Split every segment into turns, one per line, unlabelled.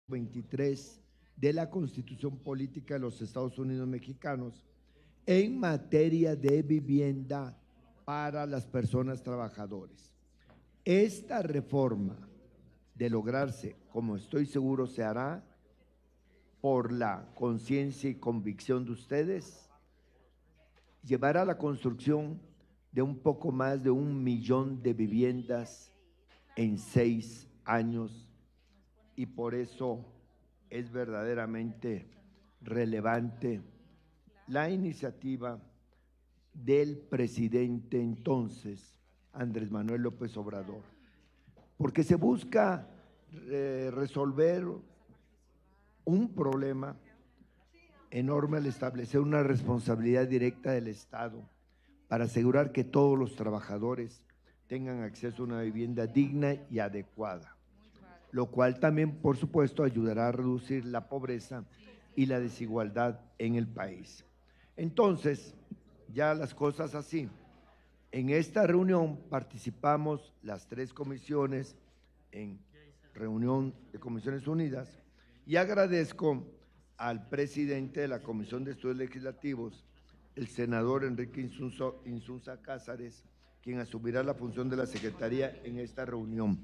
23 de la Constitución Política de los Estados Unidos Mexicanos en materia de vivienda para las personas trabajadoras. Esta reforma, de lograrse, como estoy seguro se hará, por la conciencia y convicción de ustedes, llevará a la construcción de un poco más de 1 millón de viviendas en 6 años, y por eso es verdaderamente relevante la iniciativa del presidente entonces, Andrés Manuel López Obrador, porque se busca resolver un problema enorme al establecer una responsabilidad directa del Estado para asegurar que todos los trabajadores tengan acceso a una vivienda digna y adecuada, lo cual también, por supuesto, ayudará a reducir la pobreza y la desigualdad en el país. Entonces, ya las cosas así. En esta reunión participamos las 3 comisiones en reunión de Comisiones Unidas, y agradezco al presidente de la Comisión de Estudios Legislativos, el senador Enrique Insunza Cázares, quien asumirá la función de la secretaría en esta reunión.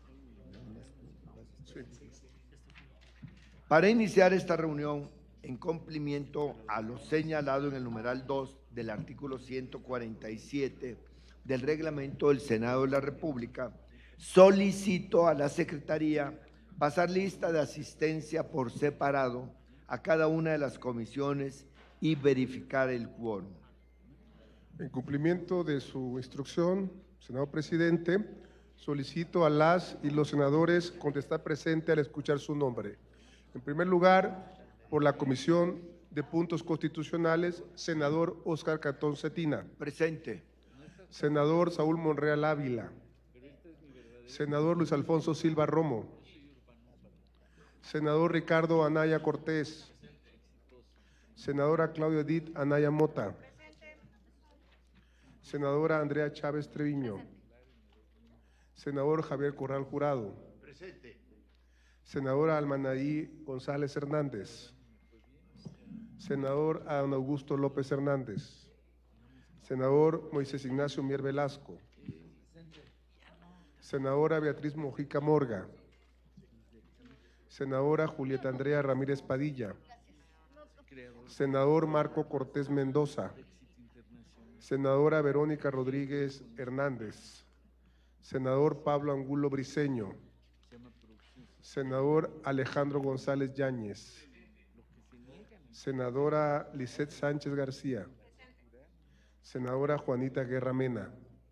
Para iniciar esta reunión, en cumplimiento a lo señalado en el numeral 2 del artículo 147 del reglamento del Senado de la República, solicito a la Secretaría pasar lista de asistencia por separado a cada una de las comisiones y verificar el quórum.
En cumplimiento de su instrucción, senador presidente, solicito a las y los senadores contestar presente al escuchar su nombre. En primer lugar, por la Comisión de Puntos Constitucionales, senador Óscar Cantón Cetina.
Presente.
Senador Saúl Monreal Ávila. Senador Luis Alfonso Silva Romo. Senador Ricardo Anaya Cortés. Senadora Claudia Edith Anaya Mota. Senadora Andrea Chávez Treviño. Senador Javier Corral Jurado.
Presente.
Senadora Almanaí González Hernández. Senador Adán Augusto López Hernández. Senador Moisés Ignacio Mier Velasco. Senadora Beatriz Mojica Morga. Senadora Julieta Andrea Ramírez Padilla. Senador Marco Cortés Mendoza. Senadora Verónica Rodríguez Hernández. Senador Pablo Angulo Briceño. Senador Alejandro González Yáñez. Senadora Lisette Sánchez García. Senadora Juanita Guerra Mena.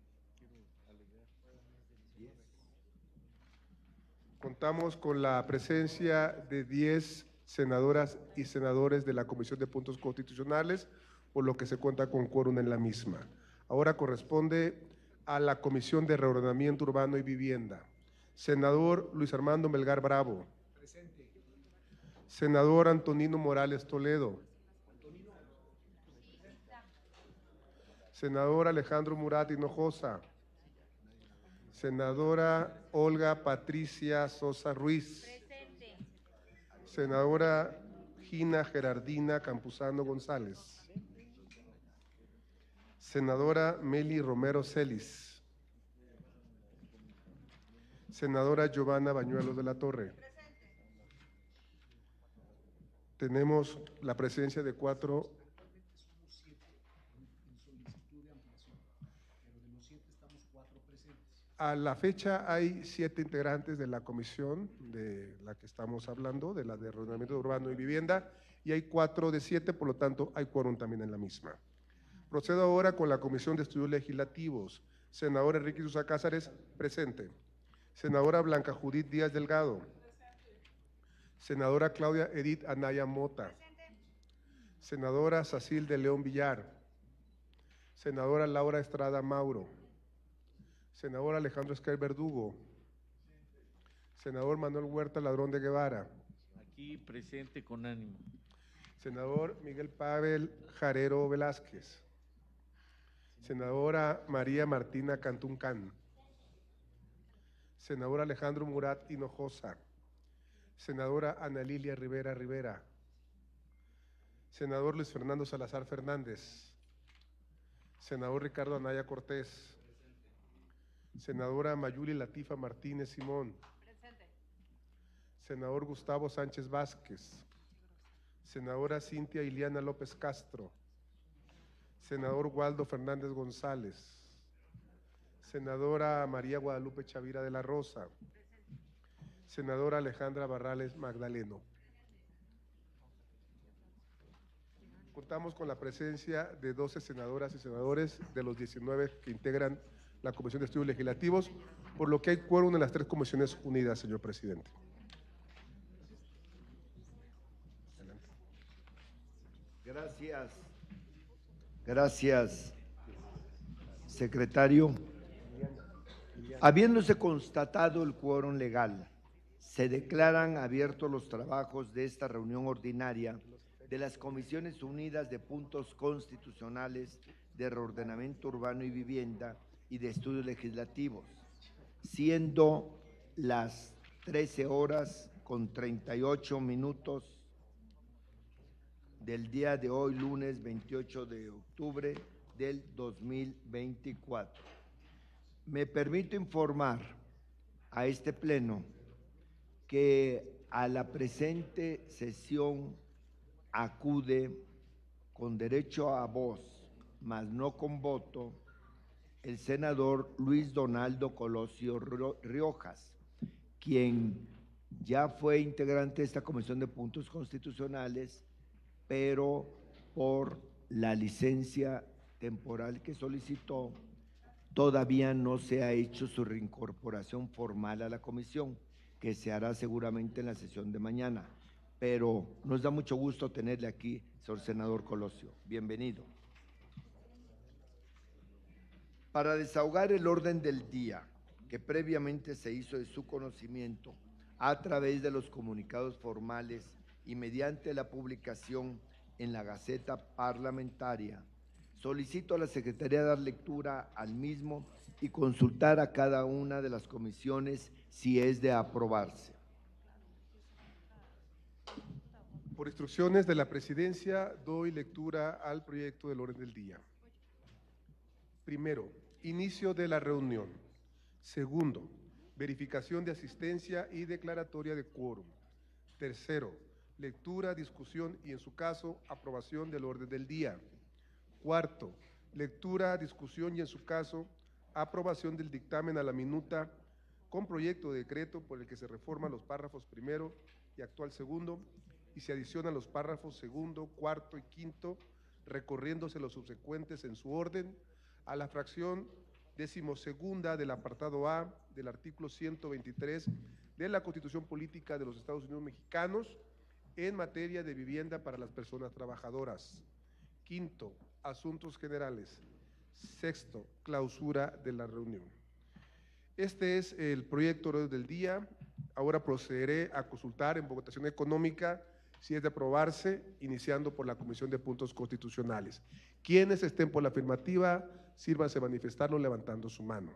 Contamos con la presencia de 10 senadoras y senadores de la Comisión de Puntos Constitucionales, por lo que se cuenta con quórum en la misma. Ahora corresponde a la Comisión de Reordenamiento Urbano y Vivienda. Senador Luis Armando Melgar Bravo. Presente. Senador Antonino Morales Toledo. Senador Alejandro Murat Hinojosa. Senadora Olga Patricia Sosa Ruiz. Presente. Senadora Gina Gerardina Campuzano González. Senadora Meli Romero Celis. Senadora Giovanna Bañuelos de la Torre. Tenemos la presencia de 4. A la fecha hay 7 integrantes de la comisión de la que estamos hablando, de la de Reordenamiento Urbano y Vivienda, y hay 4 de 7, por lo tanto hay quórum también en la misma. Procedo ahora con la Comisión de Estudios Legislativos. Senador Enrique Insunza Cázares, presente. Senadora Blanca Judith Díaz Delgado. Senadora Claudia Edith Anaya Mota. Senadora Sacil de León Villar. Senadora Laura Estrada Mauro. Senador Alejandro Esquer Verdugo. Senador Manuel Huerta Ladrón de Guevara.
Aquí presente con ánimo.
Senador Miguel Pavel Jarero Velázquez. Senadora María Martina Cantuncán. Senador Alejandro Murat Hinojosa. Senadora Ana Lilia Rivera Rivera. Senador Luis Fernando Salazar Fernández. Senador Ricardo Anaya Cortés. Senadora Mayuli Latifa Martínez Simón.
Presente.
Senador Gustavo Sánchez Vázquez. Senadora Cintia Iliana López Castro. Senador Waldo Fernández González. Senadora María Guadalupe Chavira de la Rosa. Senadora Alejandra Barrales Magdaleno. Contamos con la presencia de 12 senadoras y senadores de los 19 que integran la Comisión de Estudios Legislativos, por lo que hay quórum en las 3 comisiones unidas, señor presidente.
Gracias. Gracias, secretario. Habiéndose constatado el quórum legal, se declaran abiertos los trabajos de esta reunión ordinaria de las Comisiones Unidas de Puntos Constitucionales, de Reordenamiento Urbano y Vivienda y de Estudios Legislativos, siendo las 13:38 del día de hoy, lunes 28 de octubre del 2024. Me permito informar a este pleno que a la presente sesión acude con derecho a voz, mas no con voto, el senador Luis Donaldo Colosio Riojas, quien ya fue integrante de esta Comisión de Puntos Constitucionales, pero por la licencia temporal que solicitó, todavía no se ha hecho su reincorporación formal a la comisión, que se hará seguramente en la sesión de mañana. Pero nos da mucho gusto tenerle aquí, señor senador Colosio. Bienvenido. Para desahogar el orden del día, que previamente se hizo de su conocimiento a través de los comunicados formales y mediante la publicación en la Gaceta Parlamentaria, solicito a la Secretaría dar lectura al mismo y consultar a cada una de las comisiones si es de aprobarse.
Por instrucciones de la Presidencia, doy lectura al proyecto del orden del día. Primero, inicio de la reunión. Segundo, verificación de asistencia y declaratoria de quórum. Tercero, lectura, discusión y, en su caso, aprobación del orden del día. Cuarto, lectura, discusión y, en su caso, aprobación del dictamen a la minuta con proyecto de decreto por el que se reforman los párrafos primero y actual segundo y se adicionan los párrafos segundo, cuarto y quinto, recorriéndose los subsecuentes en su orden a la fracción 12ª del apartado A del artículo 123 de la Constitución Política de los Estados Unidos Mexicanos en materia de vivienda para las personas trabajadoras. Quinto, asuntos generales. Sexto, clausura de la reunión. Este es el proyecto del día. Ahora procederé a consultar en votación económica si es de aprobarse, iniciando por la Comisión de Puntos Constitucionales. Quienes estén por la afirmativa, sírvanse manifestarlo levantando su mano.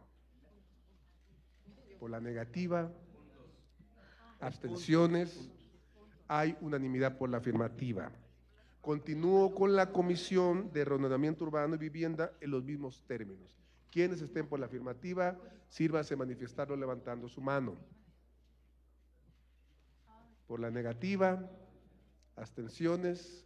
Por la negativa, abstenciones, hay unanimidad por la afirmativa. Continúo con la Comisión de Reordenamiento Urbano y Vivienda en los mismos términos. Quienes estén por la afirmativa, sírvanse manifestarlo levantando su mano. Por la negativa, abstenciones.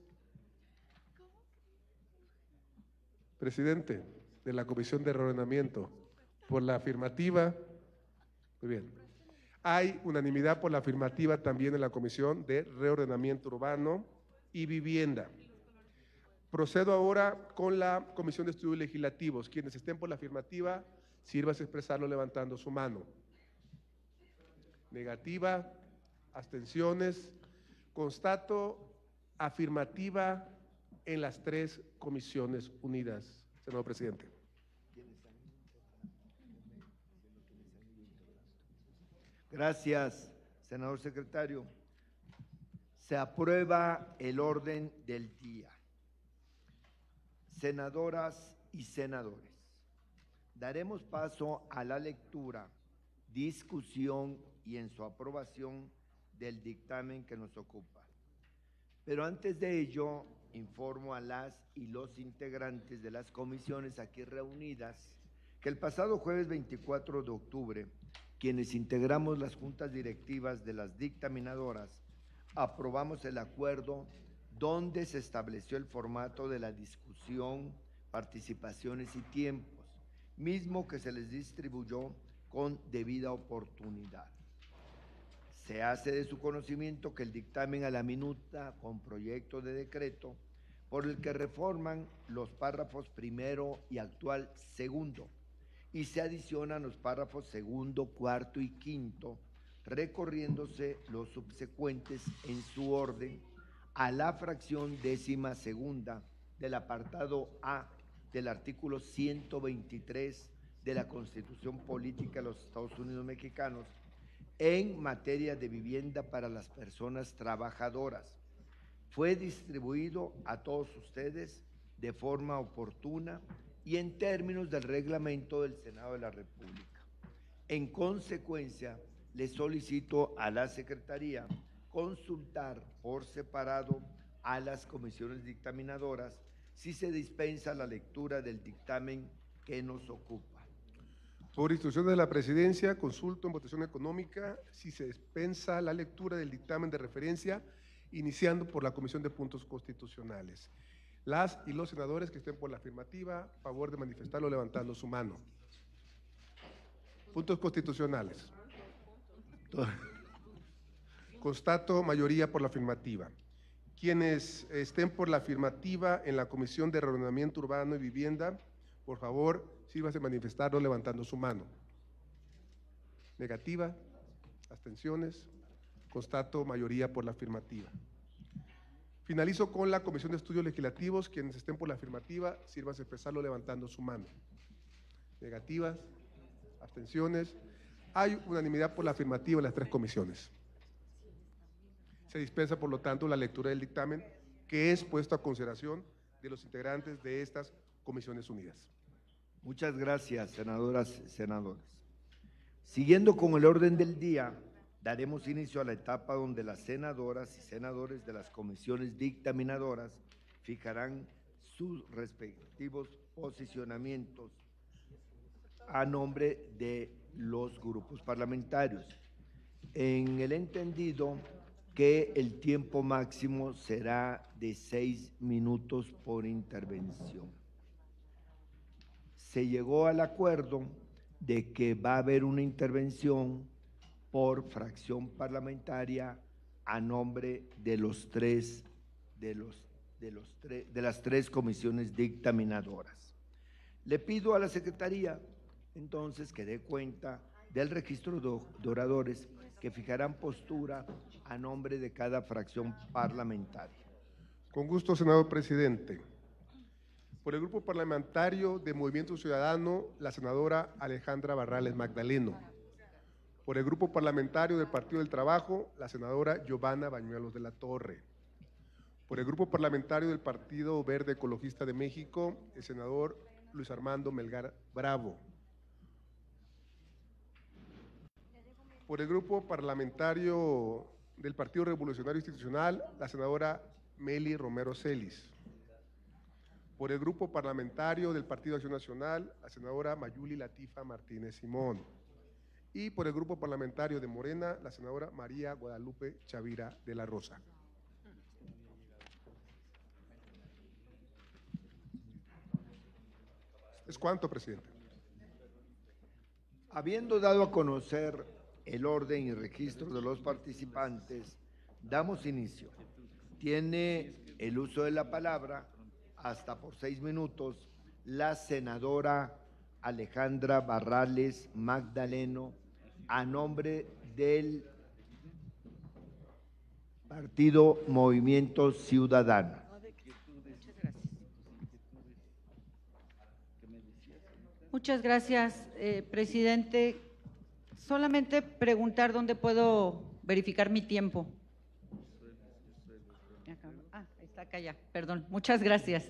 Presidente de la Comisión de Reordenamiento, por la afirmativa. Muy bien. Hay unanimidad por la afirmativa también en la Comisión de Reordenamiento Urbano y Vivienda. Procedo ahora con la Comisión de Estudios Legislativos. Quienes estén por la afirmativa, sírvase expresarlo levantando su mano. Negativa, abstenciones. Constato afirmativa en las 3 comisiones unidas, senador presidente.
Gracias, senador secretario. Se aprueba el orden del día. Senadoras y senadores, daremos paso a la lectura, discusión y en su aprobación del dictamen que nos ocupa. Pero antes de ello, informo a las y los integrantes de las comisiones aquí reunidas que el pasado jueves 24 de octubre, quienes integramos las juntas directivas de las dictaminadoras, aprobamos el acuerdo donde se estableció el formato de la discusión, participaciones y tiempos, mismo que se les distribuyó con debida oportunidad. Se hace de su conocimiento que el dictamen a la minuta con proyecto de decreto por el que reforman los párrafos primero y actual segundo y se adicionan los párrafos segundo, cuarto y quinto, recorriéndose los subsecuentes en su orden a la fracción 12ª del apartado A del artículo 123 de la Constitución Política de los Estados Unidos Mexicanos en materia de vivienda para las personas trabajadoras. Fue distribuido a todos ustedes de forma oportuna y en términos del reglamento del Senado de la República. En consecuencia, le solicito a la Secretaría consultar por separado a las comisiones dictaminadoras si se dispensa la lectura del dictamen que nos ocupa.
Por instrucciones de la Presidencia, consulto en votación económica si se dispensa la lectura del dictamen de referencia, iniciando por la Comisión de Puntos Constitucionales. Las y los senadores que estén por la afirmativa, favor de manifestarlo levantando su mano. Puntos constitucionales. Constato mayoría por la afirmativa. Quienes estén por la afirmativa en la Comisión de Reordenamiento Urbano y Vivienda, por favor, sírvase manifestarlo levantando su mano. Negativa, abstenciones, constato mayoría por la afirmativa. Finalizo con la Comisión de Estudios Legislativos. Quienes estén por la afirmativa, sírvase expresarlo levantando su mano. Negativas, abstenciones. Hay unanimidad por la afirmativa en las tres comisiones. Se dispensa, por lo tanto, la lectura del dictamen que es puesto a consideración de los integrantes de estas comisiones unidas.
Muchas gracias, senadoras y senadores. Siguiendo con el orden del día, daremos inicio a la etapa donde las senadoras y senadores de las comisiones dictaminadoras fijarán sus respectivos posicionamientos a nombre de los grupos parlamentarios, en el entendido que el tiempo máximo será de 6 minutos por intervención. Se llegó al acuerdo de que va a haber una intervención por fracción parlamentaria a nombre de las tres comisiones dictaminadoras. Le pido a la Secretaría entonces que dé cuenta del registro de oradores que fijarán postura a nombre de cada fracción parlamentaria.
Con gusto, senador presidente. Por el Grupo Parlamentario de Movimiento Ciudadano, la senadora Alejandra Barrales Magdaleno. Por el Grupo Parlamentario del Partido del Trabajo, la senadora Giovanna Bañuelos de la Torre. Por el Grupo Parlamentario del Partido Verde Ecologista de México, el senador Luis Armando Melgar Bravo. Por el Grupo Parlamentario del Partido Revolucionario Institucional, la senadora Meli Romero Celis. Por el Grupo Parlamentario del Partido Acción Nacional, la senadora Mayuli Latifa Martínez Simón. Y por el Grupo Parlamentario de Morena, la senadora María Guadalupe Chavira de la Rosa. ¿Es cuánto, presidente?
Habiendo dado a conocer el orden y registro de los participantes, damos inicio. Tiene el uso de la palabra hasta por 6 minutos la senadora Alejandra Barrales Magdaleno a nombre del Partido Movimiento Ciudadano.
Muchas gracias, presidente. Solamente preguntar dónde puedo verificar mi tiempo. Está acá ya, perdón, muchas gracias.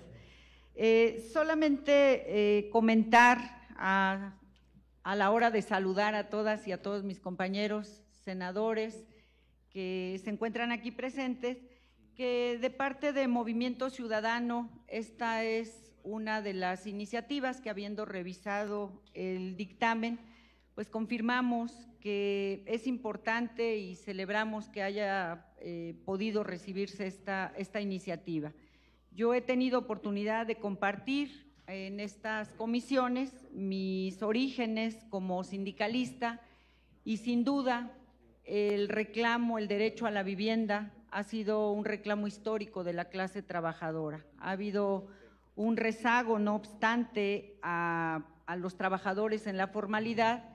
Solamente comentar a la hora de saludar a todas y a todos mis compañeros senadores que se encuentran aquí presentes, que de parte de Movimiento Ciudadano, esta es una de las iniciativas que, habiendo revisado el dictamen, pues confirmamos que es importante y celebramos que haya podido recibirse esta iniciativa. Yo he tenido oportunidad de compartir en estas comisiones mis orígenes como sindicalista y sin duda el reclamo, el derecho a la vivienda ha sido un reclamo histórico de la clase trabajadora. Ha habido un rezago, no obstante, a los trabajadores en la formalidad,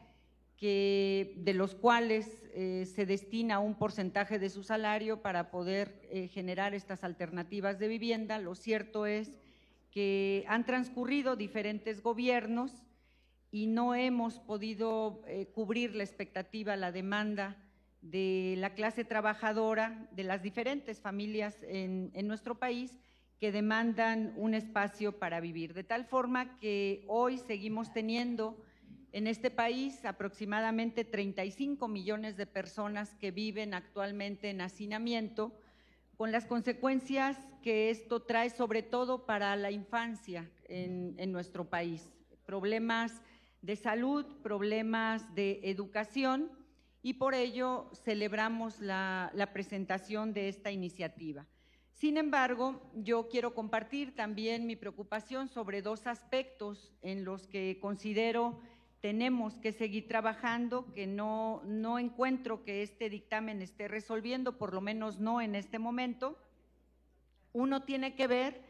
de los cuales se destina un porcentaje de su salario para poder generar estas alternativas de vivienda. Lo cierto es que han transcurrido diferentes gobiernos y no hemos podido cubrir la expectativa, la demanda de la clase trabajadora, de las diferentes familias en nuestro país que demandan un espacio para vivir. De tal forma que hoy seguimos teniendo en este país aproximadamente 35 millones de personas que viven actualmente en hacinamiento, con las consecuencias que esto trae sobre todo para la infancia en nuestro país. Problemas de salud, problemas de educación, y por ello celebramos la presentación de esta iniciativa. Sin embargo, yo quiero compartir también mi preocupación sobre dos aspectos en los que considero tenemos que seguir trabajando, que no encuentro que este dictamen esté resolviendo, por lo menos no en este momento. Uno tiene que ver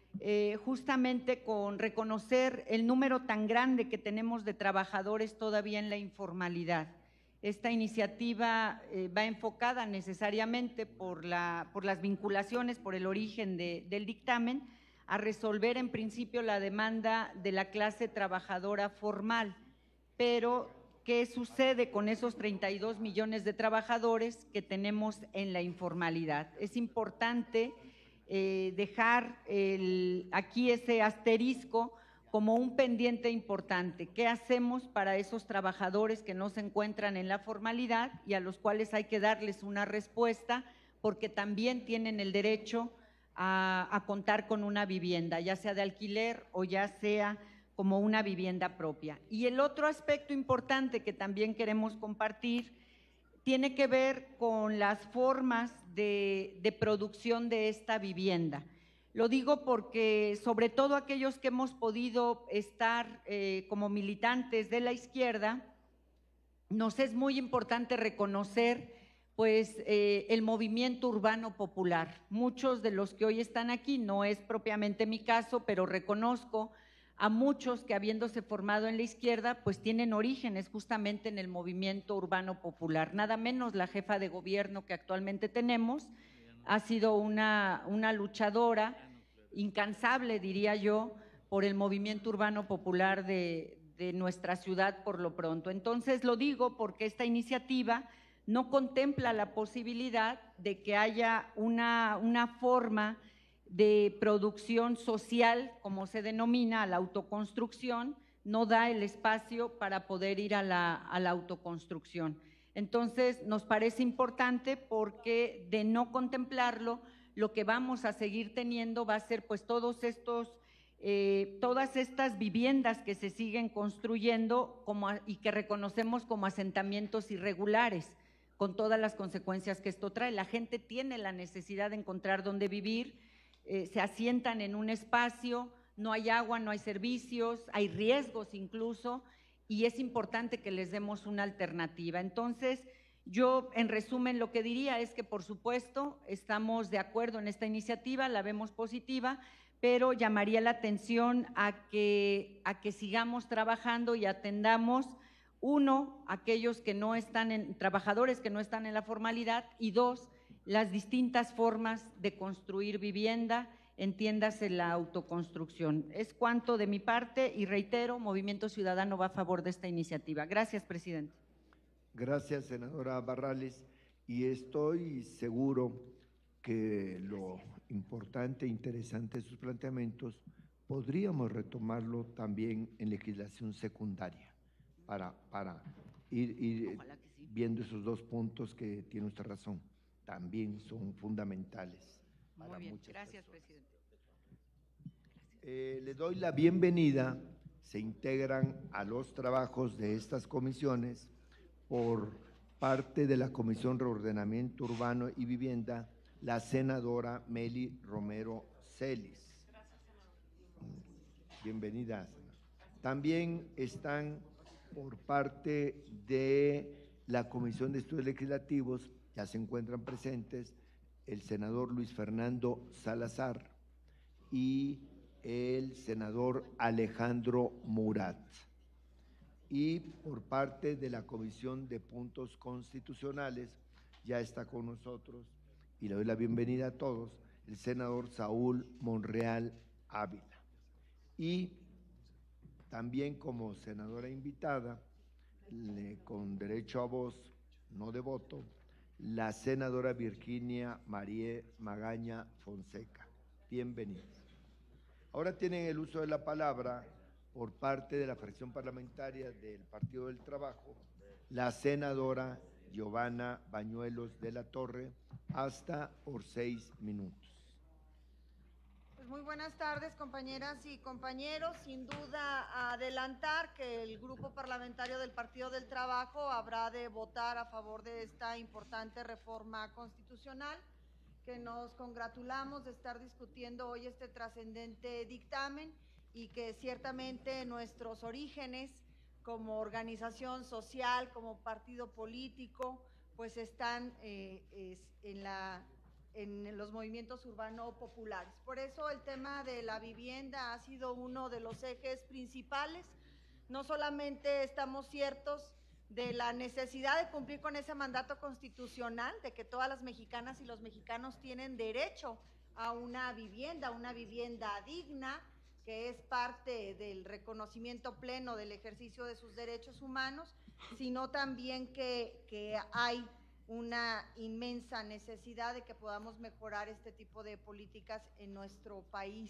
justamente con reconocer el número tan grande que tenemos de trabajadores todavía en la informalidad. Esta iniciativa va enfocada necesariamente por las vinculaciones, por el origen del dictamen, a resolver en principio la demanda de la clase trabajadora formal. Pero, ¿qué sucede con esos 32 millones de trabajadores que tenemos en la informalidad? Es importante dejar aquí ese asterisco como un pendiente importante. ¿Qué hacemos para esos trabajadores que no se encuentran en la formalidad y a los cuales hay que darles una respuesta, porque también tienen el derecho a contar con una vivienda, ya sea de alquiler o ya sea como una vivienda propia? Y el otro aspecto importante que también queremos compartir tiene que ver con las formas de producción de esta vivienda. Lo digo porque sobre todo aquellos que hemos podido estar como militantes de la izquierda, nos es muy importante reconocer pues el movimiento urbano popular. Muchos de los que hoy están aquí, no es propiamente mi caso, pero reconozco a muchos que, habiéndose formado en la izquierda, pues tienen orígenes justamente en el movimiento urbano popular. Nada menos la jefa de gobierno que actualmente tenemos ha sido una luchadora incansable, diría yo, por el movimiento urbano popular de nuestra ciudad por lo pronto. Entonces lo digo porque esta iniciativa no contempla la posibilidad de que haya una forma de producción social, como se denomina, a la autoconstrucción, no da el espacio para poder ir a la autoconstrucción. Entonces, nos parece importante porque de no contemplarlo, lo que vamos a seguir teniendo va a ser pues todas estas viviendas que se siguen construyendo y que reconocemos como asentamientos irregulares, con todas las consecuencias que esto trae. La gente tiene la necesidad de encontrar dónde vivir, se asientan en un espacio, no hay agua, no hay servicios, hay riesgos incluso, y es importante que les demos una alternativa. Entonces, yo en resumen lo que diría es que por supuesto estamos de acuerdo en esta iniciativa, la vemos positiva, pero llamaría la atención a que sigamos trabajando y atendamos, uno, aquellos que no están trabajadores que no están en la formalidad, y dos, las distintas formas de construir vivienda, entiéndase la autoconstrucción. Es cuanto de mi parte y reitero, Movimiento Ciudadano va a favor de esta iniciativa. Gracias, presidente.
Gracias, senadora Barrales. Y estoy seguro que lo importante e interesante de sus planteamientos podríamos retomarlo también en legislación secundaria para ir viendo esos dos puntos que tiene usted razón. también son fundamentales para
Muy bien,
muchas
gracias,
personas.
presidente.
Le doy la bienvenida. Se integran a los trabajos de estas comisiones por parte de la Comisión Reordenamiento Urbano y Vivienda, la senadora Meli Romero Celis. Bienvenida, senadora. También están por parte de la Comisión de Estudios Legislativos, ya se encuentran presentes el senador Luis Fernando Salazar y el senador Alejandro Murat. Y por parte de la Comisión de Puntos Constitucionales ya está con nosotros, y le doy la bienvenida a todos, el senador Saúl Monreal Ávila. Y también como senadora invitada, con derecho a voz, no de voto, la senadora Virginia Marie Magaña Fonseca. Bienvenida. Ahora tienen el uso de la palabra por parte de la fracción parlamentaria del Partido del Trabajo, la senadora Giovanna Bañuelos de la Torre, hasta por 6 minutos.
Pues muy buenas tardes, compañeras y compañeros. Sin duda, adelantar que el Grupo Parlamentario del Partido del Trabajo habrá de votar a favor de esta importante reforma constitucional, que nos congratulamos de estar discutiendo hoy este trascendente dictamen y que ciertamente nuestros orígenes como organización social, como partido político, pues están en los movimientos urbanos populares. Por eso el tema de la vivienda ha sido uno de los ejes principales. No solamente estamos ciertos de la necesidad de cumplir con ese mandato constitucional, de que todas las mexicanas y los mexicanos tienen derecho a una vivienda digna, que es parte del reconocimiento pleno del ejercicio de sus derechos humanos, sino también que hay una inmensa necesidad de que podamos mejorar este tipo de políticas en nuestro país.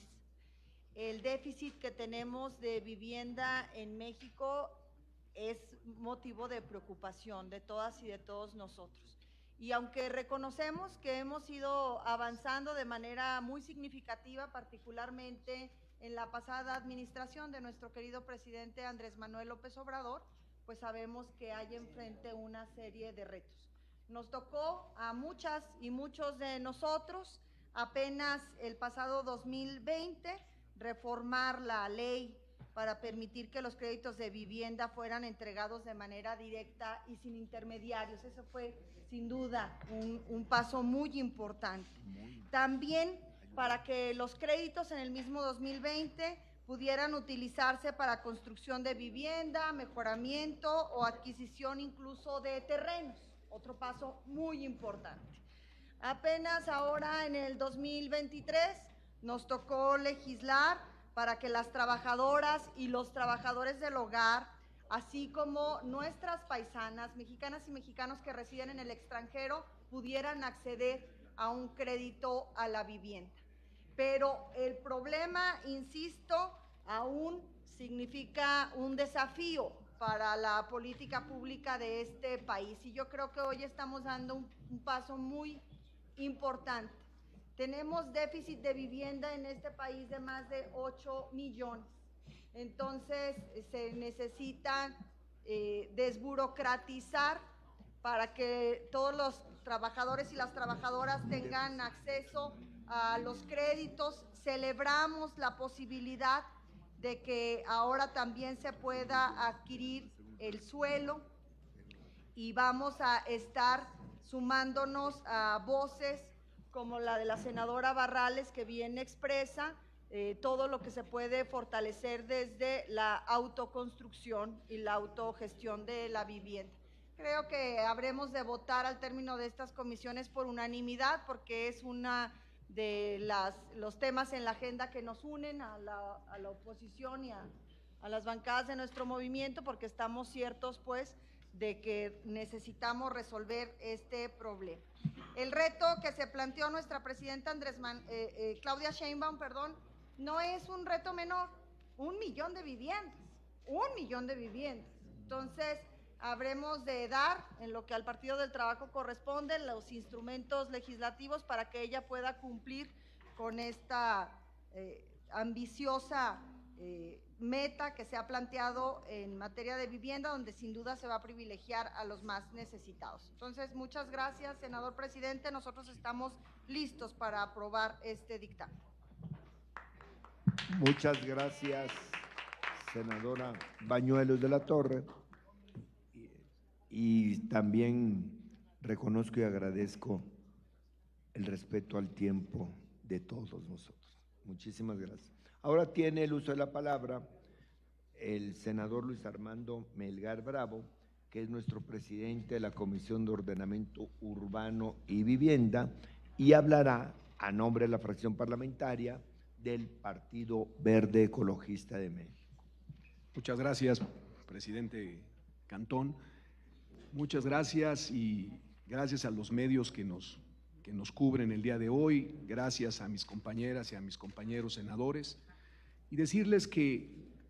El déficit que tenemos de vivienda en México es motivo de preocupación de todas y de todos nosotros. Y aunque reconocemos que hemos ido avanzando de manera muy significativa, particularmente en la pasada administración de nuestro querido presidente Andrés Manuel López Obrador, pues sabemos que hay enfrente una serie de retos. Nos tocó a muchas y muchos de nosotros apenas el pasado 2020 reformar la ley para permitir que los créditos de vivienda fueran entregados de manera directa y sin intermediarios. Eso fue sin duda un paso muy importante. También para que los créditos en el mismo 2020 pudieran utilizarse para construcción de vivienda, mejoramiento o adquisición incluso de terrenos. Otro paso muy importante. Apenas ahora en el 2023 nos tocó legislar para que las trabajadoras y los trabajadores del hogar, así como nuestras paisanas, mexicanas y mexicanos que residen en el extranjero, pudieran acceder a un crédito a la vivienda. Pero el problema, insisto, aún significa un desafío para la política pública de este país. Y yo creo que hoy estamos dando un paso muy importante. Tenemos déficit de vivienda en este país de más de 8 millones. Entonces, se necesita desburocratizar para que todos los trabajadores y las trabajadoras tengan acceso a los créditos. Celebramos la posibilidad de que ahora también se pueda adquirir el suelo y vamos a estar sumándonos a voces como la de la senadora Barrales, que bien expresa todo lo que se puede fortalecer desde la autoconstrucción y la autogestión de la vivienda. Creo que habremos de votar al término de estas comisiones por unanimidad, porque es una de los temas en la agenda que nos unen a la oposición y a las bancadas de nuestro movimiento, porque estamos ciertos, pues, de que necesitamos resolver este problema. El reto que se planteó nuestra presidenta Claudia Sheinbaum, no es un reto menor, 1 millón de viviendas, 1 millón de viviendas. Entonces, habremos de dar, en lo que al Partido del Trabajo corresponde, los instrumentos legislativos para que ella pueda cumplir con esta ambiciosa meta que se ha planteado en materia de vivienda, donde sin duda se va a privilegiar a los más necesitados. Entonces, muchas gracias, senador presidente. Nosotros estamos listos para aprobar este dictamen.
Muchas gracias, senadora Bañuelos de la Torre. Y también reconozco y agradezco el respeto al tiempo de todos nosotros. Muchísimas gracias. Ahora tiene el uso de la palabra el senador Luis Armando Melgar Bravo, que es nuestro presidente de la Comisión de Ordenamiento Urbano y Vivienda, y hablará a nombre de la fracción parlamentaria del Partido Verde Ecologista de México.
Muchas gracias, presidente Cantón. Muchas gracias y gracias a los medios que nos cubren el día de hoy, gracias a mis compañeras y a mis compañeros senadores, y decirles que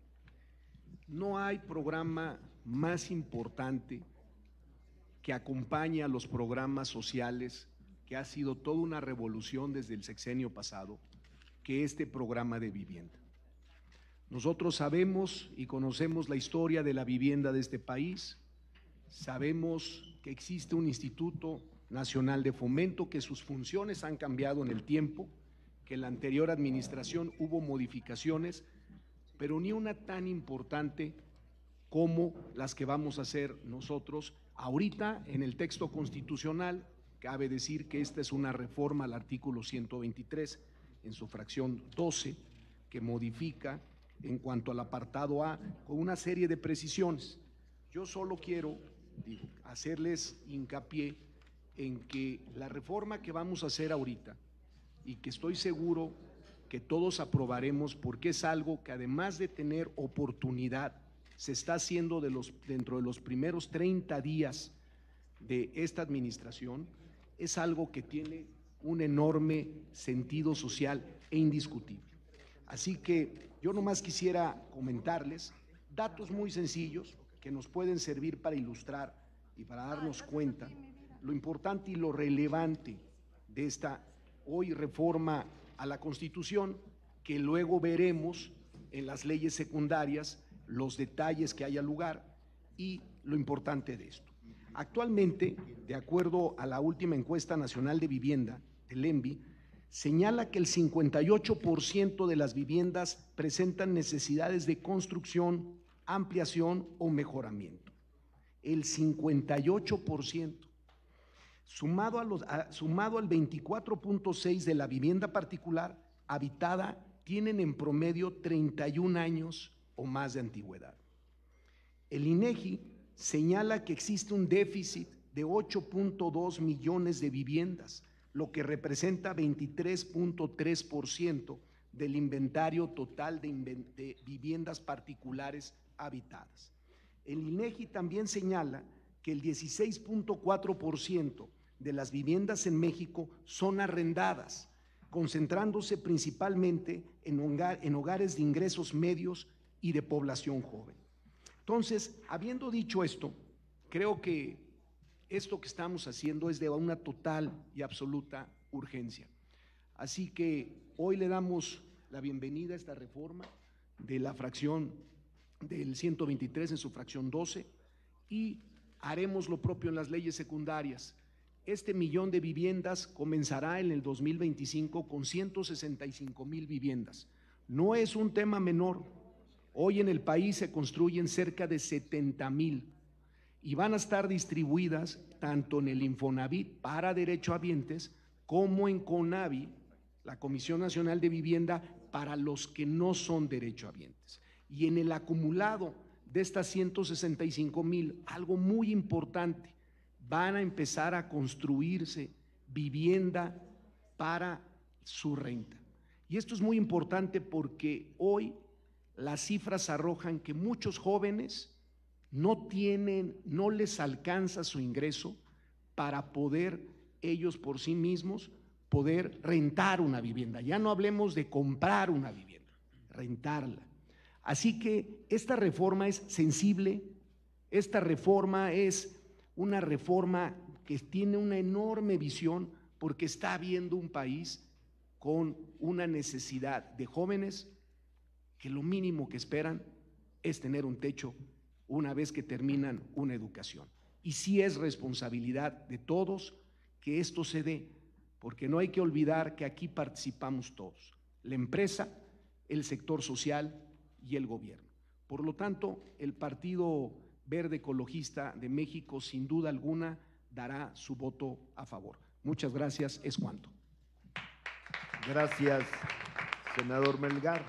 no hay programa más importante que acompañe a los programas sociales, que ha sido toda una revolución desde el sexenio pasado, que este programa de vivienda. Nosotros sabemos y conocemos la historia de la vivienda de este país. Sabemos que existe un Instituto Nacional de Fomento, que sus funciones han cambiado en el tiempo, que en la anterior administración hubo modificaciones, pero ni una tan importante como las que vamos a hacer nosotros ahorita en el texto constitucional. Cabe decir que esta es una reforma al artículo 123 en su fracción 12, que modifica en cuanto al apartado A con una serie de precisiones. Yo solo quiero hacerles hincapié en que la reforma que vamos a hacer ahorita, y que estoy seguro que todos aprobaremos, porque es algo que además de tener oportunidad, se está haciendo dentro de los primeros 30 días de esta administración, es algo que tiene un enorme sentido social e indiscutible. Así que yo nomás quisiera comentarles datos muy sencillos que nos pueden servir para ilustrar y para darnos cuenta lo importante y lo relevante de esta hoy reforma a la Constitución, que luego veremos en las leyes secundarias los detalles que haya lugar y lo importante de esto. Actualmente, de acuerdo a la última encuesta nacional de vivienda del ENVI, señala que el 58% de las viviendas presentan necesidades de construcción, ampliación o mejoramiento. El 58%. Sumado al 24.6% de la vivienda particular habitada, tienen en promedio 31 años o más de antigüedad. El INEGI señala que existe un déficit de 8.2 millones de viviendas, lo que representa 23.3% del inventario total de viviendas particulares habitadas. El INEGI también señala que el 16.4% de las viviendas en México son arrendadas, concentrándose principalmente en hogares de ingresos medios y de población joven. Entonces, habiendo dicho esto, creo que esto que estamos haciendo es de una total y absoluta urgencia. Así que hoy le damos la bienvenida a esta reforma de la fracción del 123 en su fracción 12 y haremos lo propio en las leyes secundarias. Este millón de viviendas comenzará en el 2025 con 165,000 viviendas. No es un tema menor. Hoy en el país se construyen cerca de 70,000 y van a estar distribuidas tanto en el Infonavit para derechohabientes como en CONAVI, la Comisión Nacional de Vivienda, para los que no son derechohabientes. Y en el acumulado de estas 165,000, algo muy importante, van a empezar a construirse vivienda para su renta. Y esto es muy importante porque hoy las cifras arrojan que muchos jóvenes no les alcanza su ingreso para poder ellos por sí mismos poder rentar una vivienda. Ya no hablemos de comprar una vivienda, rentarla. Así que esta reforma es sensible, Esta reforma es una reforma que tiene una enorme visión porque está viendo un país con una necesidad de jóvenes que lo mínimo que esperan es tener un techo una vez que terminan una educación. Y sí es responsabilidad de todos que esto se dé, porque no hay que olvidar que aquí participamos todos, la empresa, el sector social y el gobierno. Por lo tanto, el Partido Verde Ecologista de México, sin duda alguna, dará su voto a favor. Muchas gracias, es cuanto.
Gracias, senador Melgar.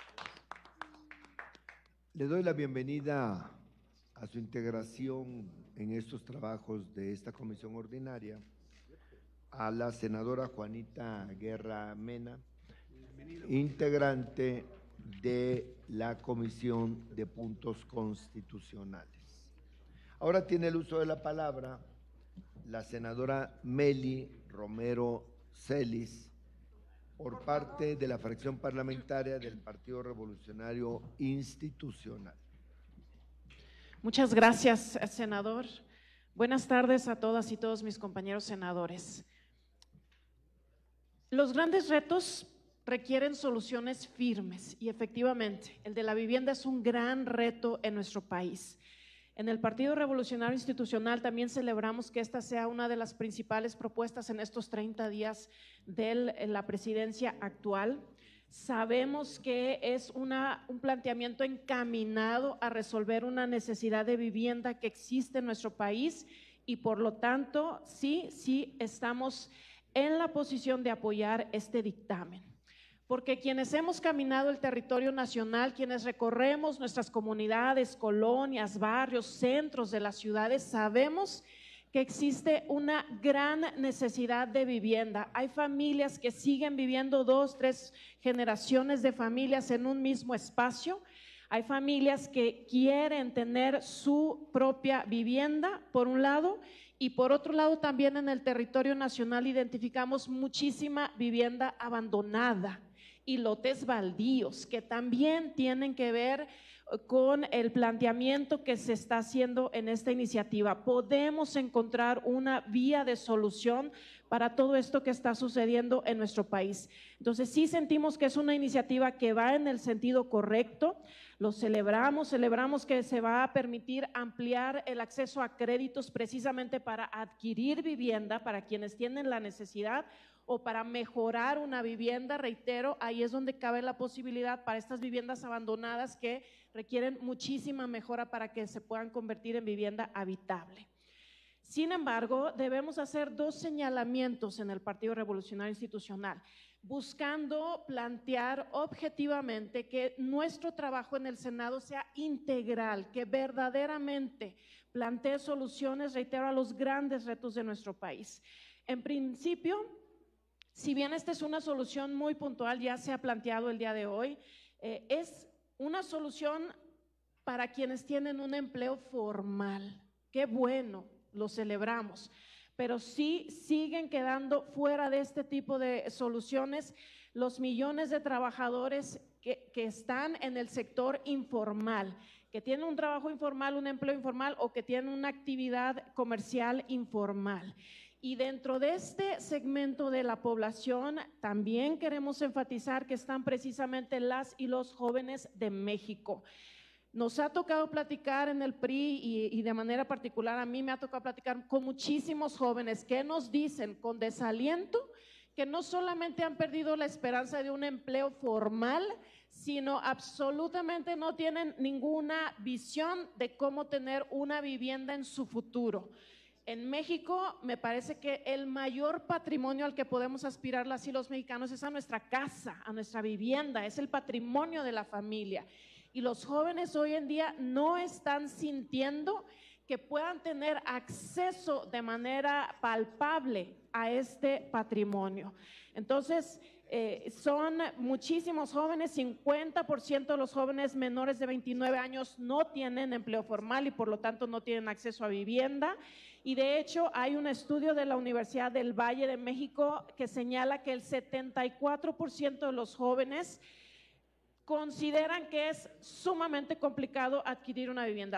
Le doy la bienvenida a su integración en estos trabajos de esta comisión ordinaria a la senadora Juanita Guerra Mena, integrante de la Comisión de Puntos Constitucionales. Ahora tiene el uso de la palabra la senadora Meli Romero Celis, por parte de la fracción parlamentaria del Partido Revolucionario Institucional.
Muchas gracias, senador. Buenas tardes a todas y todos mis compañeros senadores. Los grandes retos requieren soluciones firmes y efectivamente el de la vivienda es un gran reto en nuestro país. En el Partido Revolucionario Institucional también celebramos que esta sea una de las principales propuestas en estos 30 días de la presidencia actual. Sabemos que es un planteamiento encaminado a resolver una necesidad de vivienda que existe en nuestro país y por lo tanto sí estamos en la posición de apoyar este dictamen. Porque quienes hemos caminado el territorio nacional, quienes recorremos nuestras comunidades, colonias, barrios, centros de las ciudades, sabemos que existe una gran necesidad de vivienda. Hay familias que siguen viviendo 2, 3 generaciones de familias en un mismo espacio. Hay familias que quieren tener su propia vivienda, por un lado, y por otro lado también en el territorio nacional identificamos muchísima vivienda abandonada y lotes baldíos que también tienen que ver con el planteamiento que se está haciendo en esta iniciativa. Podemos encontrar una vía de solución para todo esto que está sucediendo en nuestro país. Entonces sí sentimos que es una iniciativa que va en el sentido correcto, lo celebramos que se va a permitir ampliar el acceso a créditos precisamente para adquirir vivienda para quienes tienen la necesidad o para mejorar una vivienda, reitero, ahí es donde cabe la posibilidad para estas viviendas abandonadas que requieren muchísima mejora para que se puedan convertir en vivienda habitable. Sin embargo, debemos hacer 2 señalamientos en el Partido Revolucionario Institucional, buscando plantear objetivamente que nuestro trabajo en el Senado sea integral, que verdaderamente plantee soluciones, reitero, a los grandes retos de nuestro país. En principio, si bien esta es una solución muy puntual, ya se ha planteado el día de hoy, es una solución para quienes tienen un empleo formal. Qué bueno, lo celebramos, pero sí siguen quedando fuera de este tipo de soluciones los millones de trabajadores que están en el sector informal, que tienen un trabajo informal, un empleo informal o que tienen una actividad comercial informal. Y dentro de este segmento de la población también queremos enfatizar que están precisamente las y los jóvenes de México. Nos ha tocado platicar en el PRI y de manera particular a mí me ha tocado platicar con muchísimos jóvenes que nos dicen con desaliento que no solamente han perdido la esperanza de un empleo formal, sino absolutamente no tienen ninguna visión de cómo tener una vivienda en su futuro. En México me parece que el mayor patrimonio al que podemos aspirar las y los mexicanos es a nuestra casa, a nuestra vivienda, es el patrimonio de la familia. Y los jóvenes hoy en día no están sintiendo que puedan tener acceso de manera palpable a este patrimonio. Entonces, son muchísimos jóvenes, 50% de los jóvenes menores de 29 años no tienen empleo formal y por lo tanto no tienen acceso a vivienda. Y de hecho hay un estudio de la Universidad del Valle de México que señala que el 74% de los jóvenes consideran que es sumamente complicado adquirir una vivienda,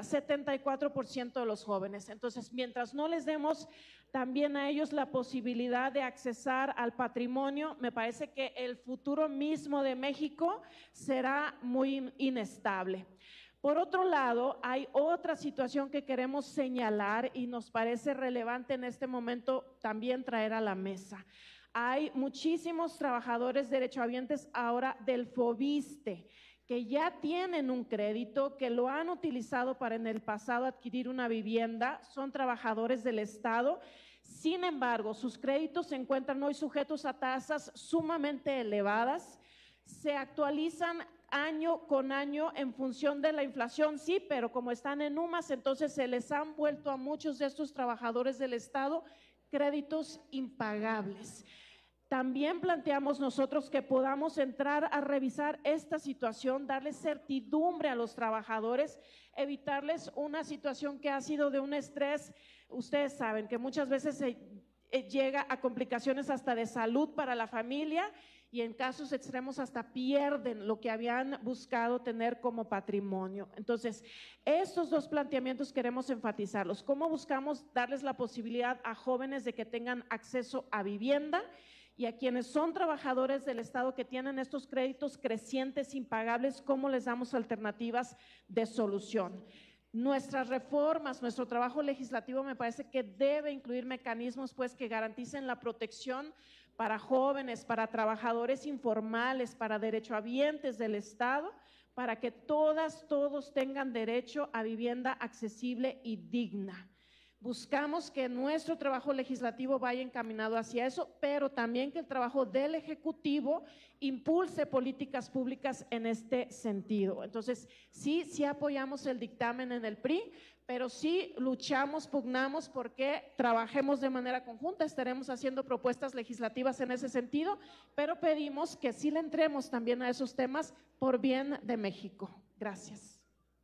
74% de los jóvenes. Entonces, mientras no les demos también a ellos la posibilidad de accesar al patrimonio, me parece que el futuro mismo de México será muy inestable. Por otro lado, hay otra situación que queremos señalar y nos parece relevante en este momento también traer a la mesa. Hay muchísimos trabajadores derechohabientes ahora del FOBISTE que ya tienen un crédito, que lo han utilizado para en el pasado adquirir una vivienda, son trabajadores del Estado. Sin embargo, sus créditos se encuentran hoy sujetos a tasas sumamente elevadas, se actualizan año con año en función de la inflación, sí, pero como están en UMAS, entonces se les han vuelto a muchos de estos trabajadores del Estado créditos impagables. También planteamos nosotros que podamos entrar a revisar esta situación, darles certidumbre a los trabajadores, evitarles una situación que ha sido de un estrés. Ustedes saben que muchas veces se llega a complicaciones hasta de salud para la familia y en casos extremos hasta pierden lo que habían buscado tener como patrimonio. Entonces, estos dos planteamientos queremos enfatizarlos. ¿Cómo buscamos darles la posibilidad a jóvenes de que tengan acceso a vivienda? Y a quienes son trabajadores del Estado que tienen estos créditos crecientes impagables, ¿cómo les damos alternativas de solución? Nuestras reformas, nuestro trabajo legislativo me parece que debe incluir mecanismos pues que garanticen la protección para jóvenes, para trabajadores informales, para derechohabientes del Estado, para que todos tengan derecho a vivienda accesible y digna. Buscamos que nuestro trabajo legislativo vaya encaminado hacia eso, pero también que el trabajo del Ejecutivo impulse políticas públicas en este sentido. Entonces, sí apoyamos el dictamen en el PRI, pero sí luchamos, pugnamos porque trabajemos de manera conjunta, estaremos haciendo propuestas legislativas en ese sentido, pero pedimos que sí le entremos también a esos temas por bien de México. Gracias.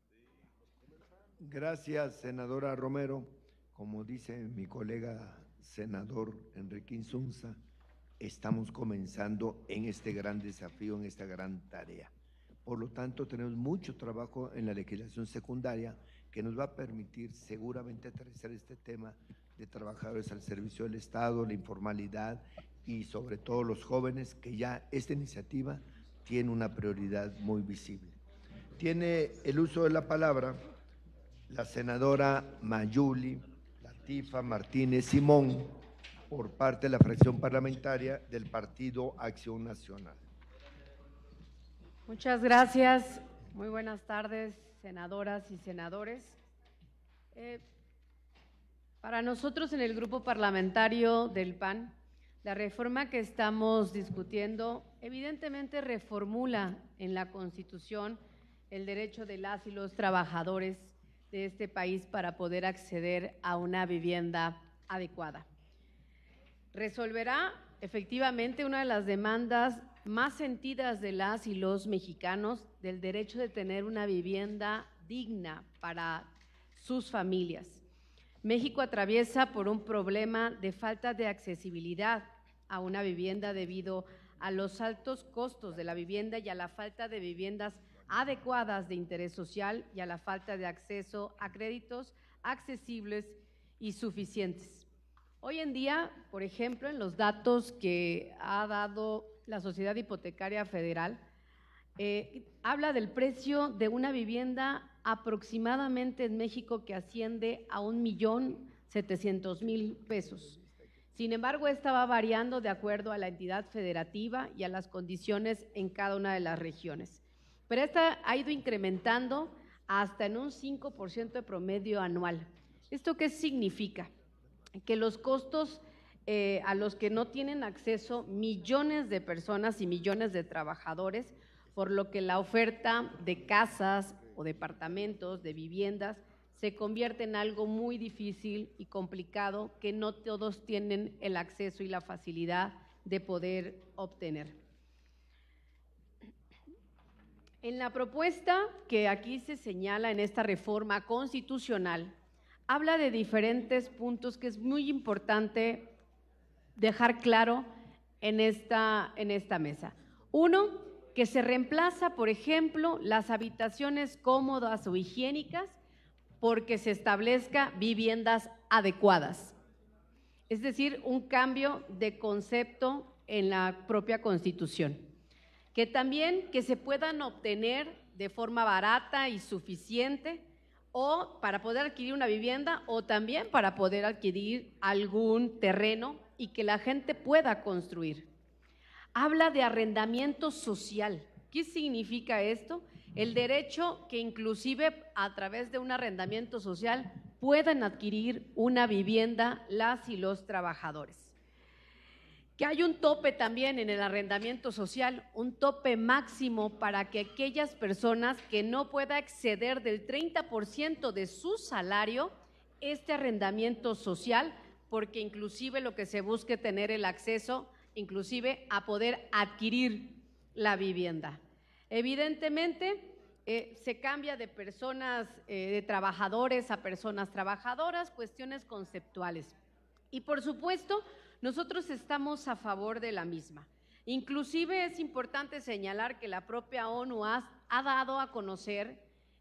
Gracias, senadora Romero. Como dice mi colega senador Enrique Insunza, estamos comenzando en este gran desafío, en esta gran tarea. Por lo tanto, tenemos mucho trabajo en la legislación secundaria que nos va a permitir seguramente aterrizar este tema de trabajadores al servicio del Estado, la informalidad y sobre todo los jóvenes, que ya esta iniciativa tiene una prioridad muy visible. Tiene el uso de la palabra la senadora Mayuli Latifa Martínez Simón, por parte de la fracción parlamentaria del Partido Acción Nacional.
Muchas gracias. Muy buenas tardes, senadoras y senadores. Para nosotros en el grupo parlamentario del PAN, la reforma que estamos discutiendo evidentemente reformula en la Constitución el derecho de las y los trabajadores de este país para poder acceder a una vivienda adecuada. Resolverá efectivamente una de las demandas más sentidas de las y los mexicanos del derecho de tener una vivienda digna para sus familias. México atraviesa por un problema de falta de accesibilidad a una vivienda debido a los altos costos de la vivienda y a la falta de viviendas adecuadas de interés social y a la falta de acceso a créditos accesibles y suficientes. Hoy en día, por ejemplo, en los datos que ha dado la Sociedad Hipotecaria Federal, habla del precio de una vivienda aproximadamente en México que asciende a 1.700.000 pesos. Sin embargo, esta va variando de acuerdo a la entidad federativa y a las condiciones en cada una de las regiones. Pero esta ha ido incrementando hasta en un 5% de promedio anual. ¿Esto qué significa? Que los costos a los que no tienen acceso millones de personas y millones de trabajadores, por lo que la oferta de casas o departamentos, de viviendas, se convierte en algo muy difícil y complicado que no todos tienen el acceso y la facilidad de poder obtener. En la propuesta que aquí se señala en esta reforma constitucional, habla de diferentes puntos que es muy importante dejar claro en esta mesa. Uno, que se reemplaza, por ejemplo, las habitaciones cómodas o higiénicas porque se establezca viviendas adecuadas. Es decir, un cambio de concepto en la propia Constitución. Que también que se puedan obtener de forma barata y suficiente o para poder adquirir una vivienda o también para poder adquirir algún terreno y que la gente pueda construir. Habla de arrendamiento social. ¿Qué significa esto? El derecho que inclusive a través de un arrendamiento social puedan adquirir una vivienda las y los trabajadores. Que hay un tope también en el arrendamiento social, un tope máximo para que aquellas personas que no pueda exceder del 30% de su salario este arrendamiento social, porque inclusive lo que se busque tener el acceso, inclusive a poder adquirir la vivienda. Evidentemente, se cambia de personas, de trabajadores a personas trabajadoras, cuestiones conceptuales. Y por supuesto, nosotros estamos a favor de la misma. Inclusive es importante señalar que la propia ONU ha dado a conocer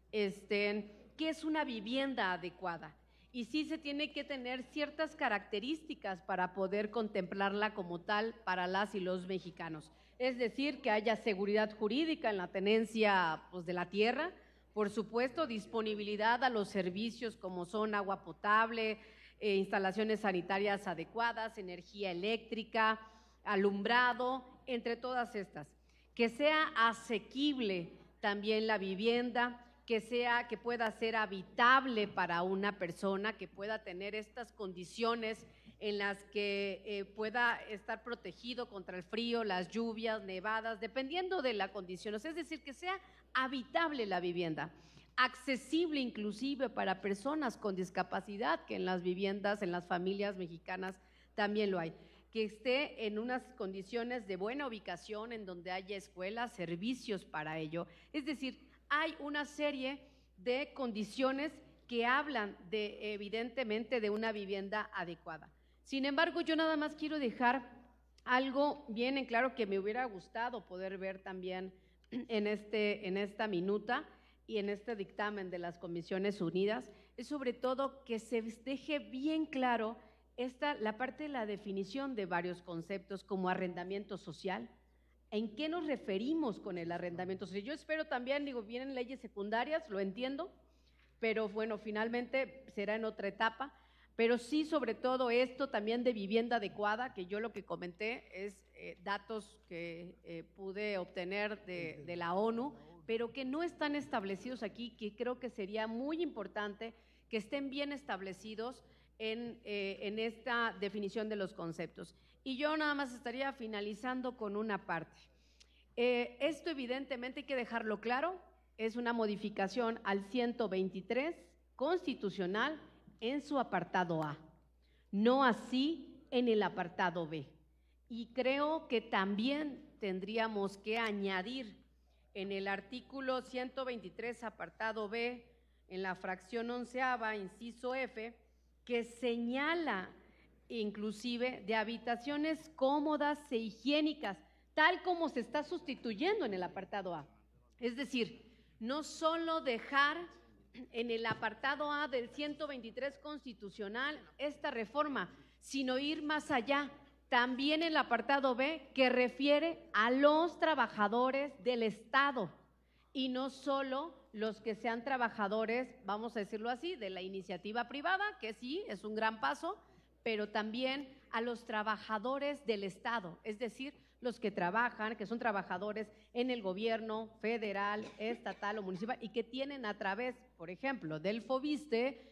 qué es una vivienda adecuada. Y sí se tiene que tener ciertas características para poder contemplarla como tal para las y los mexicanos. Es decir, que haya seguridad jurídica en la tenencia pues, de la tierra, por supuesto, disponibilidad a los servicios como son agua potable, instalaciones sanitarias adecuadas, energía eléctrica, alumbrado, entre todas estas. Que sea asequible también la vivienda, que pueda ser habitable para una persona, que pueda tener estas condiciones en las que pueda estar protegido contra el frío, las lluvias, nevadas, dependiendo de la condición. Es decir, que sea habitable la vivienda, accesible inclusive para personas con discapacidad, que en las viviendas, en las familias mexicanas también lo hay, que esté en unas condiciones de buena ubicación, en donde haya escuelas, servicios para ello. Es decir, hay una serie de condiciones que hablan de, evidentemente, de una vivienda adecuada. Sin embargo, yo nada más quiero dejar algo bien en claro que me hubiera gustado poder ver también en esta minuta y en este dictamen de las Comisiones Unidas, es sobre todo que se deje bien claro la parte de la definición de varios conceptos como arrendamiento social. ¿En qué nos referimos con el arrendamiento social? Yo espero también, vienen leyes secundarias, lo entiendo, pero bueno, finalmente será en otra etapa, pero sí sobre todo esto también de vivienda adecuada, que yo lo que comenté es datos que pude obtener de la ONU, pero que no están establecidos aquí, que creo que sería muy importante que estén bien establecidos en esta definición de los conceptos. Y yo nada más estaría finalizando con una parte. Esto evidentemente hay que dejarlo claro, es una modificación al 123 constitucional en su apartado A, no así en el apartado B. Y creo que también tendríamos que añadir en el artículo 123, apartado B, en la fracción 11ª, inciso F, que señala inclusive de habitaciones cómodas e higiénicas, tal como se está sustituyendo en el apartado A. Es decir, no solo dejar en el apartado A del 123 constitucional esta reforma, sino ir más allá. También el apartado B, que refiere a los trabajadores del Estado y no solo los que sean trabajadores, vamos a decirlo así, de la iniciativa privada, que sí, es un gran paso, pero también a los trabajadores del Estado, es decir, los que trabajan, que son trabajadores en el gobierno federal, estatal o municipal y que tienen a través, por ejemplo, del FOBISTE,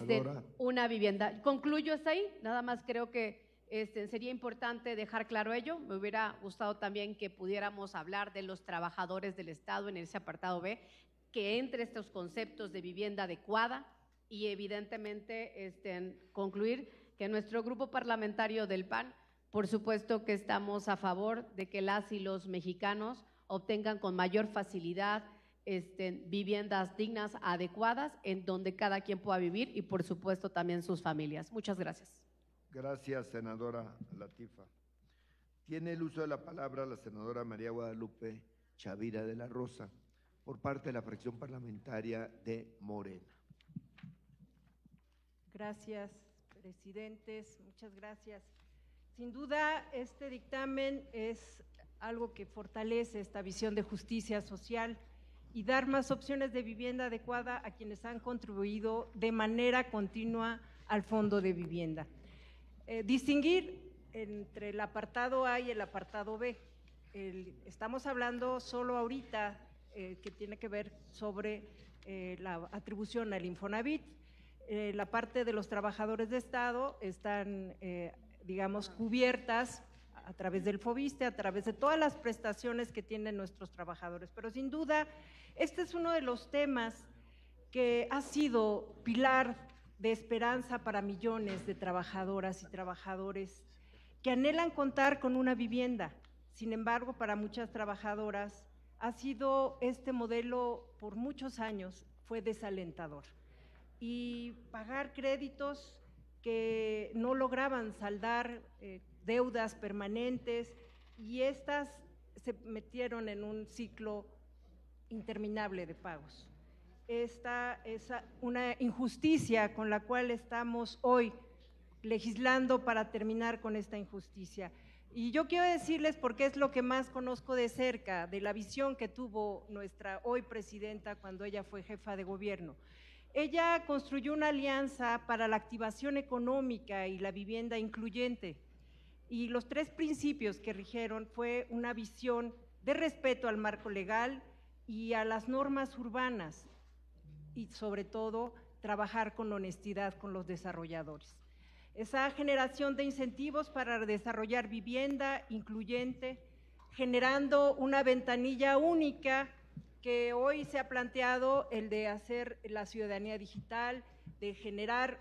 una vivienda. Concluyo hasta ahí, nada más creo que sería importante dejar claro ello. Me hubiera gustado también que pudiéramos hablar de los trabajadores del Estado en ese apartado B, que entre estos conceptos de vivienda adecuada y evidentemente concluir que nuestro grupo parlamentario del PAN, por supuesto que estamos a favor de que las y los mexicanos obtengan con mayor facilidad viviendas dignas, adecuadas, en donde cada quien pueda vivir y por supuesto también sus familias. Muchas gracias.
Gracias, senadora Latifa. Tiene el uso de la palabra la senadora María Guadalupe Chavira de la Rosa, por parte de la fracción parlamentaria de Morena.
Gracias, presidentes, muchas gracias. Sin duda, este dictamen es algo que fortalece esta visión de justicia social y dar más opciones de vivienda adecuada a quienes han contribuido de manera continua al Fondo de Vivienda. Distinguir entre el apartado A y el apartado B. Estamos hablando solo ahorita que tiene que ver sobre la atribución al Infonavit. La parte de los trabajadores de Estado están, digamos, cubiertas a través del FOVISSSTE, a través de todas las prestaciones que tienen nuestros trabajadores. Pero sin duda, este es uno de los temas que ha sido pilar de esperanza para millones de trabajadoras y trabajadores que anhelan contar con una vivienda. Sin embargo, para muchas trabajadoras ha sido este modelo por muchos años, fue desalentador. Y pagar créditos que no lograban saldar, deudas permanentes, y estas se metieron en un ciclo interminable de pagos. Esta es una injusticia con la cual estamos hoy legislando para terminar con esta injusticia. Y yo quiero decirles, porque es lo que más conozco de cerca, de la visión que tuvo nuestra hoy presidenta cuando ella fue jefa de gobierno. Ella construyó una alianza para la activación económica y la vivienda incluyente. Y los 3 principios que rigieron fue una visión de respeto al marco legal y a las normas urbanas, y sobre todo trabajar con honestidad con los desarrolladores. Esa generación de incentivos para desarrollar vivienda incluyente, generando una ventanilla única que hoy se ha planteado, el de hacer la ciudadanía digital, de generar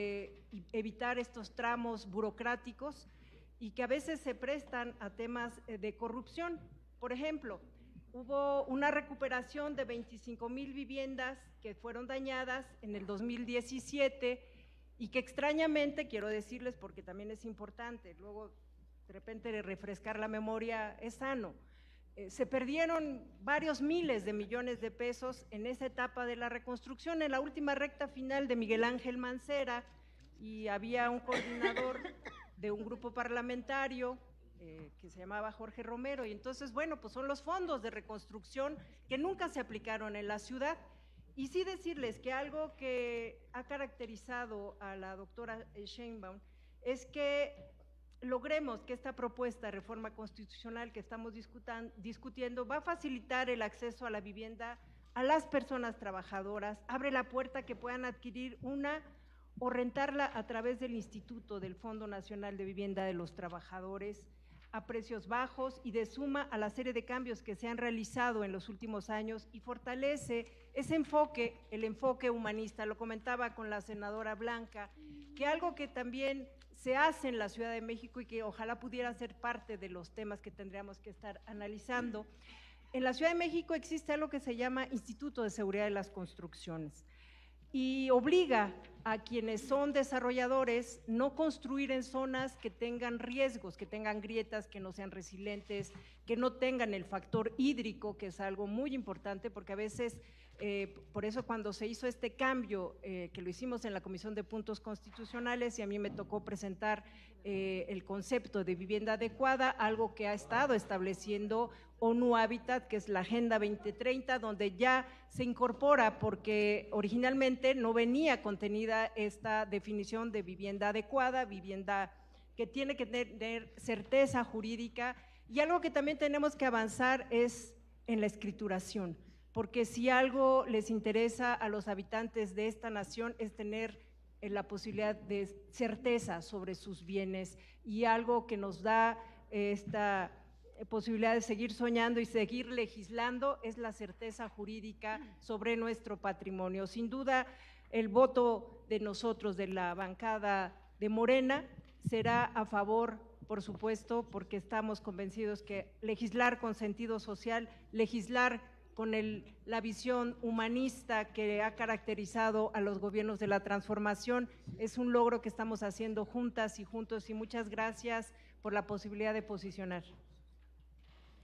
y evitar estos tramos burocráticos y que a veces se prestan a temas de corrupción. Por ejemplo, hubo una recuperación de 25,000 viviendas que fueron dañadas en el 2017 y que extrañamente, quiero decirles porque también es importante, luego de repente refrescar la memoria es sano, se perdieron varios miles de millones de pesos en esa etapa de la reconstrucción, en la última recta final de Miguel Ángel Mancera, y había un coordinador de un grupo parlamentario que se llamaba Jorge Romero, y entonces, bueno, pues son los fondos de reconstrucción que nunca se aplicaron en la ciudad. Y sí decirles que algo que ha caracterizado a la doctora Sheinbaum es que logremos que esta propuesta de reforma constitucional que estamos discutiendo va a facilitar el acceso a la vivienda a las personas trabajadoras, abre la puerta que puedan adquirir una o rentarla a través del Instituto del Fondo Nacional de Vivienda de los Trabajadores a precios bajos y de suma a la serie de cambios que se han realizado en los últimos años y fortalece ese enfoque, el enfoque humanista. Lo comentaba con la senadora Blanca, que algo que también se hace en la Ciudad de México y que ojalá pudiera ser parte de los temas que tendríamos que estar analizando. En la Ciudad de México existe algo que se llama Instituto de Seguridad de las Construcciones y obliga a quienes son desarrolladores no construir en zonas que tengan riesgos, que tengan grietas, que no sean resilientes, que no tengan el factor hídrico, que es algo muy importante, porque a veces, por eso cuando se hizo este cambio, que lo hicimos en la Comisión de Puntos Constitucionales y a mí me tocó presentar el concepto de vivienda adecuada, algo que ha estado estableciendo ONU Habitat, que es la Agenda 2030, donde ya se incorpora, porque originalmente no venía contenida esta definición de vivienda adecuada, vivienda que tiene que tener certeza jurídica, y algo que también tenemos que avanzar es en la escrituración, porque si algo les interesa a los habitantes de esta nación es tener la posibilidad de certeza sobre sus bienes, y algo que nos da esta posibilidad de seguir soñando y seguir legislando es la certeza jurídica sobre nuestro patrimonio. Sin duda, el voto de nosotros, de la bancada de Morena, será a favor, por supuesto, porque estamos convencidos que legislar con sentido social, legislar con la visión humanista que ha caracterizado a los gobiernos de la transformación, es un logro que estamos haciendo juntas y juntos, y muchas gracias por la posibilidad de posicionar.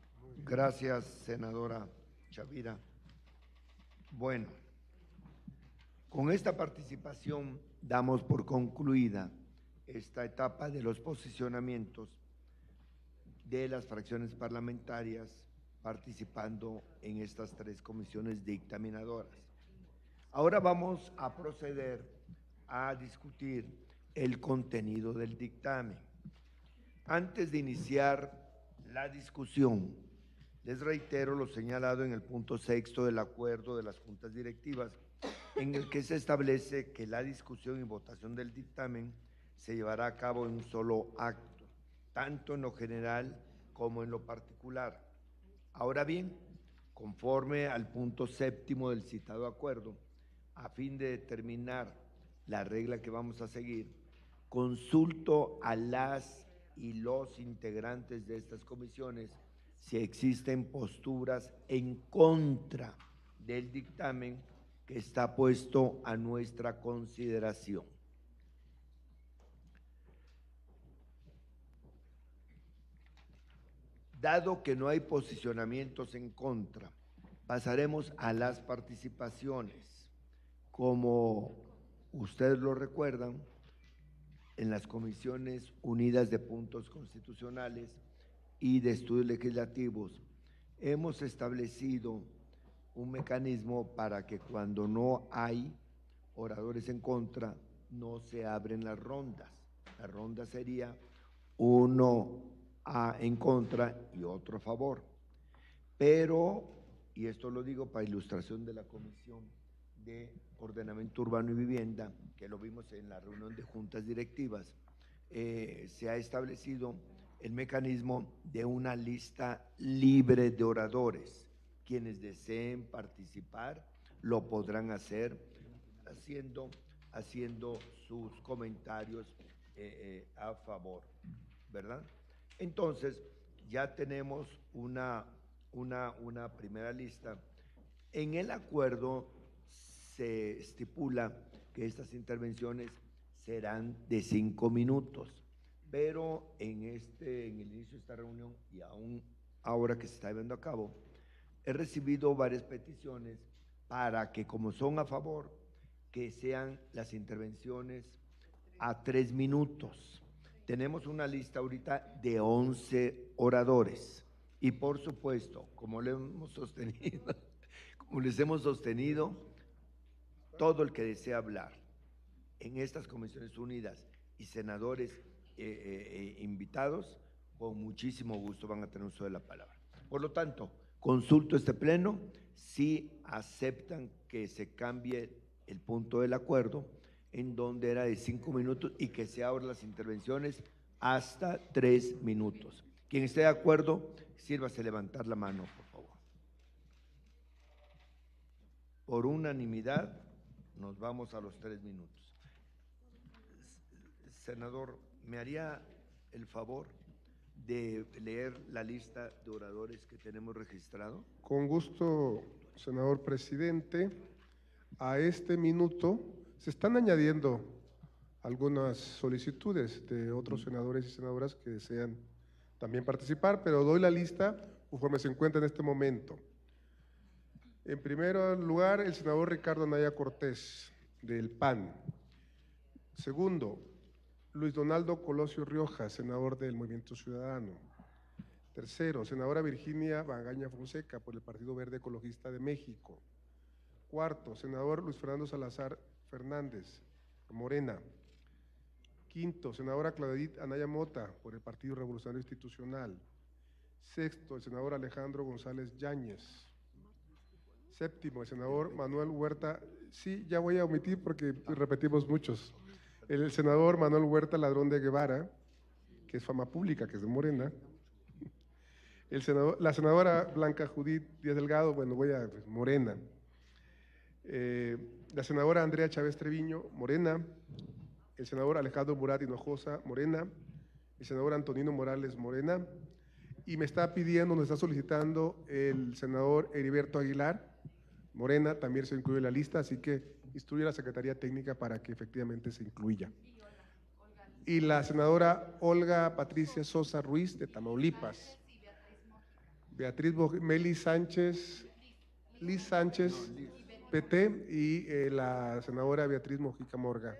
Gracias, senadora Chavira. Bueno, con esta participación damos por concluida esta etapa de los posicionamientos de las fracciones parlamentarias participando en estas 3 comisiones dictaminadoras. Ahora vamos a proceder a discutir el contenido del dictamen. Antes de iniciar la discusión, les reitero lo señalado en el punto 6º del acuerdo de las juntas directivas, en el que se establece que la discusión y votación del dictamen se llevará a cabo en un solo acto, tanto en lo general como en lo particular. Ahora bien, conforme al punto 7º del citado acuerdo, a fin de determinar la regla que vamos a seguir, consulto a las y los integrantes de estas comisiones si existen posturas en contra del dictamen que está puesto a nuestra consideración. Dado que no hay posicionamientos en contra, pasaremos a las participaciones. Como ustedes lo recuerdan, en las Comisiones Unidas de Puntos Constitucionales y de Estudios Legislativos hemos establecido un mecanismo para que cuando no hay oradores en contra, no se abren las rondas. La ronda sería uno en contra y otro a favor. Pero, y esto lo digo para ilustración de la Comisión de Ordenamiento Urbano y Vivienda, que lo vimos en la reunión de juntas directivas, se ha establecido el mecanismo de una lista libre de oradores. Quienes deseen participar lo podrán hacer haciendo sus comentarios a favor, ¿verdad? Entonces, ya tenemos una primera lista. En el acuerdo se estipula que estas intervenciones serán de 5 minutos, pero en el inicio de esta reunión y aún ahora que se está llevando a cabo, he recibido varias peticiones para que, como son a favor, que sean las intervenciones a 3 minutos. Tenemos una lista ahorita de 11 oradores y, por supuesto, como les hemos sostenido, todo el que desea hablar en estas Comisiones Unidas y senadores invitados, con muchísimo gusto van a tener uso de la palabra. Por lo tanto, consulto este pleno si aceptan que se cambie el punto del acuerdo, en donde era de 5 minutos y que se abran las intervenciones hasta 3 minutos. Quien esté de acuerdo, sírvase levantar la mano, por favor. Por unanimidad, nos vamos a los 3 minutos. Senador, ¿me haría el favor de leer la lista de oradores que tenemos registrado?
Con gusto, senador presidente. A este minuto se están añadiendo algunas solicitudes de otros senadores y senadoras que desean también participar, pero doy la lista conforme se encuentra en este momento. En primer lugar, el senador Ricardo Anaya Cortés, del PAN. Segundo, Luis Donaldo Colosio Rioja, senador del Movimiento Ciudadano. Tercero, senadora Virginia Magaña Fonseca, por el Partido Verde Ecologista de México. Cuarto, senador Luis Fernando Salazar Fernández, por Morena. Quinto, senadora Claudit Anaya Mota, por el Partido Revolucionario Institucional. Sexto, el senador Alejandro González Yáñez. Séptimo, el senador Manuel Huerta, sí, ya voy a omitir porque repetimos muchos. El senador Manuel Huerta Ladrón de Guevara, que es fama pública, que es de Morena. La senadora Blanca Judith Díaz Delgado, bueno, Morena. La senadora Andrea Chávez Treviño, Morena. El senador Alejandro Murat Hinojosa, Morena. El senador Antonino Morales, Morena. Y me está solicitando el senador Heriberto Aguilar, Morena, también se incluye en la lista, así que instruye a la Secretaría Técnica para que efectivamente se incluya. Y la senadora Olga Patricia Sosa Ruiz, de Tamaulipas. Meli Sánchez, Liz Sánchez, PT, y la senadora Beatriz Mojica Morga.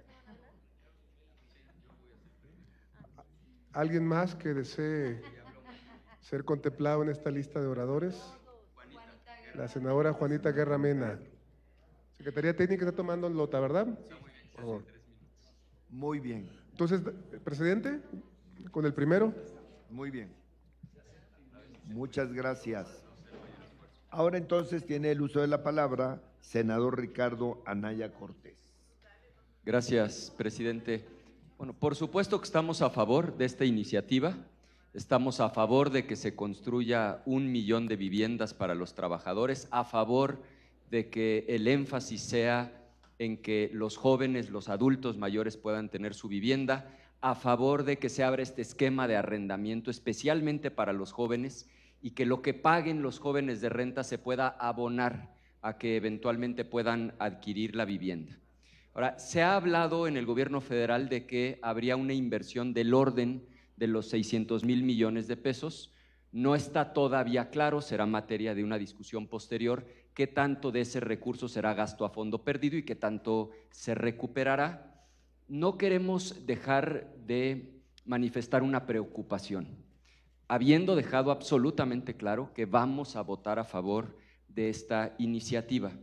¿Alguien más que desee ser contemplado en esta lista de oradores? La senadora Juanita Guerra Mena. Secretaría Técnica está tomando nota, ¿verdad? Por favor.
Muy bien.
Entonces, presidente, con el primero.
Muy bien. Muchas gracias. Ahora entonces tiene el uso de la palabra senador Ricardo Anaya Cortés.
Gracias, presidente. Bueno, por supuesto que estamos a favor de esta iniciativa. Estamos a favor de que se construya 1 millón de viviendas para los trabajadores, a favor de que el énfasis sea en que los jóvenes, los adultos mayores puedan tener su vivienda, a favor de que se abra este esquema de arrendamiento especialmente para los jóvenes y que lo que paguen los jóvenes de renta se pueda abonar a que eventualmente puedan adquirir la vivienda. Ahora, se ha hablado en el gobierno federal de que habría una inversión del orden de los 600,000 millones de pesos. No está todavía claro, será materia de una discusión posterior, qué tanto de ese recurso será gasto a fondo perdido y qué tanto se recuperará. No queremos dejar de manifestar una preocupación, habiendo dejado absolutamente claro que vamos a votar a favor de esta iniciativa.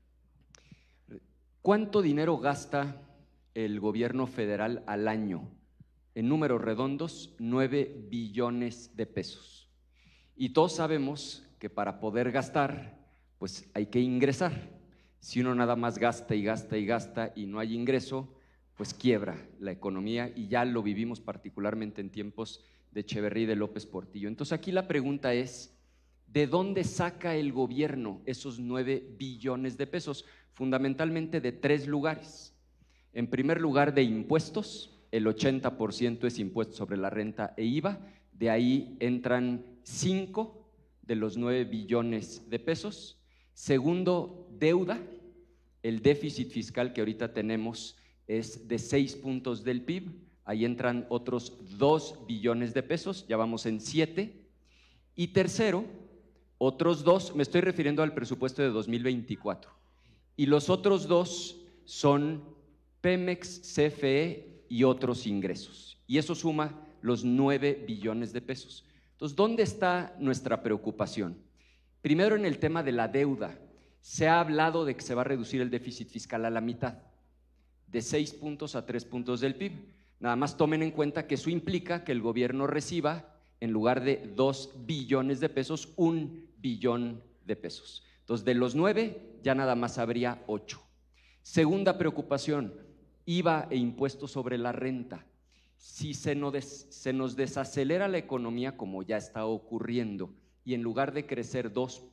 ¿Cuánto dinero gasta el gobierno federal al año? En números redondos, 9 billones de pesos. Y todos sabemos que para poder gastar, pues hay que ingresar. Si uno nada más gasta y gasta y gasta y no hay ingreso, pues quiebra la economía, y ya lo vivimos particularmente en tiempos de Echeverría y de López Portillo. Entonces aquí la pregunta es, ¿de dónde saca el gobierno esos 9 billones de pesos? Fundamentalmente de 3 lugares. En primer lugar, de impuestos. El 80% es impuesto sobre la renta e IVA, de ahí entran 5 de los 9 billones de pesos. Segundo, deuda. El déficit fiscal que ahorita tenemos es de 6 puntos del PIB, ahí entran otros 2 billones de pesos, ya vamos en 7. Y tercero, otros 2, me estoy refiriendo al presupuesto de 2024, y los otros 2 son Pemex, CFE y otros ingresos, y eso suma los 9 billones de pesos. Entonces, ¿dónde está nuestra preocupación? Primero, en el tema de la deuda. Se ha hablado de que se va a reducir el déficit fiscal a la mitad, de 6 puntos a 3 puntos del PIB. Nada más tomen en cuenta que eso implica que el gobierno reciba, en lugar de 2 billones de pesos, 1 billón de pesos. Entonces, de los 9, ya nada más habría 8. Segunda preocupación, IVA e impuestos sobre la renta. Si se nos desacelera la economía, como ya está ocurriendo, y en lugar de crecer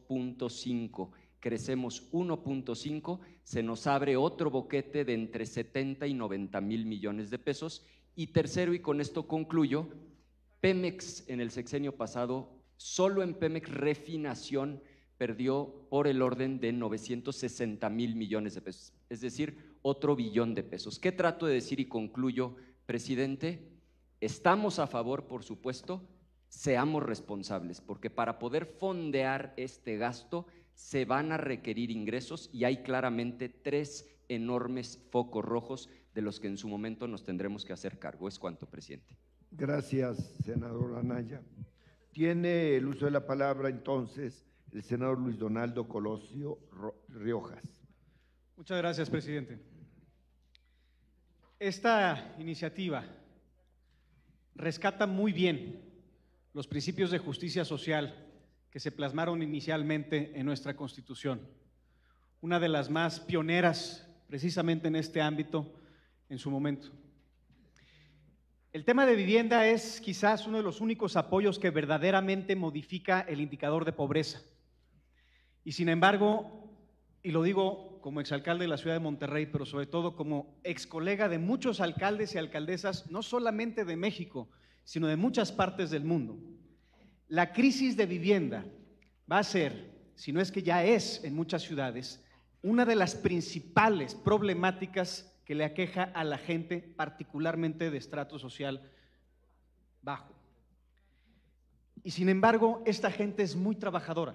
2.5, crecemos 1.5, se nos abre otro boquete de entre 70 y 90 mil millones de pesos. Y tercero, y con esto concluyo, Pemex en el sexenio pasado, solo en Pemex Refinación, perdió por el orden de 960 mil millones de pesos, es decir, otro billón de pesos. ¿Qué trato de decir y concluyo, presidente? Estamos a favor, por supuesto, seamos responsables, porque para poder fondear este gasto se van a requerir ingresos, y hay claramente 3 enormes focos rojos de los que en su momento nos tendremos que hacer cargo. Es cuanto, presidente.
Gracias, senador Anaya. Tiene el uso de la palabra entonces el senador Luis Donaldo Colosio Riojas.
Muchas gracias, presidente. Esta iniciativa rescata muy bien los principios de justicia social que se plasmaron inicialmente en nuestra Constitución, una de las más pioneras precisamente en este ámbito en su momento. El tema de vivienda es quizás uno de los únicos apoyos que verdaderamente modifica el indicador de pobreza. Y sin embargo, y lo digo como exalcalde de la ciudad de Monterrey, pero sobre todo como excolega de muchos alcaldes y alcaldesas, no solamente de México, sino de muchas partes del mundo, la crisis de vivienda va a ser, si no es que ya es en muchas ciudades, una de las principales problemáticas que le aqueja a la gente, particularmente de estrato social bajo. Y sin embargo, esta gente es muy trabajadora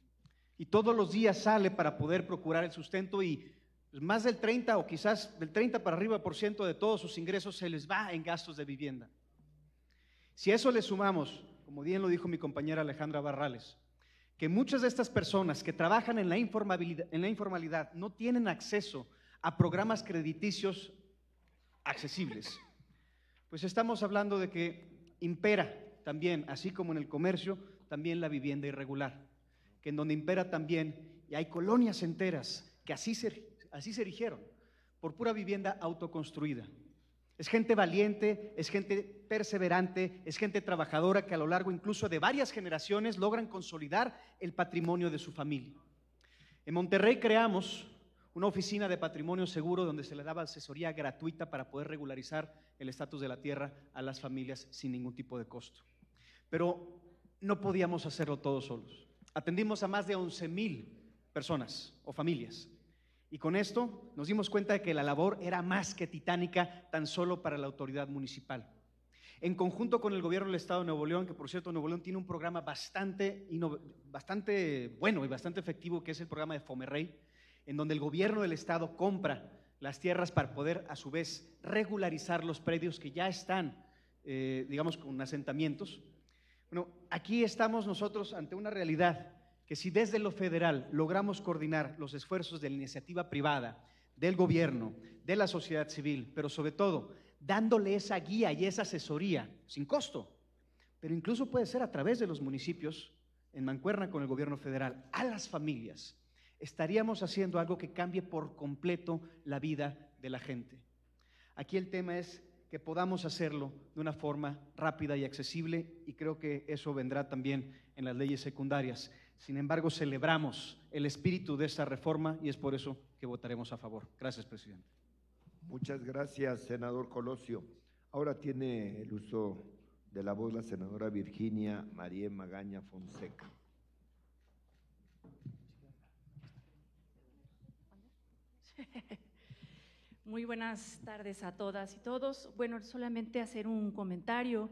y todos los días sale para poder procurar el sustento y más del 30 o quizás del 30 para arriba % de todos sus ingresos se les va en gastos de vivienda. Si a eso le sumamos, como bien lo dijo mi compañera Alejandra Barrales, que muchas de estas personas que trabajan en la informalidad no tienen acceso a programas crediticios accesibles, pues estamos hablando de que impera también, así como en el comercio, también la vivienda irregular, que en donde impera también, y hay colonias enteras que así se erigieron, por pura vivienda autoconstruida. Es gente valiente, es gente perseverante, es gente trabajadora que a lo largo incluso de varias generaciones logran consolidar el patrimonio de su familia. En Monterrey creamos una oficina de patrimonio seguro donde se le daba asesoría gratuita para poder regularizar el estatus de la tierra a las familias sin ningún tipo de costo. Pero no podíamos hacerlo todos solos. Atendimos a más de 11,000 personas o familias. Y con esto nos dimos cuenta de que la labor era más que titánica tan solo para la autoridad municipal. En conjunto con el gobierno del Estado de Nuevo León, que por cierto Nuevo León tiene un programa bastante bueno y bastante efectivo, que es el programa de Fomerrey, en donde el gobierno del Estado compra las tierras para poder a su vez regularizar los predios que ya están, digamos, con asentamientos. Bueno, aquí estamos nosotros ante una realidad que si desde lo federal logramos coordinar los esfuerzos de la iniciativa privada, del gobierno, de la sociedad civil, pero sobre todo dándole esa guía y esa asesoría sin costo, pero incluso puede ser a través de los municipios, en mancuerna con el gobierno federal, a las familias, estaríamos haciendo algo que cambie por completo la vida de la gente. Aquí el tema es que podamos hacerlo de una forma rápida y accesible, y creo que eso vendrá también en las leyes secundarias. Sin embargo, celebramos el espíritu de esta reforma y es por eso que votaremos a favor. Gracias, presidente.
Muchas gracias, senador Colosio. Ahora tiene el uso de la voz la senadora Virginia María Magaña Fonseca.
Muy buenas tardes a todas y todos. Bueno, solamente hacer un comentario.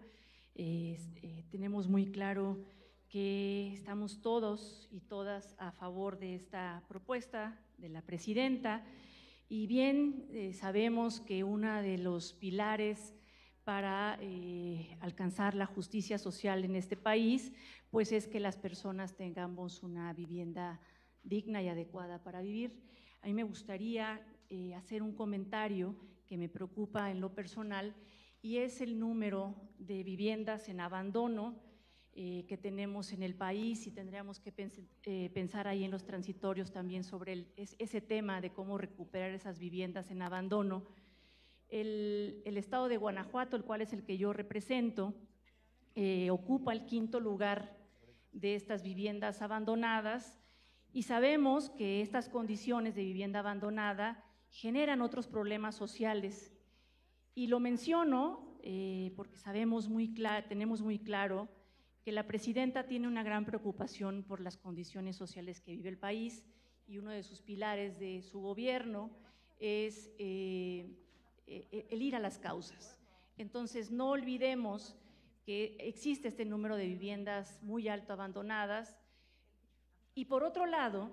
Tenemos muy claro que estamos todos y todas a favor de esta propuesta de la presidenta y bien sabemos que uno de los pilares para alcanzar la justicia social en este país pues es que las personas tengamos una vivienda digna y adecuada para vivir. A mí me gustaría hacer un comentario que me preocupa en lo personal y es el número de viviendas en abandono que tenemos en el país y tendríamos que pensar ahí en los transitorios también sobre ese tema de cómo recuperar esas viviendas en abandono. El estado de Guanajuato, el cual es el que yo represento, ocupa el 5º lugar de estas viviendas abandonadas y sabemos que estas condiciones de vivienda abandonada generan otros problemas sociales. Y lo menciono porque tenemos muy claro que la presidenta tiene una gran preocupación por las condiciones sociales que vive el país y uno de sus pilares de su gobierno es el ir a las causas. Entonces, no olvidemos que existe este número de viviendas muy alto abandonadas y por otro lado,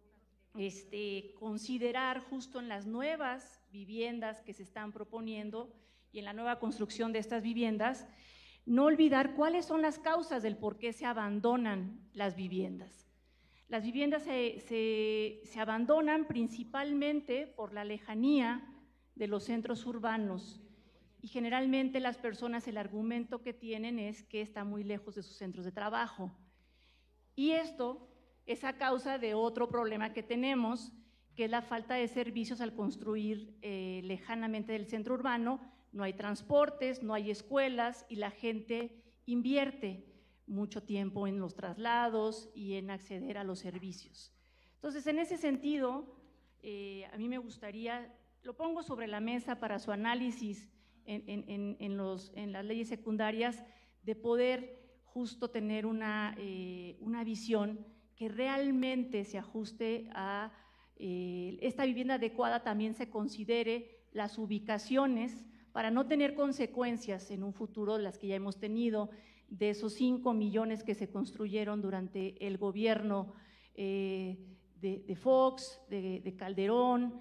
considerar justo en las nuevas viviendas que se están proponiendo y en la nueva construcción de estas viviendas, no olvidar cuáles son las causas del por qué se abandonan las viviendas. Las viviendas se abandonan principalmente por la lejanía de los centros urbanos y generalmente las personas el argumento que tienen es que está muy lejos de sus centros de trabajo. Y esto es a causa de otro problema que tenemos, que es la falta de servicios al construir lejanamente del centro urbano. No hay transportes, no hay escuelas y la gente invierte mucho tiempo en los traslados y en acceder a los servicios. Entonces, en ese sentido, a mí me gustaría, lo pongo sobre la mesa para su análisis en las leyes secundarias, de poder justo tener una visión que realmente se ajuste a esta vivienda adecuada, también se considere las ubicaciones para no tener consecuencias en un futuro, las que ya hemos tenido, de esos 5 millones que se construyeron durante el gobierno de Fox, de Calderón,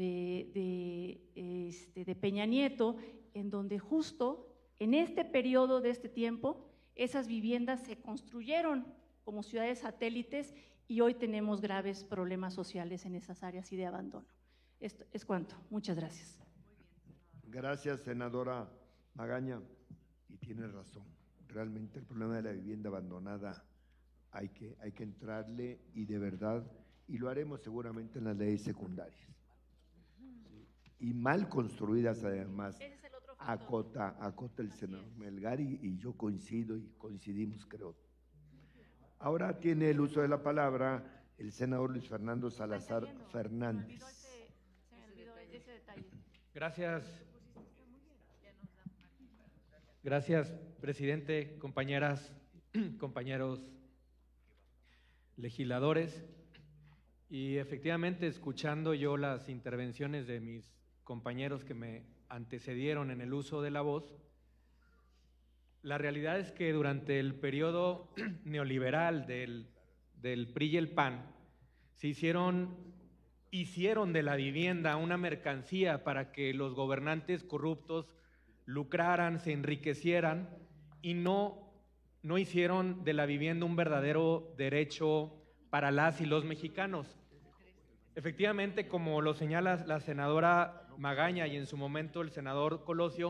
de Peña Nieto, en donde justo en este periodo de este tiempo esas viviendas se construyeron como ciudades satélites y hoy tenemos graves problemas sociales en esas áreas y de abandono. Esto es cuanto. Muchas gracias.
Gracias, senadora Magaña. Y tiene razón. Realmente el problema de la vivienda abandonada hay que entrarle y de verdad, y lo haremos seguramente en las leyes secundarias. Y mal construidas además, acota el senador Melgar y yo coincido y coincidimos, creo. Ahora tiene el uso de la palabra el senador Luis Fernando Salazar Fernández.
Se me olvidó ese detalle.
Gracias, presidente, compañeras, compañeros legisladores. Y efectivamente, escuchando yo las intervenciones de mis compañeros que me antecedieron en el uso de la voz, la realidad es que durante el periodo neoliberal del PRI y el PAN, hicieron de la vivienda una mercancía para que los gobernantes corruptos lucraran, se enriquecieran y no hicieron de la vivienda un verdadero derecho para las y los mexicanos. Efectivamente, como lo señala la senadora Magaña y en su momento el senador Colosio,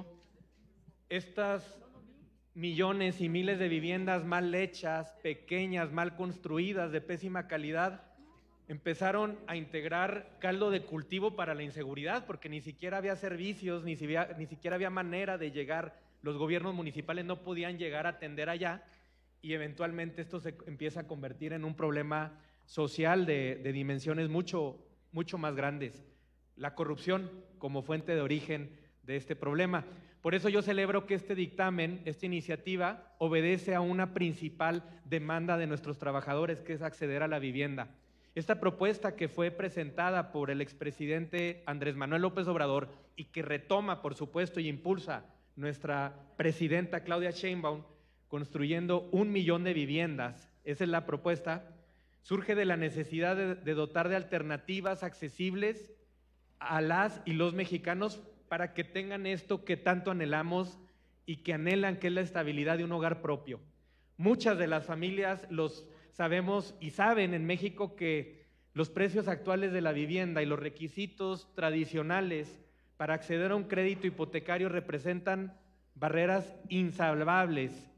estas millones y miles de viviendas mal hechas, pequeñas, mal construidas, de pésima calidad, empezaron a integrar caldo de cultivo para la inseguridad, porque ni siquiera había servicios, ni siquiera había manera de llegar, los gobiernos municipales no podían llegar a atender allá, y eventualmente esto se empieza a convertir en un problema social de dimensiones mucho más grandes. La corrupción como fuente de origen de este problema. Por eso yo celebro que este dictamen, esta iniciativa, obedece a una principal demanda de nuestros trabajadores, que es acceder a la vivienda. Esta propuesta que fue presentada por el expresidente Andrés Manuel López Obrador y que retoma, por supuesto, y impulsa nuestra presidenta Claudia Sheinbaum, construyendo 1 millón de viviendas, esa es la propuesta, surge de la necesidad de dotar de alternativas accesibles a las y los mexicanos para que tengan esto que tanto anhelamos y que anhelan, que es la estabilidad de un hogar propio. Muchas de las familias los sabemos y saben en México que los precios actuales de la vivienda y los requisitos tradicionales para acceder a un crédito hipotecario representan barreras insalvables.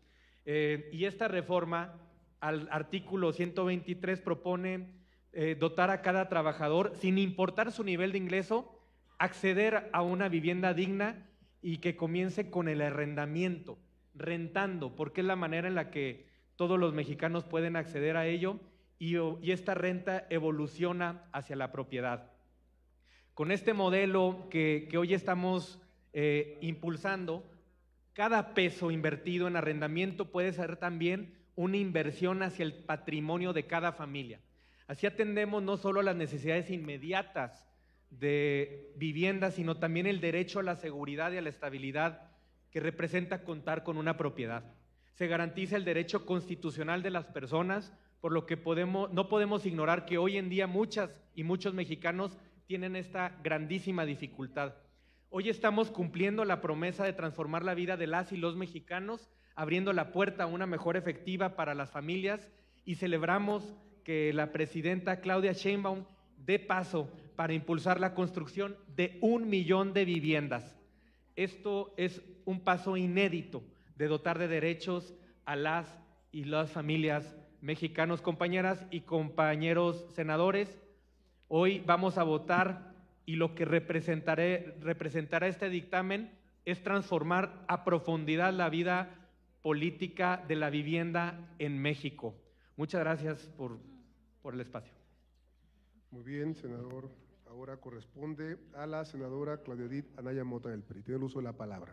Y esta reforma al artículo 123 propone dotar a cada trabajador, sin importar su nivel de ingreso, acceder a una vivienda digna y que comience con el arrendamiento, rentando, porque es la manera en la que todos los mexicanos pueden acceder a ello y esta renta evoluciona hacia la propiedad. Con este modelo que hoy estamos impulsando, cada peso invertido en arrendamiento puede ser también una inversión hacia el patrimonio de cada familia. Así atendemos no solo a las necesidades inmediatas de vivienda, sino también el derecho a la seguridad y a la estabilidad que representa contar con una propiedad. Se garantiza el derecho constitucional de las personas, por lo que no podemos ignorar que hoy en día muchas y muchos mexicanos tienen esta grandísima dificultad. Hoy estamos cumpliendo la promesa de transformar la vida de las y los mexicanos, abriendo la puerta a una mejor efectiva para las familias, y celebramos que la presidenta Claudia Sheinbaum dé paso para impulsar la construcción de 1 millón de viviendas. Esto es un paso inédito de dotar de derechos a las y las familias mexicanos. Compañeras y compañeros senadores, hoy vamos a votar y lo que representará este dictamen es transformar a profundidad la vida política de la vivienda en México. Muchas gracias por el espacio.
Muy bien, senador. Ahora corresponde a la senadora Claudia Edith Anaya Mota del PRI. Tiene el uso de la palabra.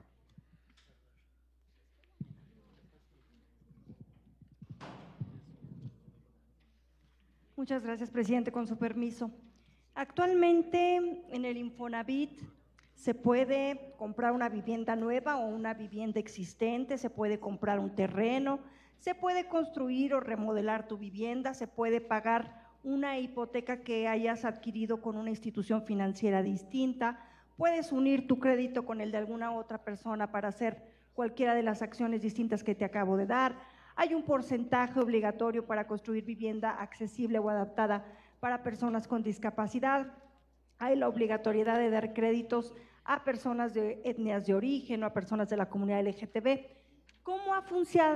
Muchas gracias, presidente. Con su permiso. Actualmente en el Infonavit Se puede comprar una vivienda nueva o una vivienda existente, se puede comprar un terreno, se puede construir o remodelar tu vivienda, se puede pagar una hipoteca que hayas adquirido con una institución financiera distinta, puedes unir tu crédito con el de alguna otra persona para hacer cualquiera de las acciones distintas que te acabo de dar. Hay un porcentaje obligatorio para construir vivienda accesible o adaptada para personas con discapacidad. Hay la obligatoriedad de dar créditos a personas de etnias de origen o a personas de la comunidad LGTB. ¿Cómo ha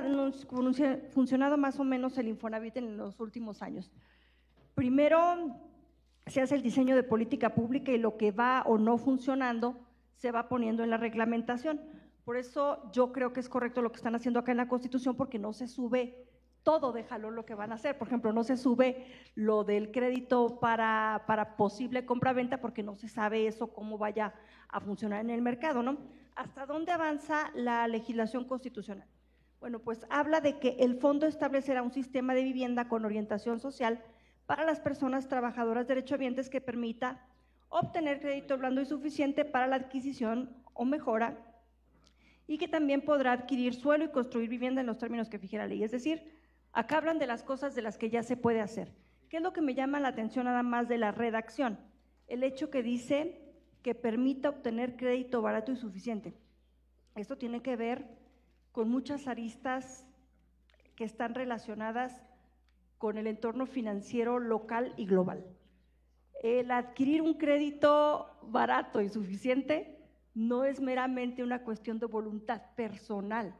funcionado más o menos el Infonavit en los últimos años? Primero, se hace el diseño de política pública y lo que va o no funcionando se va poniendo en la reglamentación. Por eso yo creo que es correcto lo que están haciendo acá en la Constitución, porque no se sube todo de jalón lo que van a hacer. Por ejemplo, no se sube lo del crédito para posible compra-venta, porque no se sabe eso cómo vaya a funcionar en el mercado, ¿no? ¿Hasta dónde avanza la legislación constitucional? Bueno, pues habla de que el fondo establecerá un sistema de vivienda con orientación social para las personas trabajadoras derechohabientes que permita obtener crédito blando y suficiente para la adquisición o mejora, y que también podrá adquirir suelo y construir vivienda en los términos que fije la ley. Es decir, acá hablan de las cosas de las que ya se puede hacer. ¿Qué es lo que me llama la atención nada más de la redacción? El hecho que dice que permita obtener crédito barato y suficiente. Esto tiene que ver con muchas aristas que están relacionadas con el entorno financiero local y global. El adquirir un crédito barato y suficiente no es meramente una cuestión de voluntad personal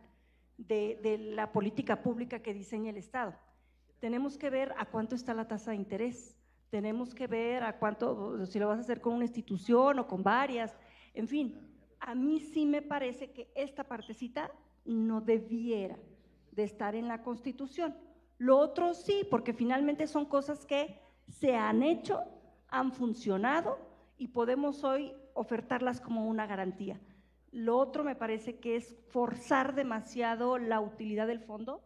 de la política pública que diseña el Estado. Tenemos que ver a cuánto está la tasa de interés, tenemos que ver a cuánto, si lo vas a hacer con una institución o con varias, en fin. A mí sí me parece que esta partecita no debiera de estar en la Constitución. Lo otro sí, porque finalmente son cosas que se han hecho, han funcionado y podemos hoy ofertarlas como una garantía. Lo otro me parece que es forzar demasiado la utilidad del fondo.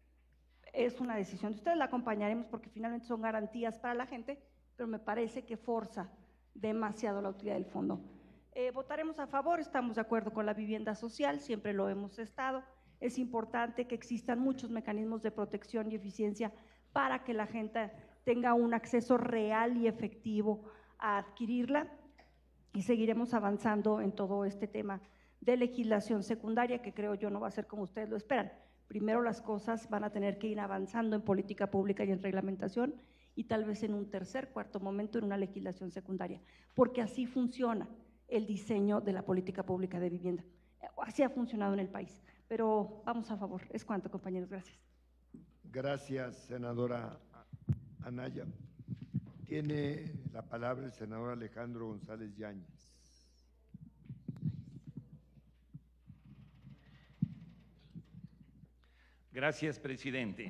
Es una decisión de ustedes, la acompañaremos porque finalmente son garantías para la gente, pero me parece que forza demasiado la utilidad del fondo. Votaremos a favor, estamos de acuerdo con la vivienda social, siempre lo hemos estado. Es importante que existan muchos mecanismos de protección y eficiencia para que la gente tenga un acceso real y efectivo a adquirirla, y seguiremos avanzando en todo este tema de legislación secundaria, que creo yo no va a ser como ustedes lo esperan. Primero las cosas van a tener que ir avanzando en política pública y en reglamentación, y tal vez en un tercer, cuarto momento en una legislación secundaria, porque así funciona el diseño de la política pública de vivienda. Así ha funcionado en el país, pero vamos a favor. Es cuanto, compañeros. Gracias.
Gracias, senadora Anaya. Tiene la palabra el senador Alejandro González Yáñez.
Gracias, presidente.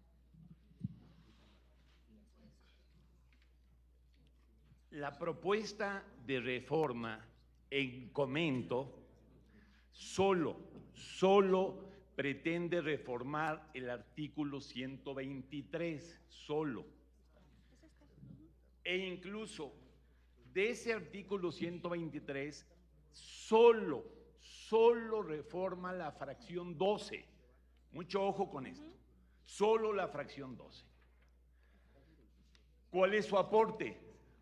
La propuesta de reforma en comento solo pretende reformar el artículo 123, solo. E incluso de ese artículo 123, solo reforma la fracción 12. Mucho ojo con esto. Solo la fracción 12. ¿Cuál es su aporte?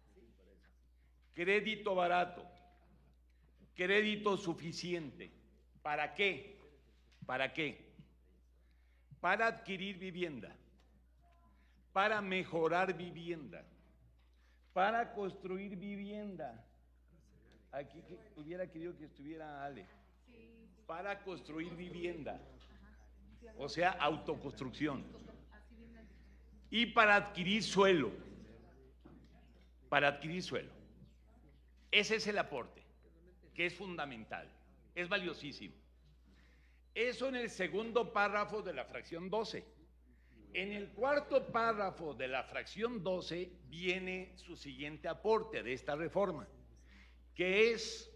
Crédito barato, crédito suficiente. ¿Para qué? ¿Para qué? Para adquirir vivienda, para mejorar vivienda, para construir vivienda. Aquí hubiera querido que estuviera Ale. Para construir vivienda, o sea, autoconstrucción. Y para adquirir suelo. Para adquirir suelo. Ese es el aporte, que es fundamental, es valiosísimo. Eso en el segundo párrafo de la fracción 12. En el cuarto párrafo de la fracción 12 viene su siguiente aporte de esta reforma, que es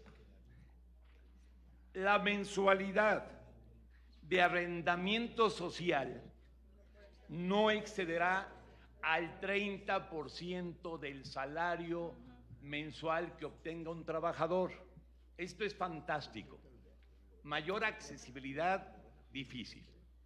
la mensualidad de arrendamiento social no excederá al 30% del salario mensual que obtenga un trabajador. Esto es fantástico. Mayor accesibilidad, difícil.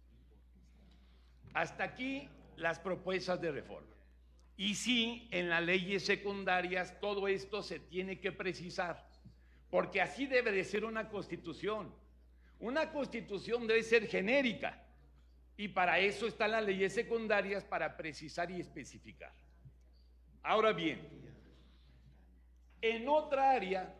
Hasta aquí las propuestas de reforma. Y sí, en las leyes secundarias todo esto se tiene que precisar, porque así debe de ser una constitución. Una constitución debe ser genérica, y para eso están las leyes secundarias, para precisar y especificar. Ahora bien, en otra área,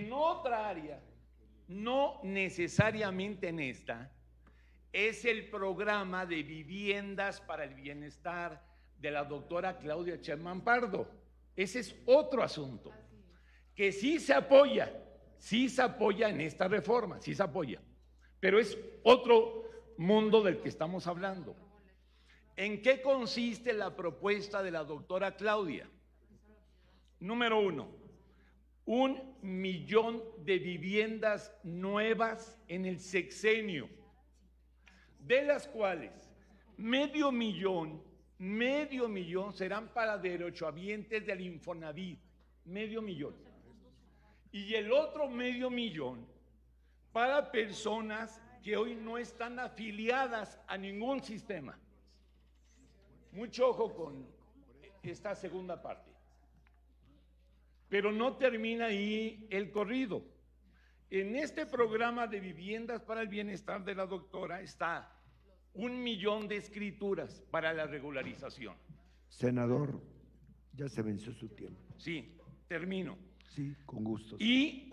no necesariamente en esta, es el programa de viviendas para el bienestar de la doctora Claudia Sheinbaum Pardo. Ese es otro asunto, que sí se apoya en esta reforma, sí se apoya, pero es otro mundo del que estamos hablando. ¿En qué consiste la propuesta de la doctora Claudia? Número 1, 1 millón de viviendas nuevas en el sexenio, de las cuales medio millón serán para derechohabientes del Infonavit, medio millón. Y el otro medio millón para personas que hoy no están afiliadas a ningún sistema. Mucho ojo con esta segunda parte. Pero no termina ahí el corrido. En este programa de viviendas para el bienestar de la doctora está 1 millón de escrituras para la regularización.
Senador, ya se venció su tiempo.
Sí, termino.
Sí, con gusto.
Y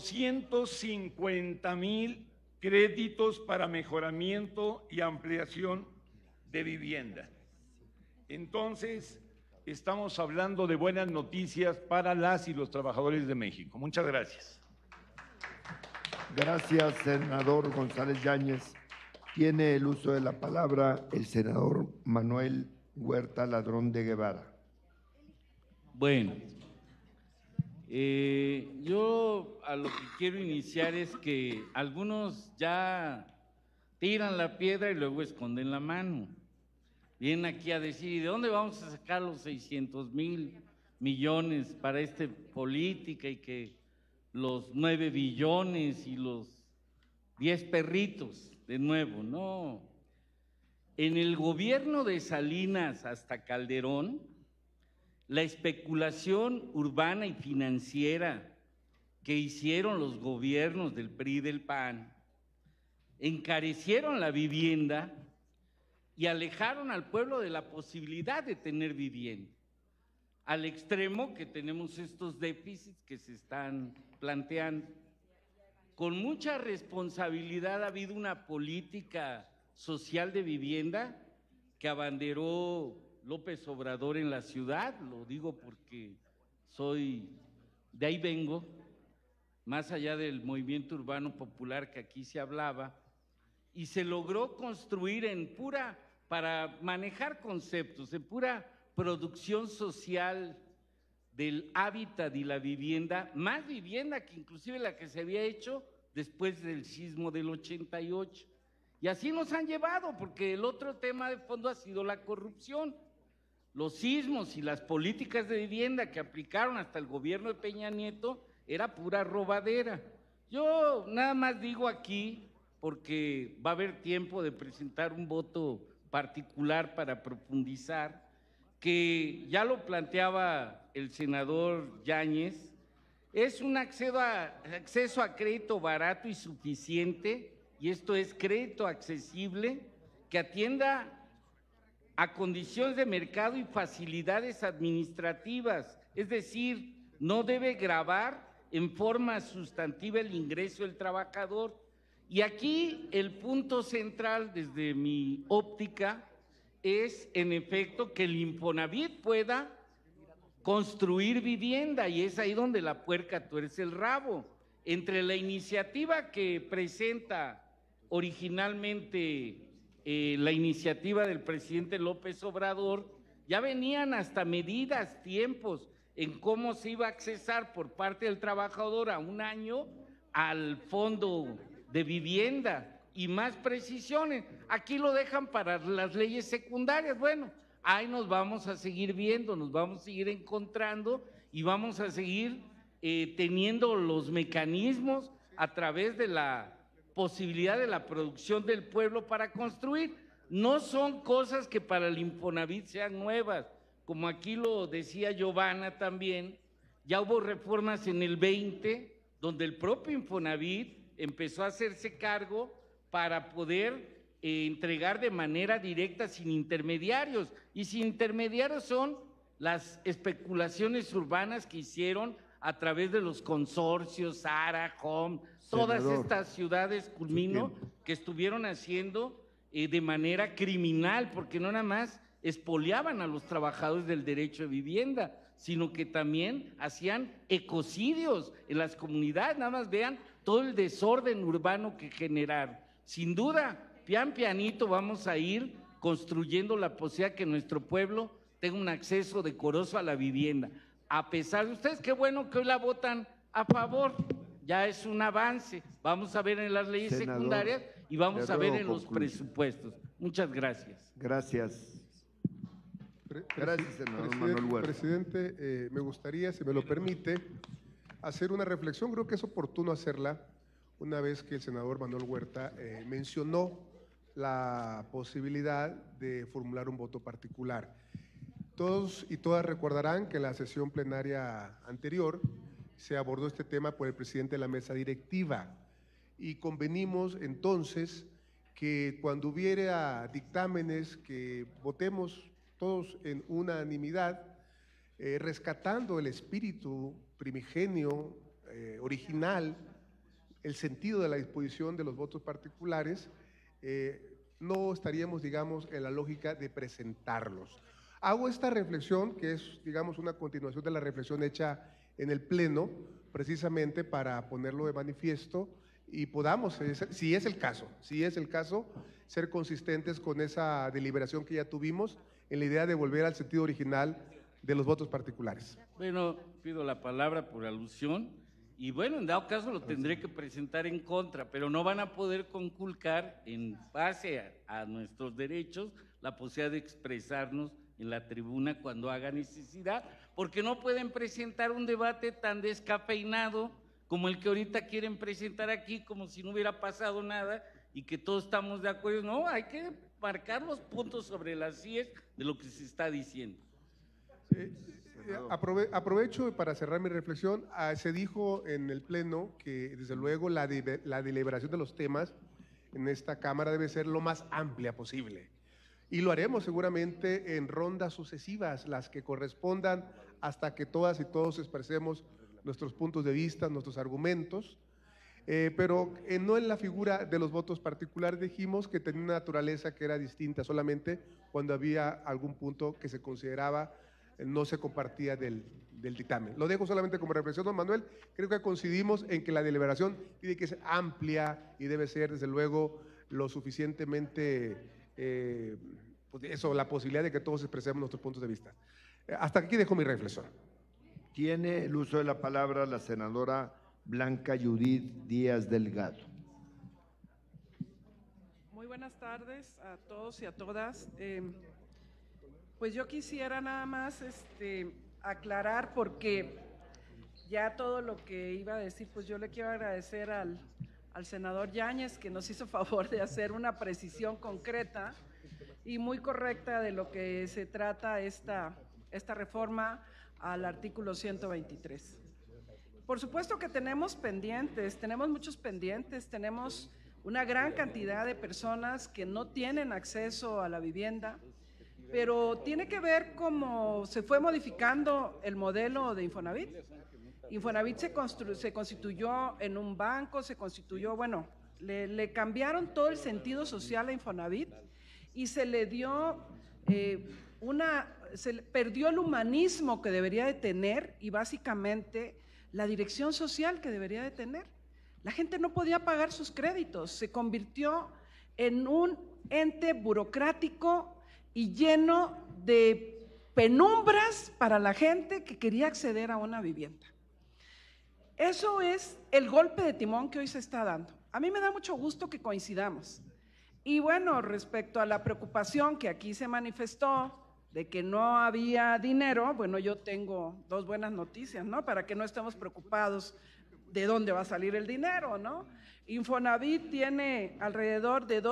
450,000 créditos para mejoramiento y ampliación de vivienda. Entonces, estamos hablando de buenas noticias para las y los trabajadores de México. Muchas gracias.
Gracias, senador González Yáñez. Tiene el uso de la palabra el senador Manuel Huerta Ladrón de Guevara.
Bueno, yo a lo que quiero iniciar es que algunos ya tiran la piedra y luego esconden la mano. Vienen aquí a decir, ¿y de dónde vamos a sacar los 600,000 millones para esta política y que los 9 billones y los 10 perritos? De nuevo, no. En el gobierno de Salinas hasta Calderón, la especulación urbana y financiera que hicieron los gobiernos del PRI y del PAN encarecieron la vivienda y alejaron al pueblo de la posibilidad de tener vivienda, al extremo que tenemos estos déficits que se están planteando. Con mucha responsabilidad ha habido una política social de vivienda que abanderó López Obrador en la ciudad, lo digo porque de ahí vengo, más allá del movimiento urbano popular que aquí se hablaba, y se logró construir para manejar conceptos, en pura producción social del hábitat y la vivienda, más vivienda que inclusive la que se había hecho después del sismo del 88. Y así nos han llevado, porque el otro tema de fondo ha sido la corrupción. Los sismos y las políticas de vivienda que aplicaron hasta el gobierno de Peña Nieto era pura robadera. Yo nada más digo aquí, porque va a haber tiempo de presentar un voto particular para profundizar, que ya lo planteaba el senador Yáñez, es un acceso a crédito barato y suficiente, y esto es crédito accesible, que atienda a condiciones de mercado y facilidades administrativas, es decir, no debe gravar en forma sustantiva el ingreso del trabajador. Y aquí el punto central, desde mi óptica, es en efecto que el Infonavit pueda construir vivienda, y es ahí donde la puerca tuerce el rabo. Entre la iniciativa que presenta originalmente la iniciativa del presidente López Obrador, ya venían hasta medidas, tiempos, en cómo se iba a accesar por parte del trabajador a 1 año al fondo de vivienda y más precisiones. Aquí lo dejan para las leyes secundarias. Bueno, ahí nos vamos a seguir viendo, nos vamos a seguir encontrando y vamos a seguir teniendo los mecanismos a través de la posibilidad de la producción del pueblo para construir. No son cosas que para el Infonavit sean nuevas, como aquí lo decía Giovanna también. Ya hubo reformas en el 20, donde el propio Infonavit empezó a hacerse cargo para poder entregar de manera directa sin intermediarios. Y sin intermediarios son las especulaciones urbanas que hicieron a través de los consorcios, Ara, Home, todas estas ciudades culmino que estuvieron haciendo de manera criminal, porque no nada más expoliaban a los trabajadores del derecho de vivienda, sino que también hacían ecocidios en las comunidades. Nada más vean todo el desorden urbano que generaron. Sin duda, pian pianito vamos a ir construyendo la posibilidad que nuestro pueblo tenga un acceso decoroso a la vivienda. A pesar de ustedes, qué bueno que hoy la votan a favor, ya es un avance. Vamos a ver en las leyes secundarias y vamos a ver en los presupuestos. Muchas gracias.
Gracias. Gracias, senador Manuel Huerta.
Presidente, me gustaría, si me lo permite, hacer una reflexión. Creo que es oportuno hacerla una vez que el senador Manuel Huerta mencionó la posibilidad de formular un voto particular. Todos y todas recordarán que en la sesión plenaria anterior se abordó este tema por el presidente de la mesa directiva y convenimos entonces que cuando hubiera dictámenes que votemos todos en unanimidad, rescatando el espíritu primigenio, original, el sentido de la disposición de los votos particulares, no estaríamos, digamos, en la lógica de presentarlos. Hago esta reflexión, que es, digamos, una continuación de la reflexión hecha en el Pleno, precisamente para ponerlo de manifiesto y podamos, si es el caso, ser consistentes con esa deliberación que ya tuvimos en la idea de volver al sentido original de los votos particulares.
Bueno, pido la palabra por alusión y bueno, en dado caso lo tendré que presentar en contra, pero no van a poder conculcar en base a nuestros derechos la posibilidad de expresarnos en la tribuna cuando haga necesidad, porque no pueden presentar un debate tan descafeinado como el que ahorita quieren presentar aquí, como si no hubiera pasado nada y que todos estamos de acuerdo. No, hay que marcar los puntos sobre las IES de lo que se está diciendo.
Aprovecho para cerrar mi reflexión. Se dijo en el Pleno que desde luego la deliberación de los temas en esta Cámara debe ser lo más amplia posible. Y lo haremos seguramente en rondas sucesivas, las que correspondan, hasta que todas y todos expresemos nuestros puntos de vista, nuestros argumentos, pero no en la figura de los votos particulares. Dijimos que tenía una naturaleza que era distinta solamente cuando había algún punto que se consideraba no se compartía del dictamen. Lo dejo solamente como reflexión, don Manuel. Creo que coincidimos en que la deliberación tiene que ser amplia y debe ser, desde luego, lo suficientemente, la posibilidad de que todos expresemos nuestros puntos de vista. Hasta aquí dejo mi reflexión.
Tiene el uso de la palabra la senadora Blanca Judith Díaz Delgado.
Muy buenas tardes a todos y a todas. Pues yo quisiera nada más aclarar, porque ya todo lo que iba a decir, pues yo le quiero agradecer al senador Yáñez, que nos hizo favor de hacer una precisión concreta y muy correcta de lo que se trata esta reforma al artículo 123. Por supuesto que tenemos pendientes, tenemos muchos pendientes, tenemos una gran cantidad de personas que no tienen acceso a la vivienda, pero tiene que ver cómo se fue modificando el modelo de Infonavit. Infonavit se constituyó en un banco, bueno, le cambiaron todo el sentido social a Infonavit y se le dio se perdió el humanismo que debería de tener y básicamente la dirección social que debería de tener. La gente no podía pagar sus créditos, se convirtió en un ente burocrático y lleno de penumbras para la gente que quería acceder a una vivienda. Eso es el golpe de timón que hoy se está dando. A mí me da mucho gusto que coincidamos. Y bueno, respecto a la preocupación que aquí se manifestó de que no había dinero, bueno, yo tengo dos buenas noticias, ¿no? Para que no estemos preocupados de dónde va a salir el dinero, ¿no? Infonavit tiene alrededor de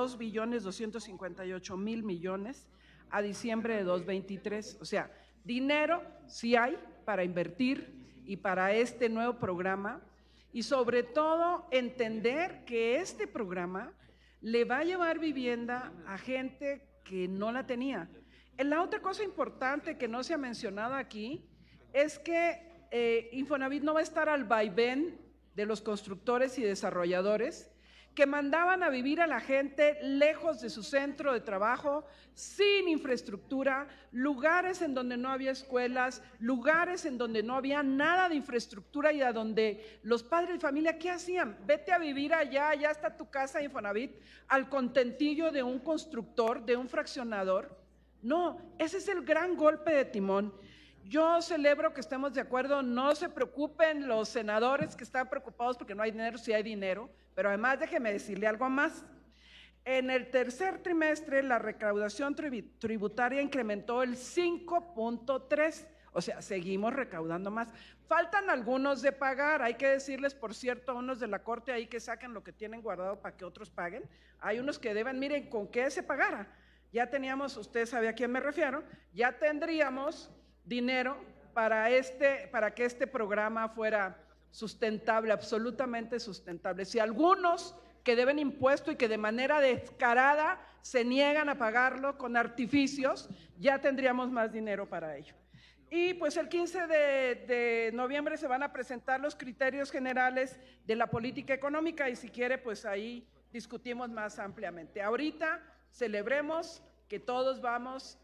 2.258.000 millones a diciembre de 2023. O sea, dinero sí hay para invertir y para este nuevo programa, y sobre todo entender que este programa le va a llevar vivienda a gente que no la tenía. La otra cosa importante que no se ha mencionado aquí es que Infonavit no va a estar al vaivén de los constructores y desarrolladores que mandaban a vivir a la gente lejos de su centro de trabajo, sin infraestructura, lugares en donde no había escuelas, lugares en donde no había nada de infraestructura, y a donde los padres de familia, ¿qué hacían? Vete a vivir allá, allá está tu casa, Infonavit, al contentillo de un constructor, de un fraccionador. No, ese es el gran golpe de timón. Yo celebro que estemos de acuerdo, no se preocupen los senadores que están preocupados porque no hay dinero, sí hay dinero, pero además déjeme decirle algo más. En el tercer trimestre la recaudación tributaria incrementó el 5.3%, o sea, seguimos recaudando más. Faltan algunos de pagar, hay que decirles, por cierto, a unos de la Corte ahí que saquen lo que tienen guardado para que otros paguen. Hay unos que deben, miren, ¿con qué se pagara? Ya teníamos, usted sabe a quién me refiero, ya tendríamos dinero para que este programa fuera sustentable, absolutamente sustentable. Si algunos que deben impuesto y que de manera descarada se niegan a pagarlo con artificios, ya tendríamos más dinero para ello. Y pues el 15 de noviembre se van a presentar los criterios generales de la política económica, y si quiere pues ahí discutimos más ampliamente. Ahorita celebremos que todos vamos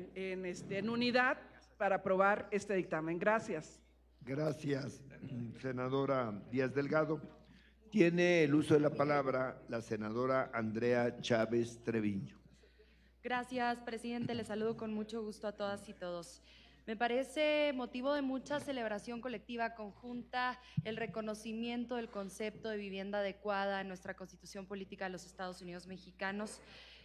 en unidad para aprobar este dictamen. Gracias.
Gracias, senadora Díaz Delgado. Tiene el uso de la palabra la senadora Andrea Chávez Treviño.
Gracias, presidente. Les saludo con mucho gusto a todas y todos. Me parece motivo de mucha celebración colectiva conjunta el reconocimiento del concepto de vivienda adecuada en nuestra Constitución Política de los Estados Unidos Mexicanos,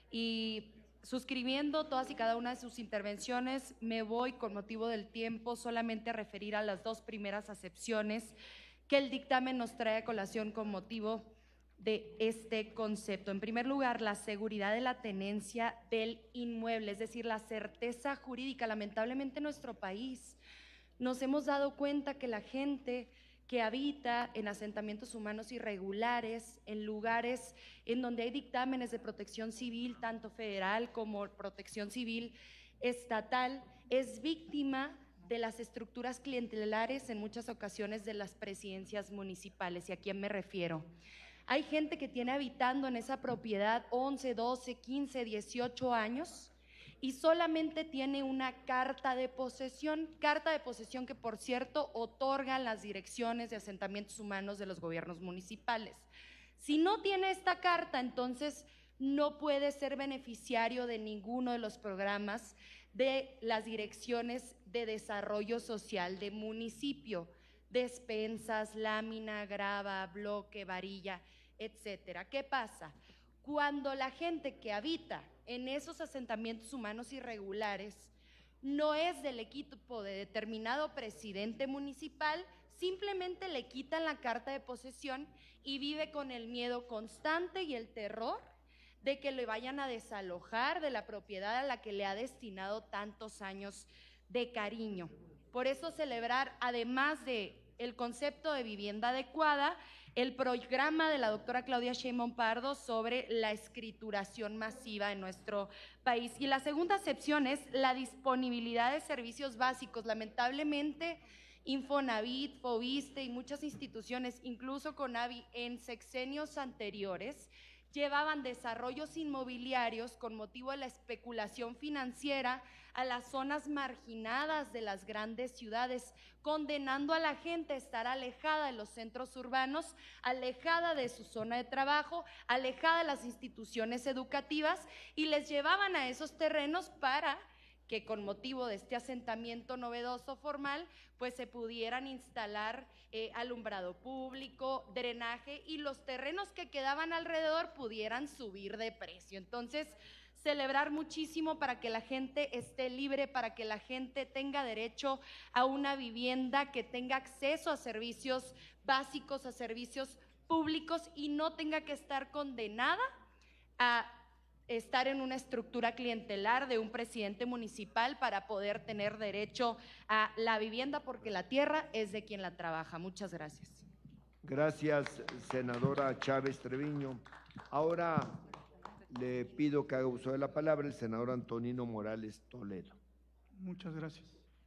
y suscribiendo todas y cada una de sus intervenciones, me voy con motivo del tiempo solamente a referir a las dos primeras acepciones que el dictamen nos trae a colación con motivo de este concepto. En primer lugar, la seguridad de la tenencia del inmueble, es decir, la certeza jurídica. Lamentablemente en nuestro país nos hemos dado cuenta que la gente que habita en asentamientos humanos irregulares, en lugares en donde hay dictámenes de protección civil, tanto federal como protección civil estatal, es víctima de las estructuras clientelares en muchas ocasiones de las presidencias municipales. ¿Y a quién me refiero? Hay gente que tiene habitando en esa propiedad 11, 12, 15, 18 años y solamente tiene una carta de posesión que, por cierto, otorgan las direcciones de asentamientos humanos de los gobiernos municipales. Si no tiene esta carta, entonces no puede ser beneficiario de ninguno de los programas de las direcciones de desarrollo social de municipio, despensas, lámina, grava, bloque, varilla, etcétera. ¿Qué pasa? Cuando la gente que habita en esos asentamientos humanos irregulares no es del equipo de determinado presidente municipal, simplemente le quitan la carta de posesión y vive con el miedo constante y el terror de que le vayan a desalojar de la propiedad a la que le ha destinado tantos años de cariño. Por eso celebrar, además de el concepto de vivienda adecuada, el programa de la doctora Claudia Sheinbaum Pardo sobre la escrituración masiva en nuestro país. Y la segunda acepción es la disponibilidad de servicios básicos. Lamentablemente, Infonavit, Foviste y muchas instituciones, incluso Conavi, en sexenios anteriores, llevaban desarrollos inmobiliarios con motivo de la especulación financiera a las zonas marginadas de las grandes ciudades, condenando a la gente a estar alejada de los centros urbanos, alejada de su zona de trabajo, alejada de las instituciones educativas, y les llevaban a esos terrenos para que con motivo de este asentamiento novedoso formal, pues se pudieran instalar alumbrado público, drenaje, y los terrenos que quedaban alrededor pudieran subir de precio. Entonces, celebrar muchísimo para que la gente esté libre, para que la gente tenga derecho a una vivienda, que tenga acceso a servicios básicos, a servicios públicos y no tenga que estar condenada a estar en una estructura clientelar de un presidente municipal para poder tener derecho a la vivienda, porque la tierra es de quien la trabaja. Muchas gracias.
Gracias, senadora Chávez Treviño. Ahora le pido que haga uso de la palabra el senador Antonino Morales Toledo.
Muchas gracias.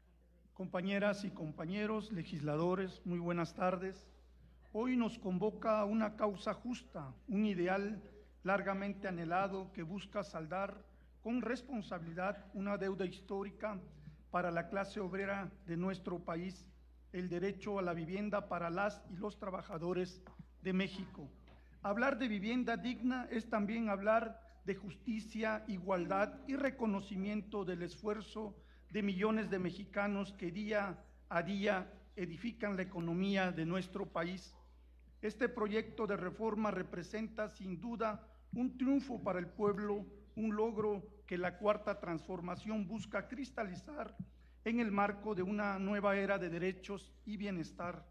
Compañeras y compañeros, legisladores, muy buenas tardes. Hoy nos convoca una causa justa, un ideal largamente anhelado que busca saldar con responsabilidad una deuda histórica para la clase obrera de nuestro país, el derecho a la vivienda para las y los trabajadores de México. Hablar de vivienda digna es también hablar de justicia, igualdad y reconocimiento del esfuerzo de millones de mexicanos que día a día edifican la economía de nuestro país. Este proyecto de reforma representa sin duda un triunfo para el pueblo, un logro que la Cuarta Transformación busca cristalizar en el marco de una nueva era de derechos y bienestar.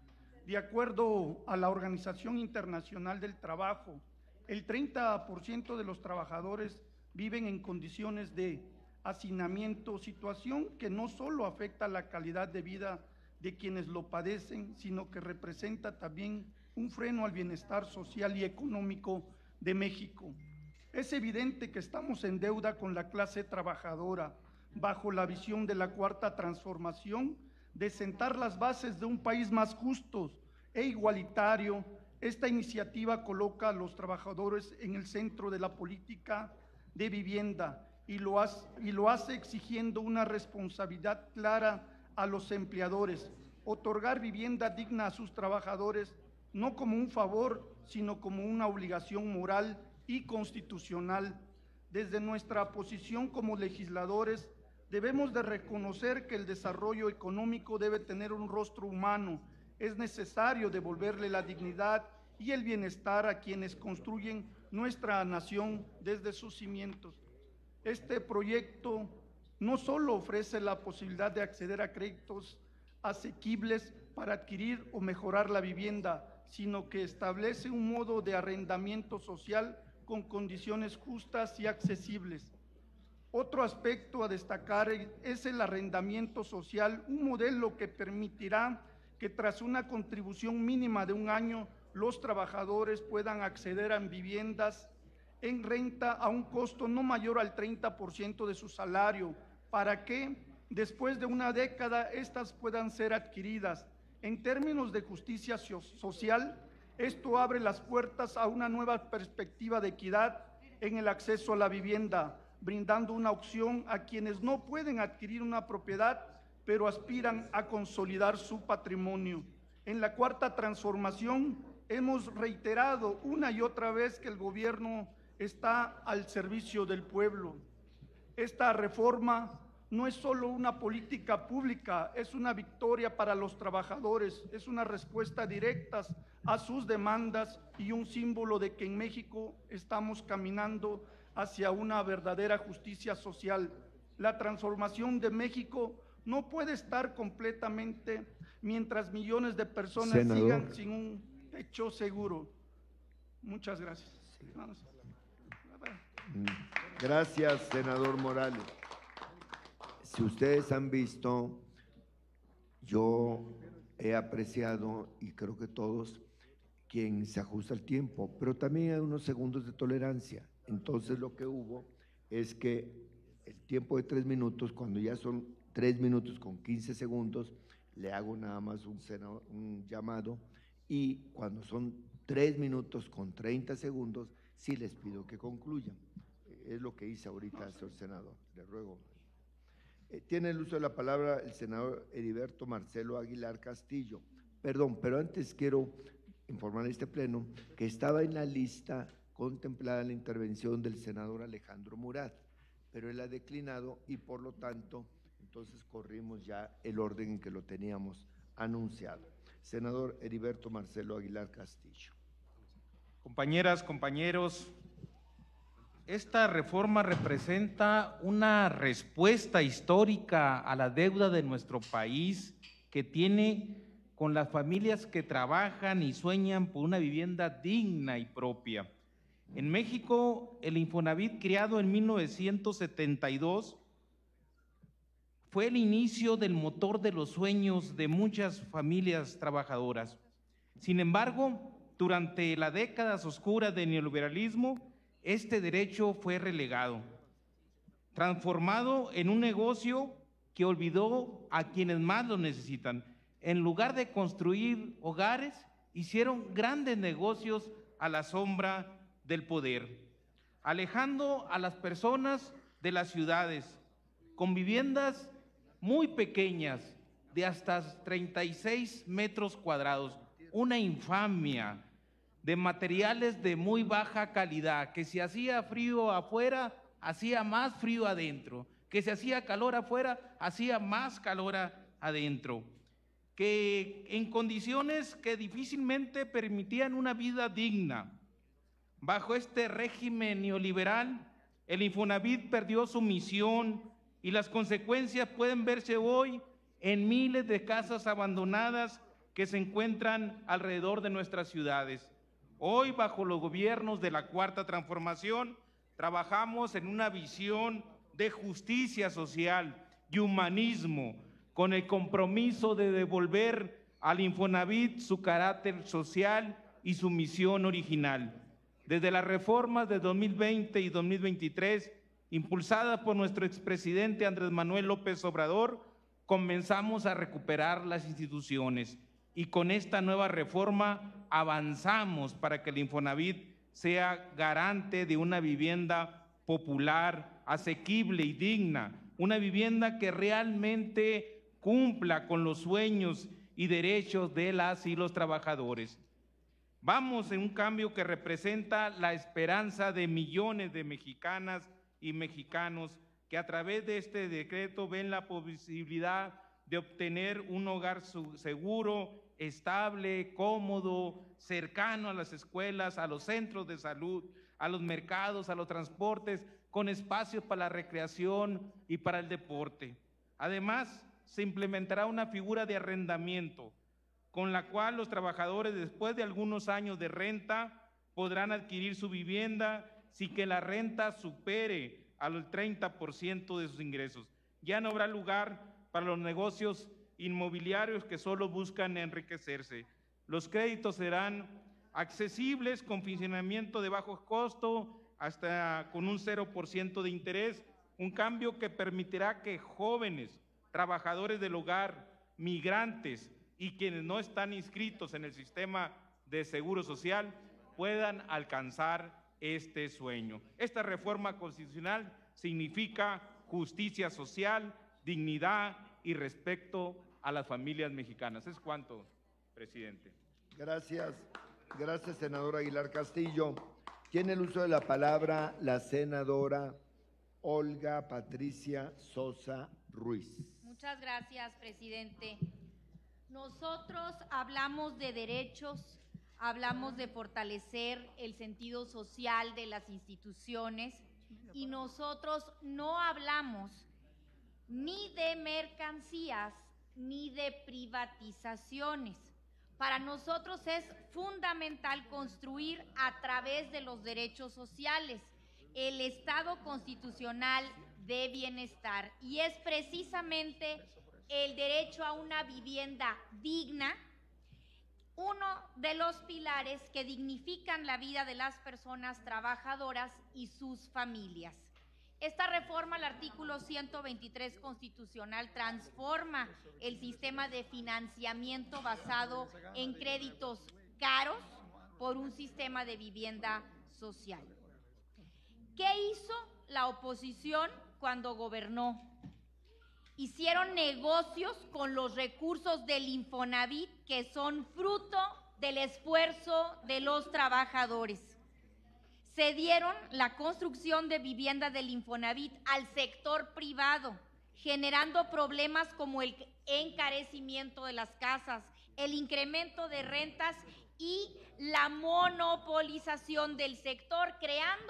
De acuerdo a la Organización Internacional del Trabajo, el 30% de los trabajadores viven en condiciones de hacinamiento, situación que no solo afecta la calidad de vida de quienes lo padecen, sino que representa también un freno al bienestar social y económico de México. Es evidente que estamos en deuda con la clase trabajadora, bajo la visión de la Cuarta Transformación, de sentar las bases de un país más justo e igualitario. Esta iniciativa coloca a los trabajadores en el centro de la política de vivienda y lo hace exigiendo una responsabilidad clara a los empleadores, otorgar vivienda digna a sus trabajadores, no como un favor, sino como una obligación moral y constitucional. Desde nuestra posición como legisladores, debemos de reconocer que el desarrollo económico debe tener un rostro humano. Es necesario devolverle la dignidad y el bienestar a quienes construyen nuestra nación desde sus cimientos. Este proyecto no solo ofrece la posibilidad de acceder a créditos asequibles para adquirir o mejorar la vivienda, sino que establece un modo de arrendamiento social con condiciones justas y accesibles. Otro aspecto a destacar es el arrendamiento social, un modelo que permitirá que tras una contribución mínima de 1 año, los trabajadores puedan acceder a viviendas en renta a un costo no mayor al 30% de su salario, para que después de 1 década estas puedan ser adquiridas. En términos de justicia social, esto abre las puertas a una nueva perspectiva de equidad en el acceso a la vivienda, brindando una opción a quienes no pueden adquirir una propiedad, pero aspiran a consolidar su patrimonio. En la Cuarta Transformación hemos reiterado una y otra vez que el gobierno está al servicio del pueblo. Esta reforma no es solo una política pública, es una victoria para los trabajadores, es una respuesta directa a sus demandas y un símbolo de que en México estamos caminando hacia una verdadera justicia social. La transformación de México no puede estar completamente mientras millones de personas sigan sin un techo seguro. Muchas gracias.
Gracias, senador Morales. Si ustedes han visto, yo he apreciado, y creo que todos, quien se ajusta al tiempo, pero también hay unos segundos de tolerancia. Entonces lo que hubo es que el tiempo de 3 minutos, cuando ya son 3 minutos con 15 segundos, le hago nada más un llamado, y cuando son 3 minutos con 30 segundos, sí les pido que concluyan. Es lo que hice ahorita, señor senador. Le ruego. Tiene el uso de la palabra el senador Heriberto Marcelo Aguilar Castillo. Perdón, pero antes quiero informar a este pleno que estaba en la lista contemplada la intervención del senador Alejandro Murat, pero él ha declinado y por lo tanto, entonces corrimos ya el orden en que lo teníamos anunciado. Senador Heriberto Marcelo Aguilar Castillo.
Compañeras, compañeros,
esta reforma representa una respuesta histórica a la deuda de nuestro país que tiene con las familias que trabajan y sueñan por una vivienda digna y propia. En México, el Infonavit, creado en 1972, fue el inicio del motor de los sueños de muchas familias trabajadoras. Sin embargo, durante las décadas oscuras del neoliberalismo, este derecho fue relegado, transformado en un negocio que olvidó a quienes más lo necesitan. En lugar de construir hogares, hicieron grandes negocios a la sombra del poder, alejando a las personas de las ciudades, con viviendas muy pequeñas, de hasta 36 metros cuadrados, una infamia, de materiales de muy baja calidad, que si hacía frío afuera, hacía más frío adentro, que si hacía calor afuera, hacía más calor adentro, que en condiciones que difícilmente permitían una vida digna. Bajo este régimen neoliberal, el Infonavit perdió su misión y las consecuencias pueden verse hoy en miles de casas abandonadas que se encuentran alrededor de nuestras ciudades. Hoy, bajo los gobiernos de la Cuarta Transformación, trabajamos en una visión de justicia social y humanismo, con el compromiso de devolver al Infonavit su carácter social y su misión original. Desde las reformas de 2020 y 2023, impulsadas por nuestro expresidente Andrés Manuel López Obrador, comenzamos a recuperar las instituciones y con esta nueva reforma avanzamos para que el Infonavit sea garante de una vivienda popular, asequible y digna, una vivienda que realmente cumpla con los sueños y derechos de las y los trabajadores. Vamos en un cambio que representa la esperanza de millones de mexicanas y mexicanos que a través de este decreto ven la posibilidad de obtener un hogar seguro, estable, cómodo, cercano a las escuelas, a los centros de salud, a los mercados, a los transportes, con espacios para la recreación y para el deporte. Además, se implementará una figura de arrendamiento, con la cual los trabajadores, después de algunos años de renta, podrán adquirir su vivienda sin que la renta supere al 30% de sus ingresos. Ya no habrá lugar para los negocios inmobiliarios que solo buscan enriquecerse. Los créditos serán accesibles con financiamiento de bajo costo, hasta con un 0% de interés, un cambio que permitirá que jóvenes, trabajadores del hogar, migrantes y quienes no están inscritos en el sistema de seguro social puedan alcanzar este sueño. Esta reforma constitucional significa justicia social, dignidad y respeto a las familias mexicanas. Es cuanto, presidente.
Gracias. Gracias, senadora Aguilar Castillo. Tiene el uso de la palabra la senadora Olga Patricia Sosa Ruiz.
Muchas gracias, presidente. Nosotros hablamos de derechos, hablamos de fortalecer el sentido social de las instituciones y nosotros no hablamos ni de mercancías ni de privatizaciones. Para nosotros es fundamental construir a través de los derechos sociales el Estado constitucional de bienestar y es precisamente el derecho a una vivienda digna uno de los pilares que dignifican la vida de las personas trabajadoras y sus familias. Esta reforma al artículo 123 constitucional transforma el sistema de financiamiento basado en créditos caros por un sistema de vivienda social. ¿Qué hizo la oposición cuando gobernó? Hicieron negocios con los recursos del Infonavit que son fruto del esfuerzo de los trabajadores. Se dieron la construcción de vivienda del Infonavit al sector privado, generando problemas como el encarecimiento de las casas, el incremento de rentas y la monopolización del sector, creando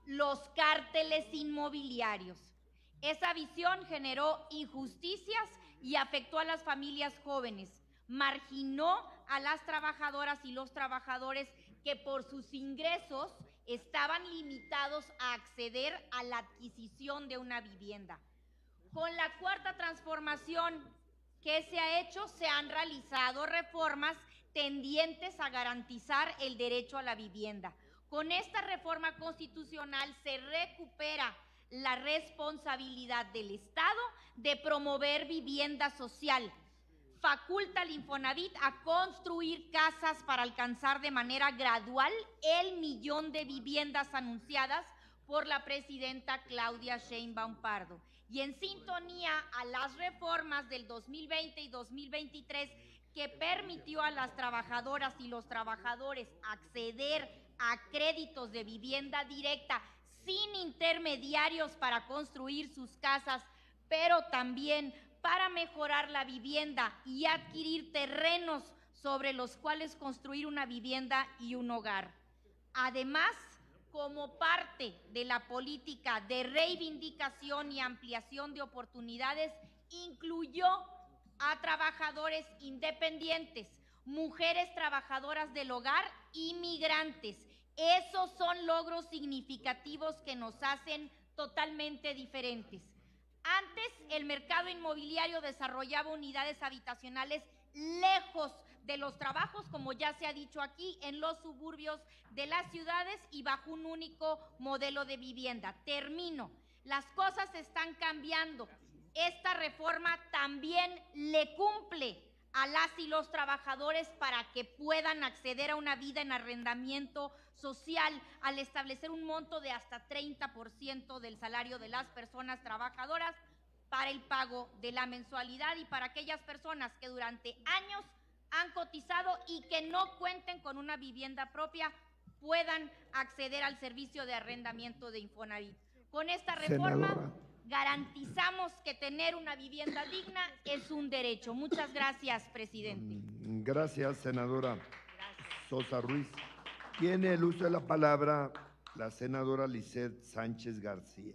los cárteles inmobiliarios. Esa visión generó injusticias y afectó a las familias jóvenes, marginó a las trabajadoras y los trabajadores que por sus ingresos estaban limitados a acceder a la adquisición de una vivienda. Con la cuarta transformación que se ha hecho, se han realizado reformas tendientes a garantizar el derecho a la vivienda. Con esta reforma constitucional se recupera la responsabilidad del Estado de promover vivienda social. Faculta al Infonavit a construir casas para alcanzar de manera gradual el 1,000,000 de viviendas anunciadas por la presidenta Claudia Sheinbaum Pardo. Y en sintonía a las reformas del 2020 y 2023 que permitió a las trabajadoras y los trabajadores acceder a créditos de vivienda directa sin intermediarios para construir sus casas, pero también para mejorar la vivienda y adquirir terrenos sobre los cuales construir una vivienda y un hogar. Además, como parte de la política de reivindicación y ampliación de oportunidades, incluyó a trabajadores independientes, mujeres trabajadoras del hogar y migrantes. Esos son logros significativos que nos hacen totalmente diferentes. Antes, el mercado inmobiliario desarrollaba unidades habitacionales lejos de los trabajos, como ya se ha dicho aquí, en los suburbios de las ciudades y bajo un único modelo de vivienda. Termino. Las cosas están cambiando. Esta reforma también le cumple a las y los trabajadores para que puedan acceder a una vida en arrendamiento social al establecer un monto de hasta 30% del salario de las personas trabajadoras para el pago de la mensualidad y para aquellas personas que durante años han cotizado y que no cuenten con una vivienda propia puedan acceder al servicio de arrendamiento de Infonavit. Con esta reforma garantizamos que tener una vivienda digna es un derecho. Muchas gracias, presidente.
Gracias, senadora Sosa Ruiz. Tiene el uso de la palabra la senadora Lisset Sánchez García.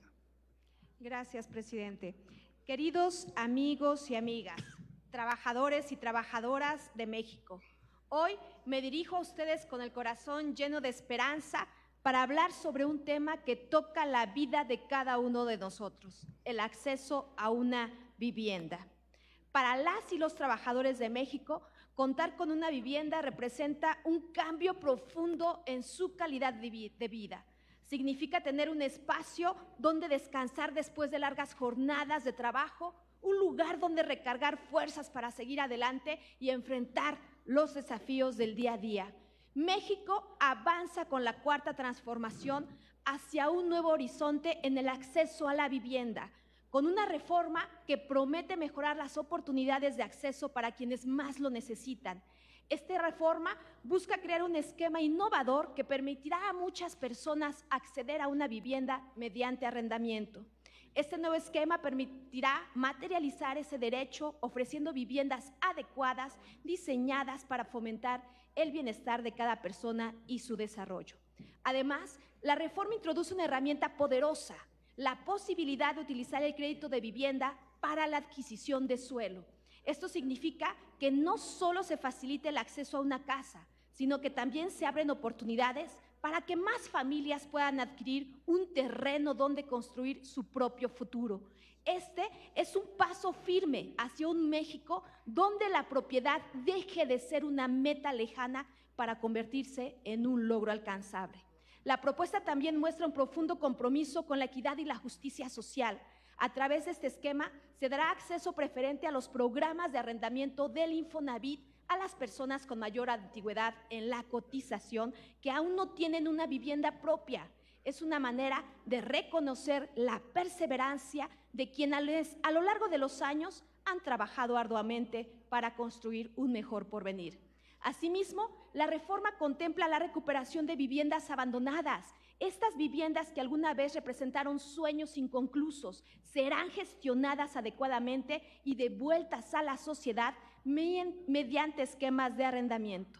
Gracias, presidente. Queridos amigos y amigas, trabajadores y trabajadoras de México, hoy me dirijo a ustedes con el corazón lleno de esperanza para hablar sobre un tema que toca la vida de cada uno de nosotros, el acceso a una vivienda. Para las y los trabajadores de México, contar con una vivienda representa un cambio profundo en su calidad de vida. Significa tener un espacio donde descansar después de largas jornadas de trabajo, un lugar donde recargar fuerzas para seguir adelante y enfrentar los desafíos del día a día. México avanza con la cuarta transformación hacia un nuevo horizonte en el acceso a la vivienda, con una reforma que promete mejorar las oportunidades de acceso para quienes más lo necesitan. Esta reforma busca crear un esquema innovador que permitirá a muchas personas acceder a una vivienda mediante arrendamiento. Este nuevo esquema permitirá materializar ese derecho ofreciendo viviendas adecuadas, diseñadas para fomentar el bienestar de cada persona y su desarrollo. Además, la reforma introduce una herramienta poderosa, la posibilidad de utilizar el crédito de vivienda para la adquisición de suelo. Esto significa que no solo se facilite el acceso a una casa, sino que también se abren oportunidades para que más familias puedan adquirir un terreno donde construir su propio futuro. Este es un paso firme hacia un México donde la propiedad deje de ser una meta lejana para convertirse en un logro alcanzable. La propuesta también muestra un profundo compromiso con la equidad y la justicia social. A través de este esquema se dará acceso preferente a los programas de arrendamiento del Infonavit a las personas con mayor antigüedad en la cotización que aún no tienen una vivienda propia. Es una manera de reconocer la perseverancia de quienes a lo largo de los años han trabajado arduamente para construir un mejor porvenir. Asimismo, la reforma contempla la recuperación de viviendas abandonadas. Estas viviendas que alguna vez representaron sueños inconclusos serán gestionadas adecuadamente y devueltas a la sociedad mediante esquemas de arrendamiento.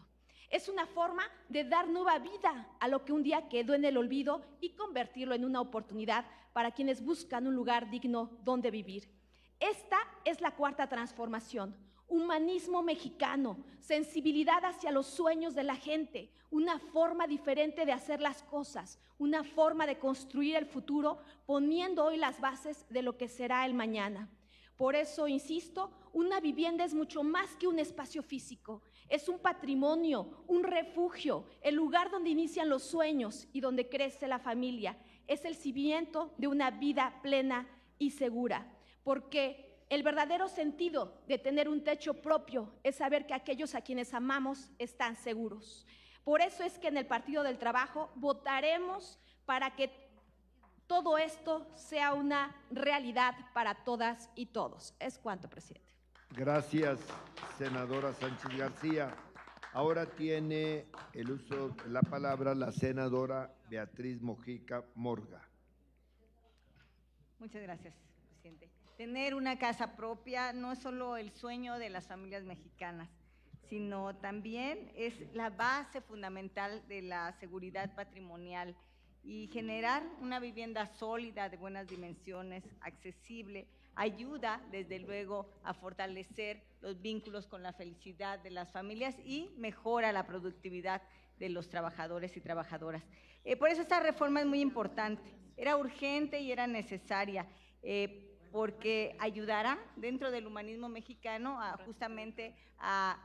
Es una forma de dar nueva vida a lo que un día quedó en el olvido y convertirlo en una oportunidad para quienes buscan un lugar digno donde vivir. Esta es la cuarta transformación: humanismo mexicano, sensibilidad hacia los sueños de la gente, una forma diferente de hacer las cosas, una forma de construir el futuro, poniendo hoy las bases de lo que será el mañana. Por eso, insisto, una vivienda es mucho más que un espacio físico, es un patrimonio, un refugio, el lugar donde inician los sueños y donde crece la familia. Es el cimiento de una vida plena y segura, porque el verdadero sentido de tener un techo propio es saber que aquellos a quienes amamos están seguros. Por eso es que en el Partido del Trabajo votaremos para que todo esto sea una realidad para todas y todos. Es cuanto, presidente.
Gracias, senadora Sánchez García. Ahora tiene el uso de la palabra la senadora Beatriz Mojica Morga.
Muchas gracias, presidente. Tener una casa propia no es solo el sueño de las familias mexicanas, sino también es la base fundamental de la seguridad patrimonial, y generar una vivienda sólida, de buenas dimensiones, accesible, ayuda desde luego a fortalecer los vínculos con la felicidad de las familias y mejora la productividad de los trabajadores y trabajadoras. Por eso esta reforma es muy importante, era urgente y era necesaria, porque ayudará dentro del humanismo mexicano justamente a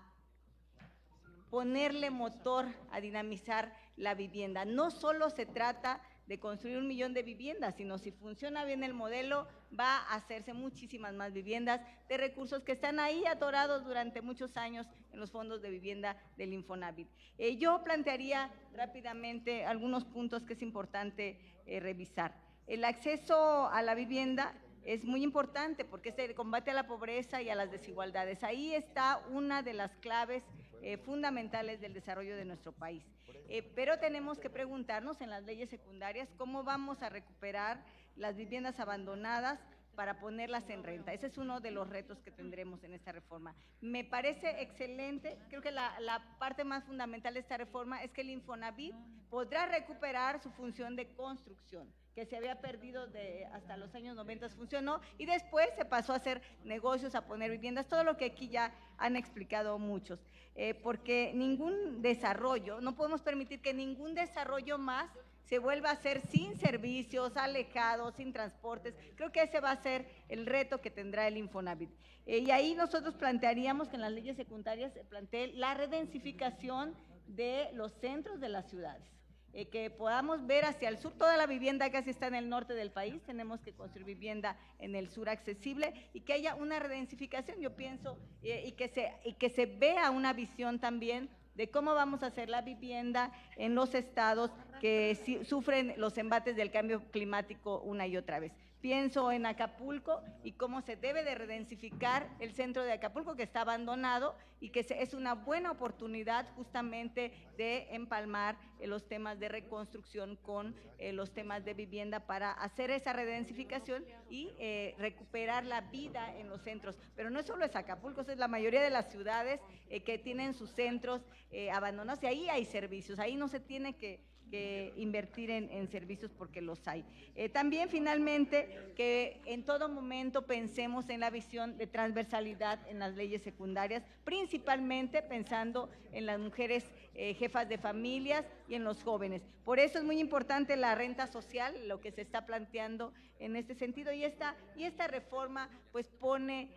ponerle motor, a dinamizar la vivienda. No solo se trata de construir 1 millón de viviendas, sino si funciona bien el modelo, va a hacerse muchísimas más viviendas de recursos que están ahí atorados durante muchos años en los fondos de vivienda del Infonavit. Yo plantearía rápidamente algunos puntos que es importante revisar. El acceso a la vivienda es muy importante porque es el combate a la pobreza y a las desigualdades. Ahí está una de las claves fundamentales del desarrollo de nuestro país. Pero tenemos que preguntarnos en las leyes secundarias cómo vamos a recuperar las viviendas abandonadas para ponerlas en renta. Ese es uno de los retos que tendremos en esta reforma. Me parece excelente, creo que la parte más fundamental de esta reforma es que el Infonavit podrá recuperar su función de construcción, que se había perdido hasta los años 90, funcionó, y después se pasó a hacer negocios, a poner viviendas, todo lo que aquí ya han explicado muchos, porque ningún desarrollo, no podemos permitir que ningún desarrollo más se vuelva a hacer sin servicios, alejado, sin transportes. Creo que ese va a ser el reto que tendrá el Infonavit. Y ahí nosotros plantearíamos que en las leyes secundarias se plantee la redensificación de los centros de las ciudades. Que podamos ver hacia el sur, toda la vivienda casi está en el norte del país, tenemos que construir vivienda en el sur accesible y que haya una redensificación, yo pienso, y que se vea una visión también de cómo vamos a hacer la vivienda en los estados que sufren los embates del cambio climático una y otra vez. Pienso en Acapulco y cómo se debe de redensificar el centro de Acapulco, que está abandonado y que es una buena oportunidad justamente de empalmar los temas de reconstrucción con los temas de vivienda para hacer esa redensificación y recuperar la vida en los centros. Pero no solo es Acapulco, es la mayoría de las ciudades que tienen sus centros abandonados, y ahí hay servicios, ahí no se tiene que invertir en servicios porque los hay. También finalmente que en todo momento pensemos en la visión de transversalidad en las leyes secundarias, principalmente pensando en las mujeres jefas de familias y en los jóvenes. Por eso es muy importante la renta social, lo que se está planteando en este sentido, y esta reforma pues pone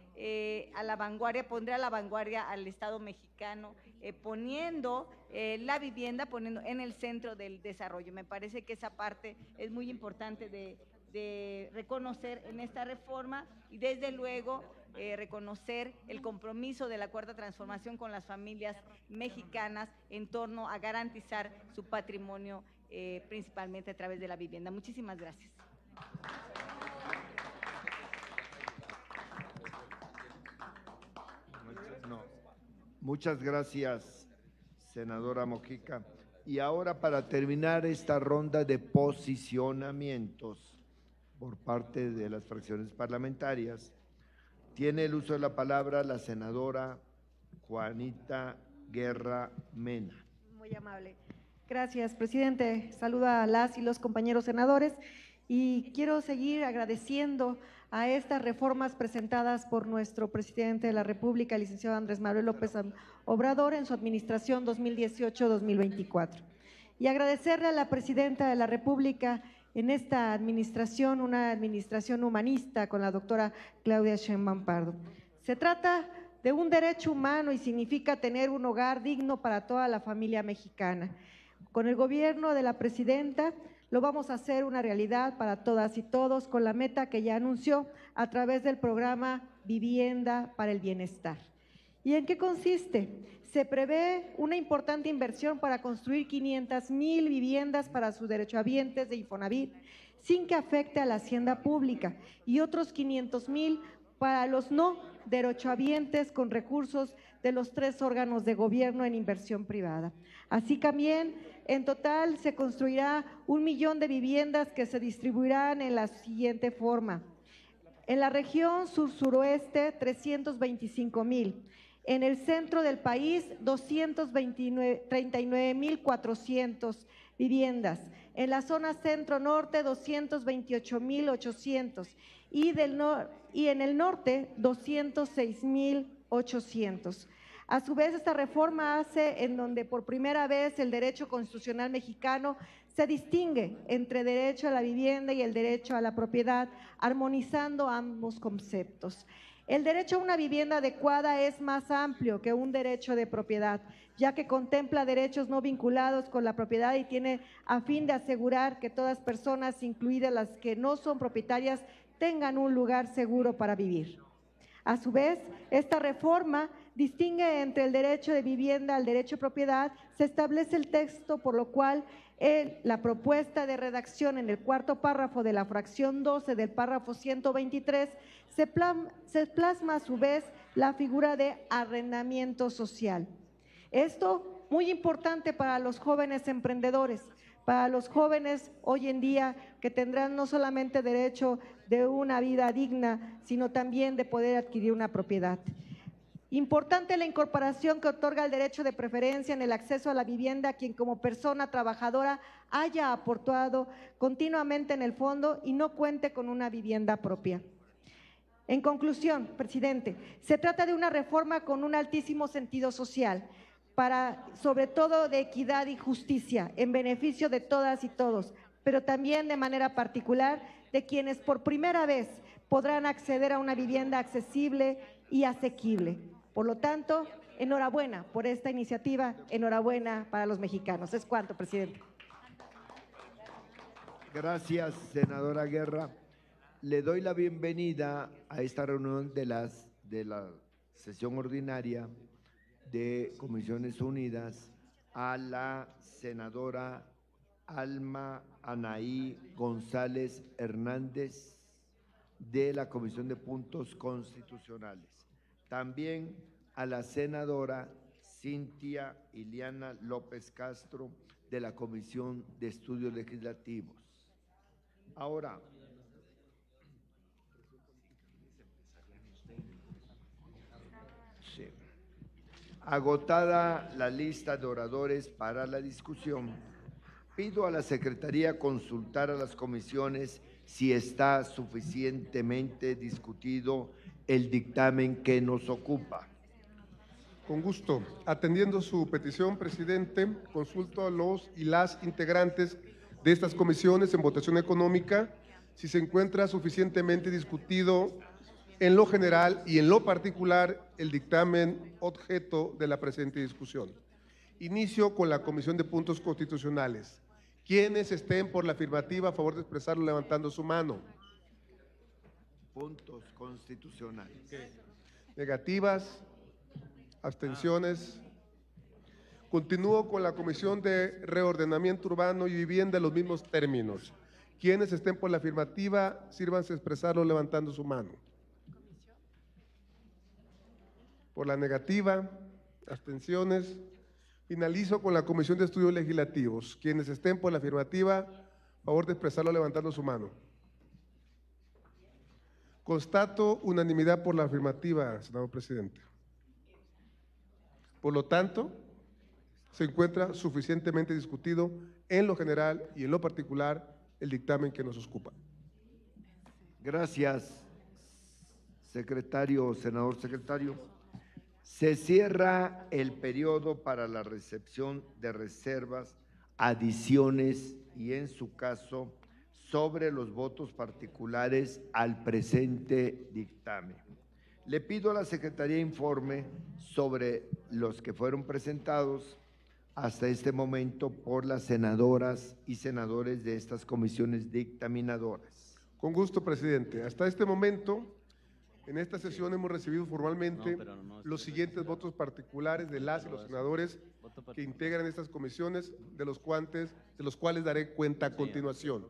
a la vanguardia, pondrá a la vanguardia al Estado mexicano, poniendo la vivienda, poniendo en el centro del desarrollo. Me parece que esa parte es muy importante de reconocer en esta reforma, y desde luego reconocer el compromiso de la Cuarta Transformación con las familias mexicanas en torno a garantizar su patrimonio, principalmente a través de la vivienda. Muchísimas gracias.
Muchas gracias, senadora Mojica. Y ahora, para terminar esta ronda de posicionamientos por parte de las fracciones parlamentarias, tiene el uso de la palabra la senadora Juanita Guerra Mena.
Muy amable. Gracias, presidente. Saluda a las y los compañeros senadores y quiero seguir agradeciendo a estas reformas presentadas por nuestro presidente de la República, el licenciado Andrés Manuel López Obrador, en su administración 2018-2024. Y agradecerle a la presidenta de la República en esta administración, una administración humanista con la doctora Claudia Sheinbaum Pardo. Se trata de un derecho humano y significa tener un hogar digno para toda la familia mexicana. Con el gobierno de la presidenta lo vamos a hacer una realidad para todas y todos con la meta que ya anunció a través del programa Vivienda para el Bienestar. ¿Y en qué consiste? Se prevé una importante inversión para construir 500,000 viviendas para sus derechohabientes de Infonavit sin que afecte a la hacienda pública y otros 500,000 para los no derechohabientes con recursos de los 3 órganos de gobierno en inversión privada. Así también, en total, se construirá 1,000,000 de viviendas que se distribuirán en la siguiente forma. En la región sur-suroeste, 325,000. En el centro del país, 39,400 viviendas. En la zona centro-norte, 228,800. Y en el norte, 206,800. A su vez, esta reforma hace en donde por primera vez el derecho constitucional mexicano se distingue entre derecho a la vivienda y el derecho a la propiedad, armonizando ambos conceptos. El derecho a una vivienda adecuada es más amplio que un derecho de propiedad, ya que contempla derechos no vinculados con la propiedad y tiene a fin de asegurar que todas personas, incluidas las que no son propietarias, tengan un lugar seguro para vivir. A su vez, esta reforma distingue entre el derecho de vivienda al derecho de propiedad. Se establece el texto por lo cual la propuesta de redacción en el 4º párrafo de la fracción 12 del párrafo 123 se plasma a su vez la figura de arrendamiento social. Esto muy importante para los jóvenes emprendedores, para los jóvenes hoy en día que tendrán no solamente derecho de una vida digna, sino también de poder adquirir una propiedad. Importante la incorporación que otorga el derecho de preferencia en el acceso a la vivienda a quien como persona trabajadora haya aportado continuamente en el fondo y no cuente con una vivienda propia. En conclusión, presidente, se trata de una reforma con un altísimo sentido social, sobre todo de equidad y justicia, en beneficio de todas y todos, pero también de manera particular de quienes por primera vez podrán acceder a una vivienda accesible y asequible. Por lo tanto, enhorabuena por esta iniciativa, enhorabuena para los mexicanos. Es cuanto, presidente.
Gracias, senadora Guerra. Le doy la bienvenida a esta reunión de la sesión ordinaria de Comisiones Unidas a la senadora Alma Anaí González Hernández de la Comisión de Puntos Constitucionales. También a la senadora Cintia Iliana López Castro de la Comisión de Estudios Legislativos. Ahora, sí. Agotada la lista de oradores para la discusión, pido a la Secretaría consultar a las comisiones si está suficientemente discutido el dictamen que nos ocupa.
Con gusto. Atendiendo su petición, presidente, consulto a los y las integrantes de estas comisiones en votación económica si se encuentra suficientemente discutido en lo general y en lo particular el dictamen objeto de la presente discusión. Inicio con la Comisión de Puntos Constitucionales. Quienes estén por la afirmativa, a favor de expresarlo levantando su mano.
Puntos constitucionales.
Negativas, abstenciones. Continúo con la Comisión de Reordenamiento Urbano y Vivienda en los mismos términos. Quienes estén por la afirmativa, sírvanse a expresarlo levantando su mano. Por la negativa, abstenciones. Finalizo con la Comisión de Estudios Legislativos. Quienes estén por la afirmativa, a favor de expresarlo levantando su mano. Constato unanimidad por la afirmativa, senador presidente. Por lo tanto, se encuentra suficientemente discutido en lo general y en lo particular el dictamen que nos ocupa.
Gracias, secretario, senador secretario. Se cierra el periodo para la recepción de reservas, adiciones y, en su caso, sobre los votos particulares al presente dictamen. Le pido a la Secretaría informe sobre los que fueron presentados hasta este momento por las senadoras y senadores de estas comisiones dictaminadoras.
Con gusto, presidente. Hasta este momento, en esta sesión hemos recibido formalmente los siguientes votos particulares de las y los senadores que integran estas comisiones, de los cuales daré cuenta a continuación.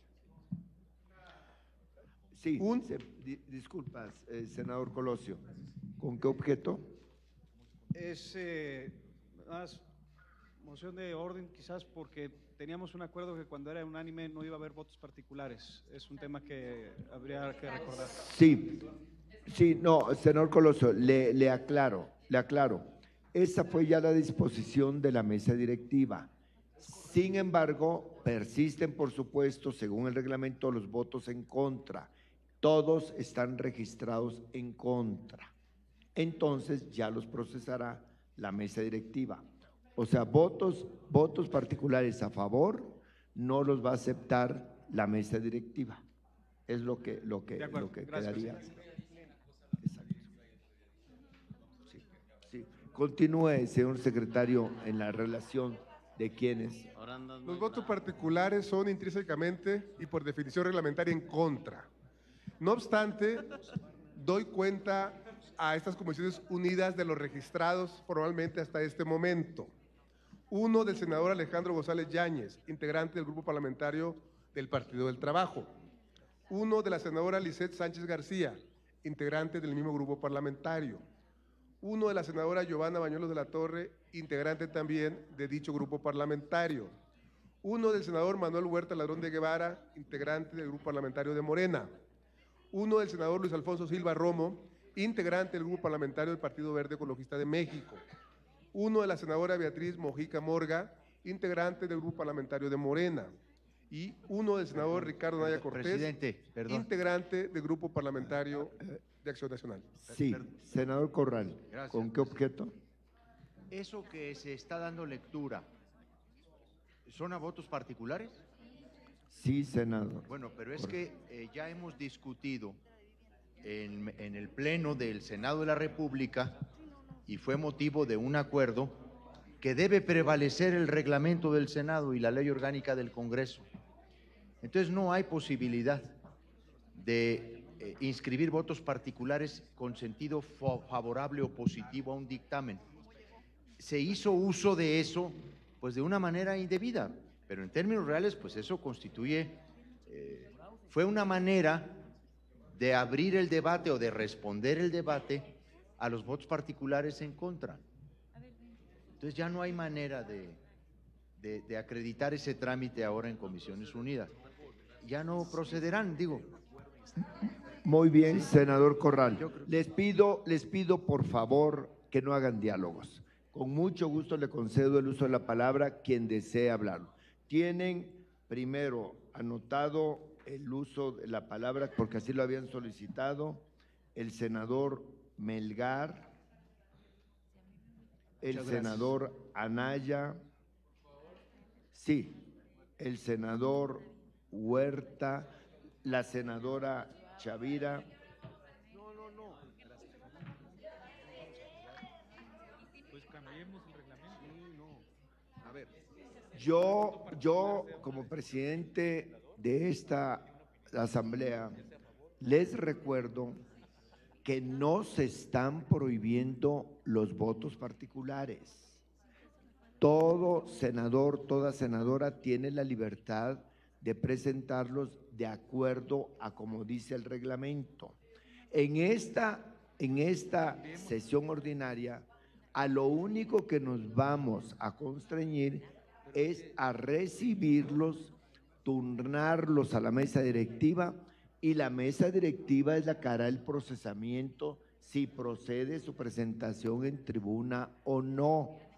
Sí, disculpas, senador Colosio. ¿Con qué objeto?
Es más moción de orden, quizás porque teníamos un acuerdo que cuando era unánime no iba a haber votos particulares. Es un tema que habría que recordar.
Sí, no, senador Colosio, le aclaro. Esa fue ya la disposición de la mesa directiva. Sin embargo, persisten, por supuesto, según el reglamento, los votos en contra. Todos están registrados en contra. Entonces ya los procesará la mesa directiva. O sea, votos particulares a favor no los va a aceptar la mesa directiva. Es lo que quedaría. Sí. Continúe, señor secretario, en la relación de quienes.
Los votos particulares son intrínsecamente y por definición reglamentaria en contra. No obstante, doy cuenta a estas comisiones unidas de los registrados formalmente hasta este momento. Uno del senador Alejandro González Yáñez, integrante del Grupo Parlamentario del Partido del Trabajo. Uno de la senadora Lisette Sánchez García, integrante del mismo grupo parlamentario. Uno de la senadora Giovanna Bañuelos de la Torre, integrante también de dicho grupo parlamentario. Uno del senador Manuel Huerta Ladrón de Guevara, integrante del grupo parlamentario de Morena. Uno del senador Luis Alfonso Silva Romo, integrante del grupo parlamentario del Partido Verde Ecologista de México. Uno de la senadora Beatriz Mojica Morga, integrante del grupo parlamentario de Morena. Y uno del senador Ricardo Naya Cortés, integrante del grupo parlamentario de Acción Nacional.
Sí, senador Corral,
Gracias.
¿con qué objeto?
Eso que se está dando lectura, ¿son a votos particulares?
Sí, senador.
Bueno, pero es que ya hemos discutido en el Pleno del Senado de la República y fue motivo de un acuerdo que debe prevalecer el reglamento del Senado y la ley orgánica del Congreso. Entonces no hay posibilidad de inscribir votos particulares con sentido favorable o positivo a un dictamen. Se hizo uso de eso pues de una manera indebida, pero en términos reales pues eso constituye, fue una manera de abrir el debate o de responder el debate a los votos particulares en contra. Entonces ya no hay manera de acreditar ese trámite ahora en Comisiones Unidas. Ya no procederán, digo.
Muy bien, senador Corral. Les pido por favor que no hagan diálogos. Con mucho gusto le concedo el uso de la palabra quien desee hablarlo. Tienen primero anotado el uso de la palabra, porque así lo habían solicitado, el senador Melgar, el senador Anaya, sí, el senador Huerta, la senadora Chavira.
Pues cambiemos el reglamento.
A ver, yo como presidente de esta asamblea les recuerdo que no se están prohibiendo los votos particulares. Todo senador, toda senadora tiene la libertad de presentarlos de acuerdo a como dice el reglamento. En esta sesión ordinaria, a lo único que nos vamos a constreñir es a recibirlos, turnarlos a la mesa directiva, y la mesa directiva es la que hará el procesamiento si procede su presentación en tribuna o no.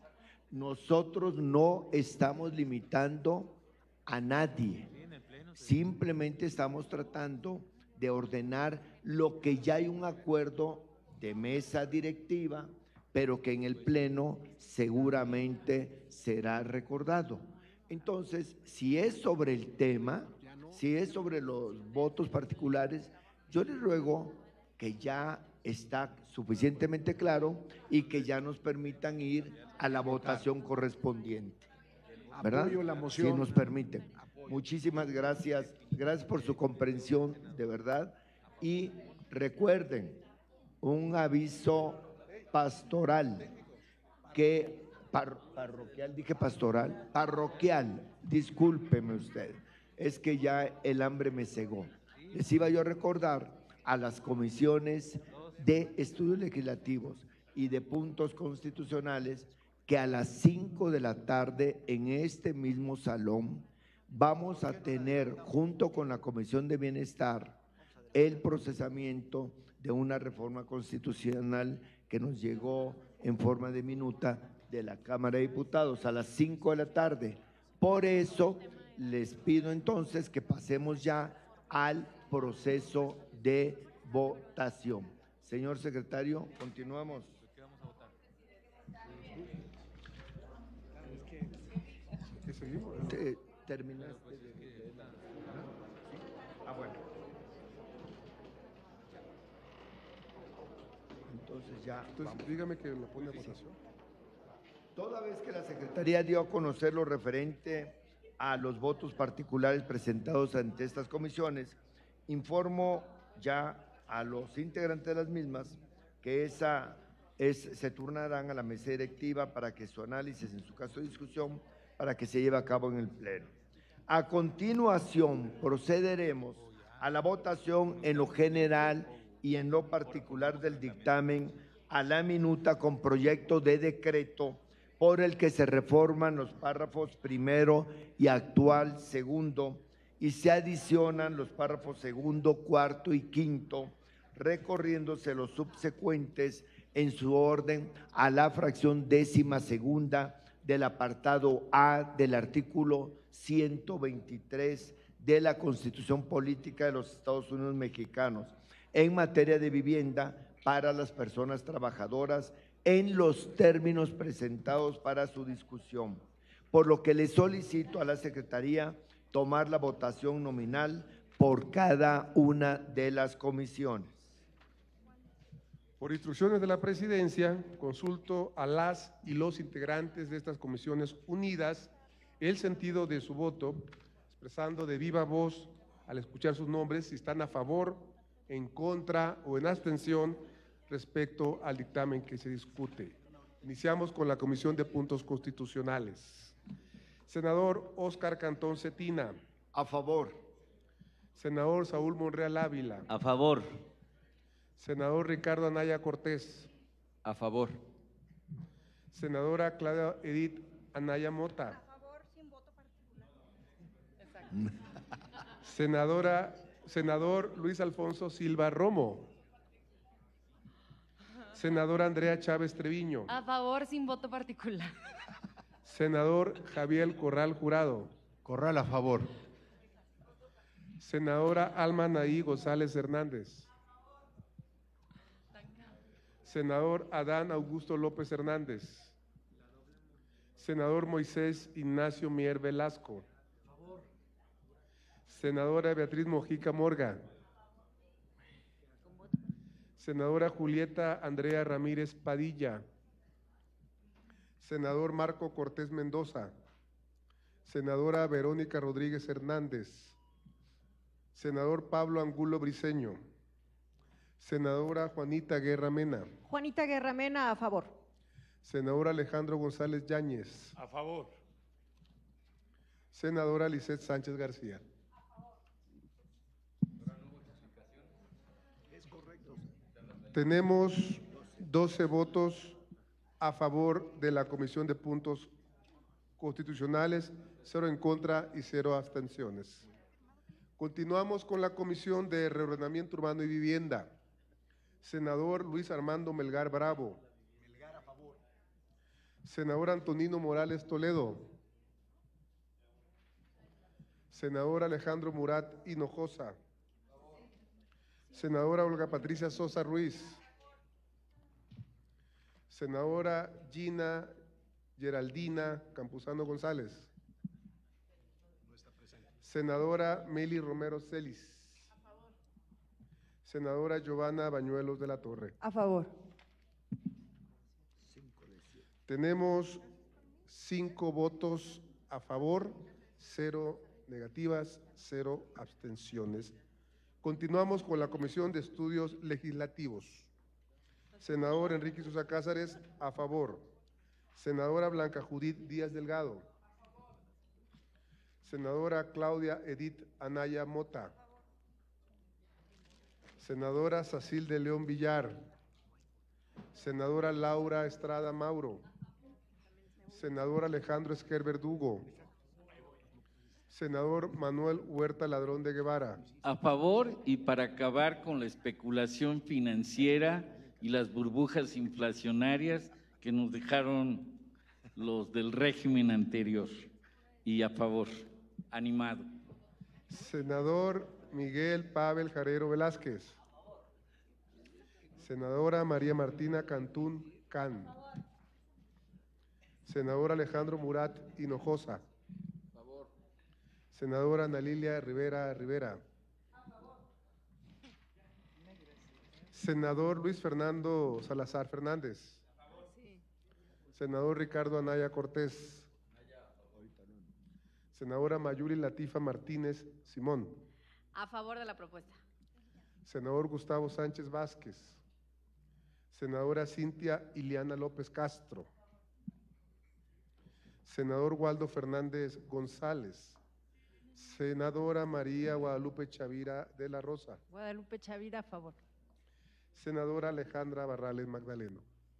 nosotros no estamos limitando a nadie, simplemente estamos tratando de ordenar lo que ya hay un acuerdo de mesa directiva, pero que en el Pleno seguramente será recordado. Entonces, si es sobre el tema, si es sobre los votos particulares, yo les ruego que ya está suficientemente claro y que ya nos permitan ir a la votación correspondiente, ¿verdad?
Apoyo la moción.
Si nos permiten. Muchísimas gracias, gracias por su comprensión, de verdad. Y recuerden, un aviso pastoral, que parroquial, dije pastoral, parroquial, discúlpeme usted, es que ya el hambre me cegó. Les iba yo a recordar a las comisiones de estudios legislativos y de puntos constitucionales que a las 5 de la tarde en este mismo salón vamos a tener, junto con la Comisión de Bienestar, el procesamiento de una reforma constitucional que nos llegó en forma de minuta de la Cámara de Diputados a las 5 de la tarde. Por eso les pido entonces que pasemos ya al proceso de votación. Señor secretario, continuamos. Terminaste de... Ah, bueno. Entonces ya.
Entonces, dígame que lo pone a votación.
Toda vez que la Secretaría dio a conocer lo referente a los votos particulares presentados ante estas comisiones, informo ya a los integrantes de las mismas que se turnarán a la mesa directiva para que su análisis, en su caso de discusión, para que se lleve a cabo en el Pleno. A continuación, procederemos a la votación en lo general y en lo particular del dictamen a la minuta con proyecto de decreto por el que se reforman los párrafos primero y actual segundo y se adicionan los párrafos segundo, cuarto y quinto, recorriéndose los subsecuentes en su orden a la fracción 12ª del apartado A del artículo 123 de la Constitución Política de los Estados Unidos Mexicanos en materia de vivienda para las personas trabajadoras en los términos presentados para su discusión, por lo que le solicito a la Secretaría tomar la votación nominal por cada una de las comisiones.
Por instrucciones de la Presidencia, consulto a las y los integrantes de estas comisiones unidas el sentido de su voto, expresando de viva voz al escuchar sus nombres si están a favor, en contra o en abstención respecto al dictamen que se discute. Iniciamos con la Comisión de Puntos Constitucionales. Senador Óscar Cantón Cetina.
A favor.
Senador Saúl Monreal Ávila.
A favor.
Senador Ricardo Anaya Cortés.
A favor.
Senadora Claudia Edith Anaya Mota.
A favor, sin voto particular.
Senador Luis Alfonso Silva Romo. Senadora Andrea Chávez Treviño.
A favor, sin voto particular.
Senador Javier Corral Jurado.
Corral a favor.
Senadora Alma Naí González Hernández. Senador Adán Augusto López Hernández. Senador Moisés Ignacio Mier Velasco. Senadora Beatriz Mojica Morga. Senadora Julieta Andrea Ramírez Padilla. Senador Marco Cortés Mendoza. Senadora Verónica Rodríguez Hernández. Senador Pablo Angulo Briceño. Senadora Juanita Guerra Mena.
Juanita Guerra Mena, a favor.
Senador Alejandro González Yáñez.
A favor.
Senadora Lisette Sánchez García. Tenemos 12 votos a favor de la Comisión de Puntos Constitucionales, 0 en contra y 0 abstenciones. Continuamos con la Comisión de Reordenamiento Urbano y Vivienda. Senador Luis Armando Melgar Bravo.
Melgar a favor.
Senador Antonino Morales Toledo. Senador Alejandro Murat Hinojosa. Senadora Olga Patricia Sosa Ruiz. Senadora Gina Geraldina Campuzano González. Senadora Meli Romero Celis. Senadora Giovanna Bañuelos de la Torre.
A favor.
Tenemos 5 votos a favor, 0 negativas, 0 abstenciones. Continuamos con la Comisión de Estudios Legislativos. Senador Enrique Sosa Cázares, a favor. Senadora Blanca Judith Díaz Delgado. Senadora Claudia Edith Anaya Mota. Senadora Sacil de León Villar. Senadora Laura Estrada Mauro. Senador Alejandro Esquer Verdugo. Senador Manuel Huerta Ladrón de Guevara.
A favor, y para acabar con la especulación financiera y las burbujas inflacionarias que nos dejaron los del régimen anterior. Y a favor, animado.
Senador Miguel Pavel Jarero Velázquez. Senadora María Martina Cantún Can. Senador Alejandro Murat Hinojosa. Senadora Ana Lilia Rivera Rivera. Senador Luis Fernando Salazar Fernández. Senador Ricardo Anaya Cortés. Senadora Mayuli Latifa Martínez Simón.
A favor de la propuesta.
Senador Gustavo Sánchez Vázquez. Senadora Cintia Ileana López Castro. Senador Waldo Fernández González. Senadora María Guadalupe Chavira de la Rosa.
Guadalupe Chavira, a favor.
Senadora Alejandra Barrales Magdaleno.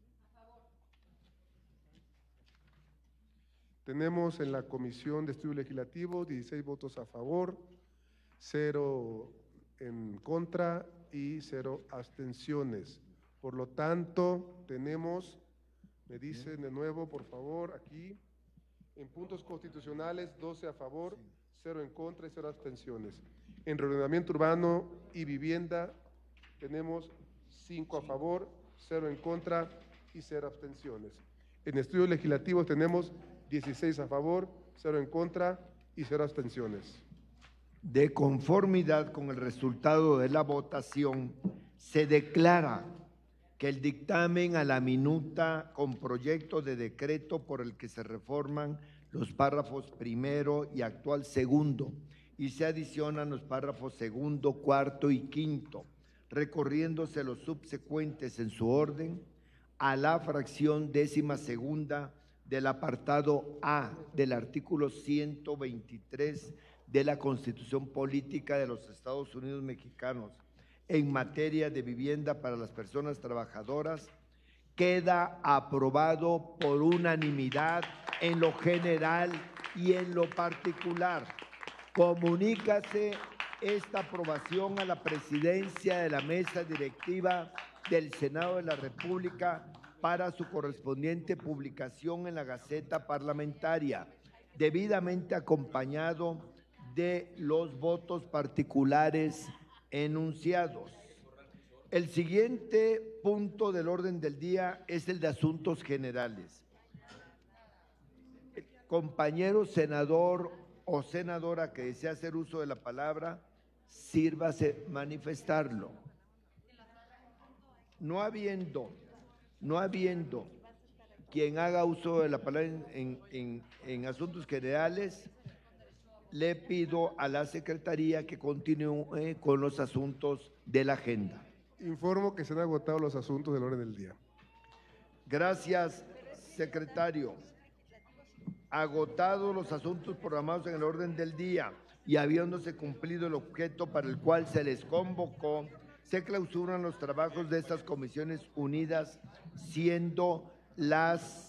Tenemos en la Comisión de Estudio Legislativo 16 votos a favor, 0 en contra y 0 abstenciones. Por lo tanto, tenemos, me dicen de nuevo, por favor, aquí, en puntos constitucionales, 12 a favor, 0 en contra y 0 abstenciones. En reordenamiento urbano y vivienda, tenemos 5 a favor, 0 en contra y 0 abstenciones. En estudios legislativos tenemos 16 a favor, 0 en contra y 0 abstenciones.
De conformidad con el resultado de la votación, se declara que el dictamen a la minuta con proyecto de decreto por el que se reforman los párrafos primero y actual segundo y se adicionan los párrafos segundo, cuarto y quinto, recorriéndose los subsecuentes en su orden, a la fracción 12ª del apartado A del artículo 123 de la Constitución Política de los Estados Unidos Mexicanos en materia de vivienda para las personas trabajadoras, queda aprobado por unanimidad en lo general y en lo particular. Comunícase esta aprobación a la presidencia de la mesa directiva del Senado de la República para su correspondiente publicación en la Gaceta Parlamentaria, debidamente acompañado de los votos particulares enunciados. El siguiente punto del orden del día es el de asuntos generales. El compañero senador o senadora que desea hacer uso de la palabra, sírvase manifestarlo. No habiendo quien haga uso de la palabra en asuntos generales, le pido a la Secretaría que continúe con los asuntos de la agenda.
Informo que se han agotado los asuntos del orden del día.
Gracias, secretario. Agotados los asuntos programados en el orden del día y habiéndose cumplido el objeto para el cual se les convocó, se clausuran los trabajos de estas comisiones unidas, siendo las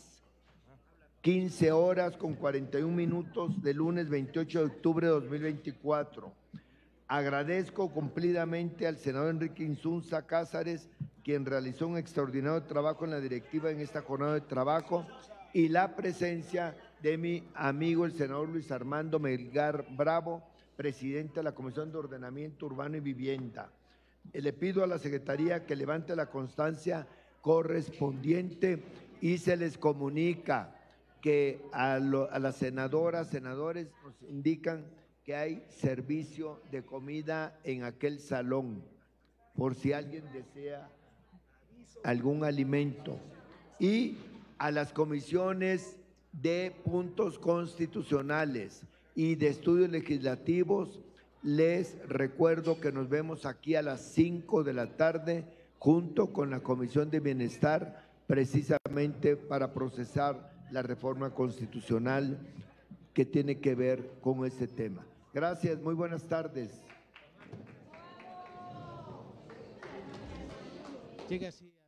15:41 del lunes 28 de octubre de 2024. Agradezco cumplidamente al senador Enrique Insunza Cázares, quien realizó un extraordinario trabajo en la directiva en esta jornada de trabajo, y la presencia de mi amigo el senador Luis Armando Melgar Bravo, presidente de la Comisión de Ordenamiento Urbano y Vivienda. Le pido a la Secretaría que levante la constancia correspondiente y se les comunica que a las senadoras, senadores nos indican que hay servicio de comida en aquel salón, por si alguien desea algún alimento. Y a las comisiones de puntos constitucionales y de estudios legislativos, les recuerdo que nos vemos aquí a las 5 de la tarde junto con la Comisión de Bienestar, precisamente para procesar la reforma constitucional que tiene que ver con este tema. Gracias, muy buenas tardes.
Llega así.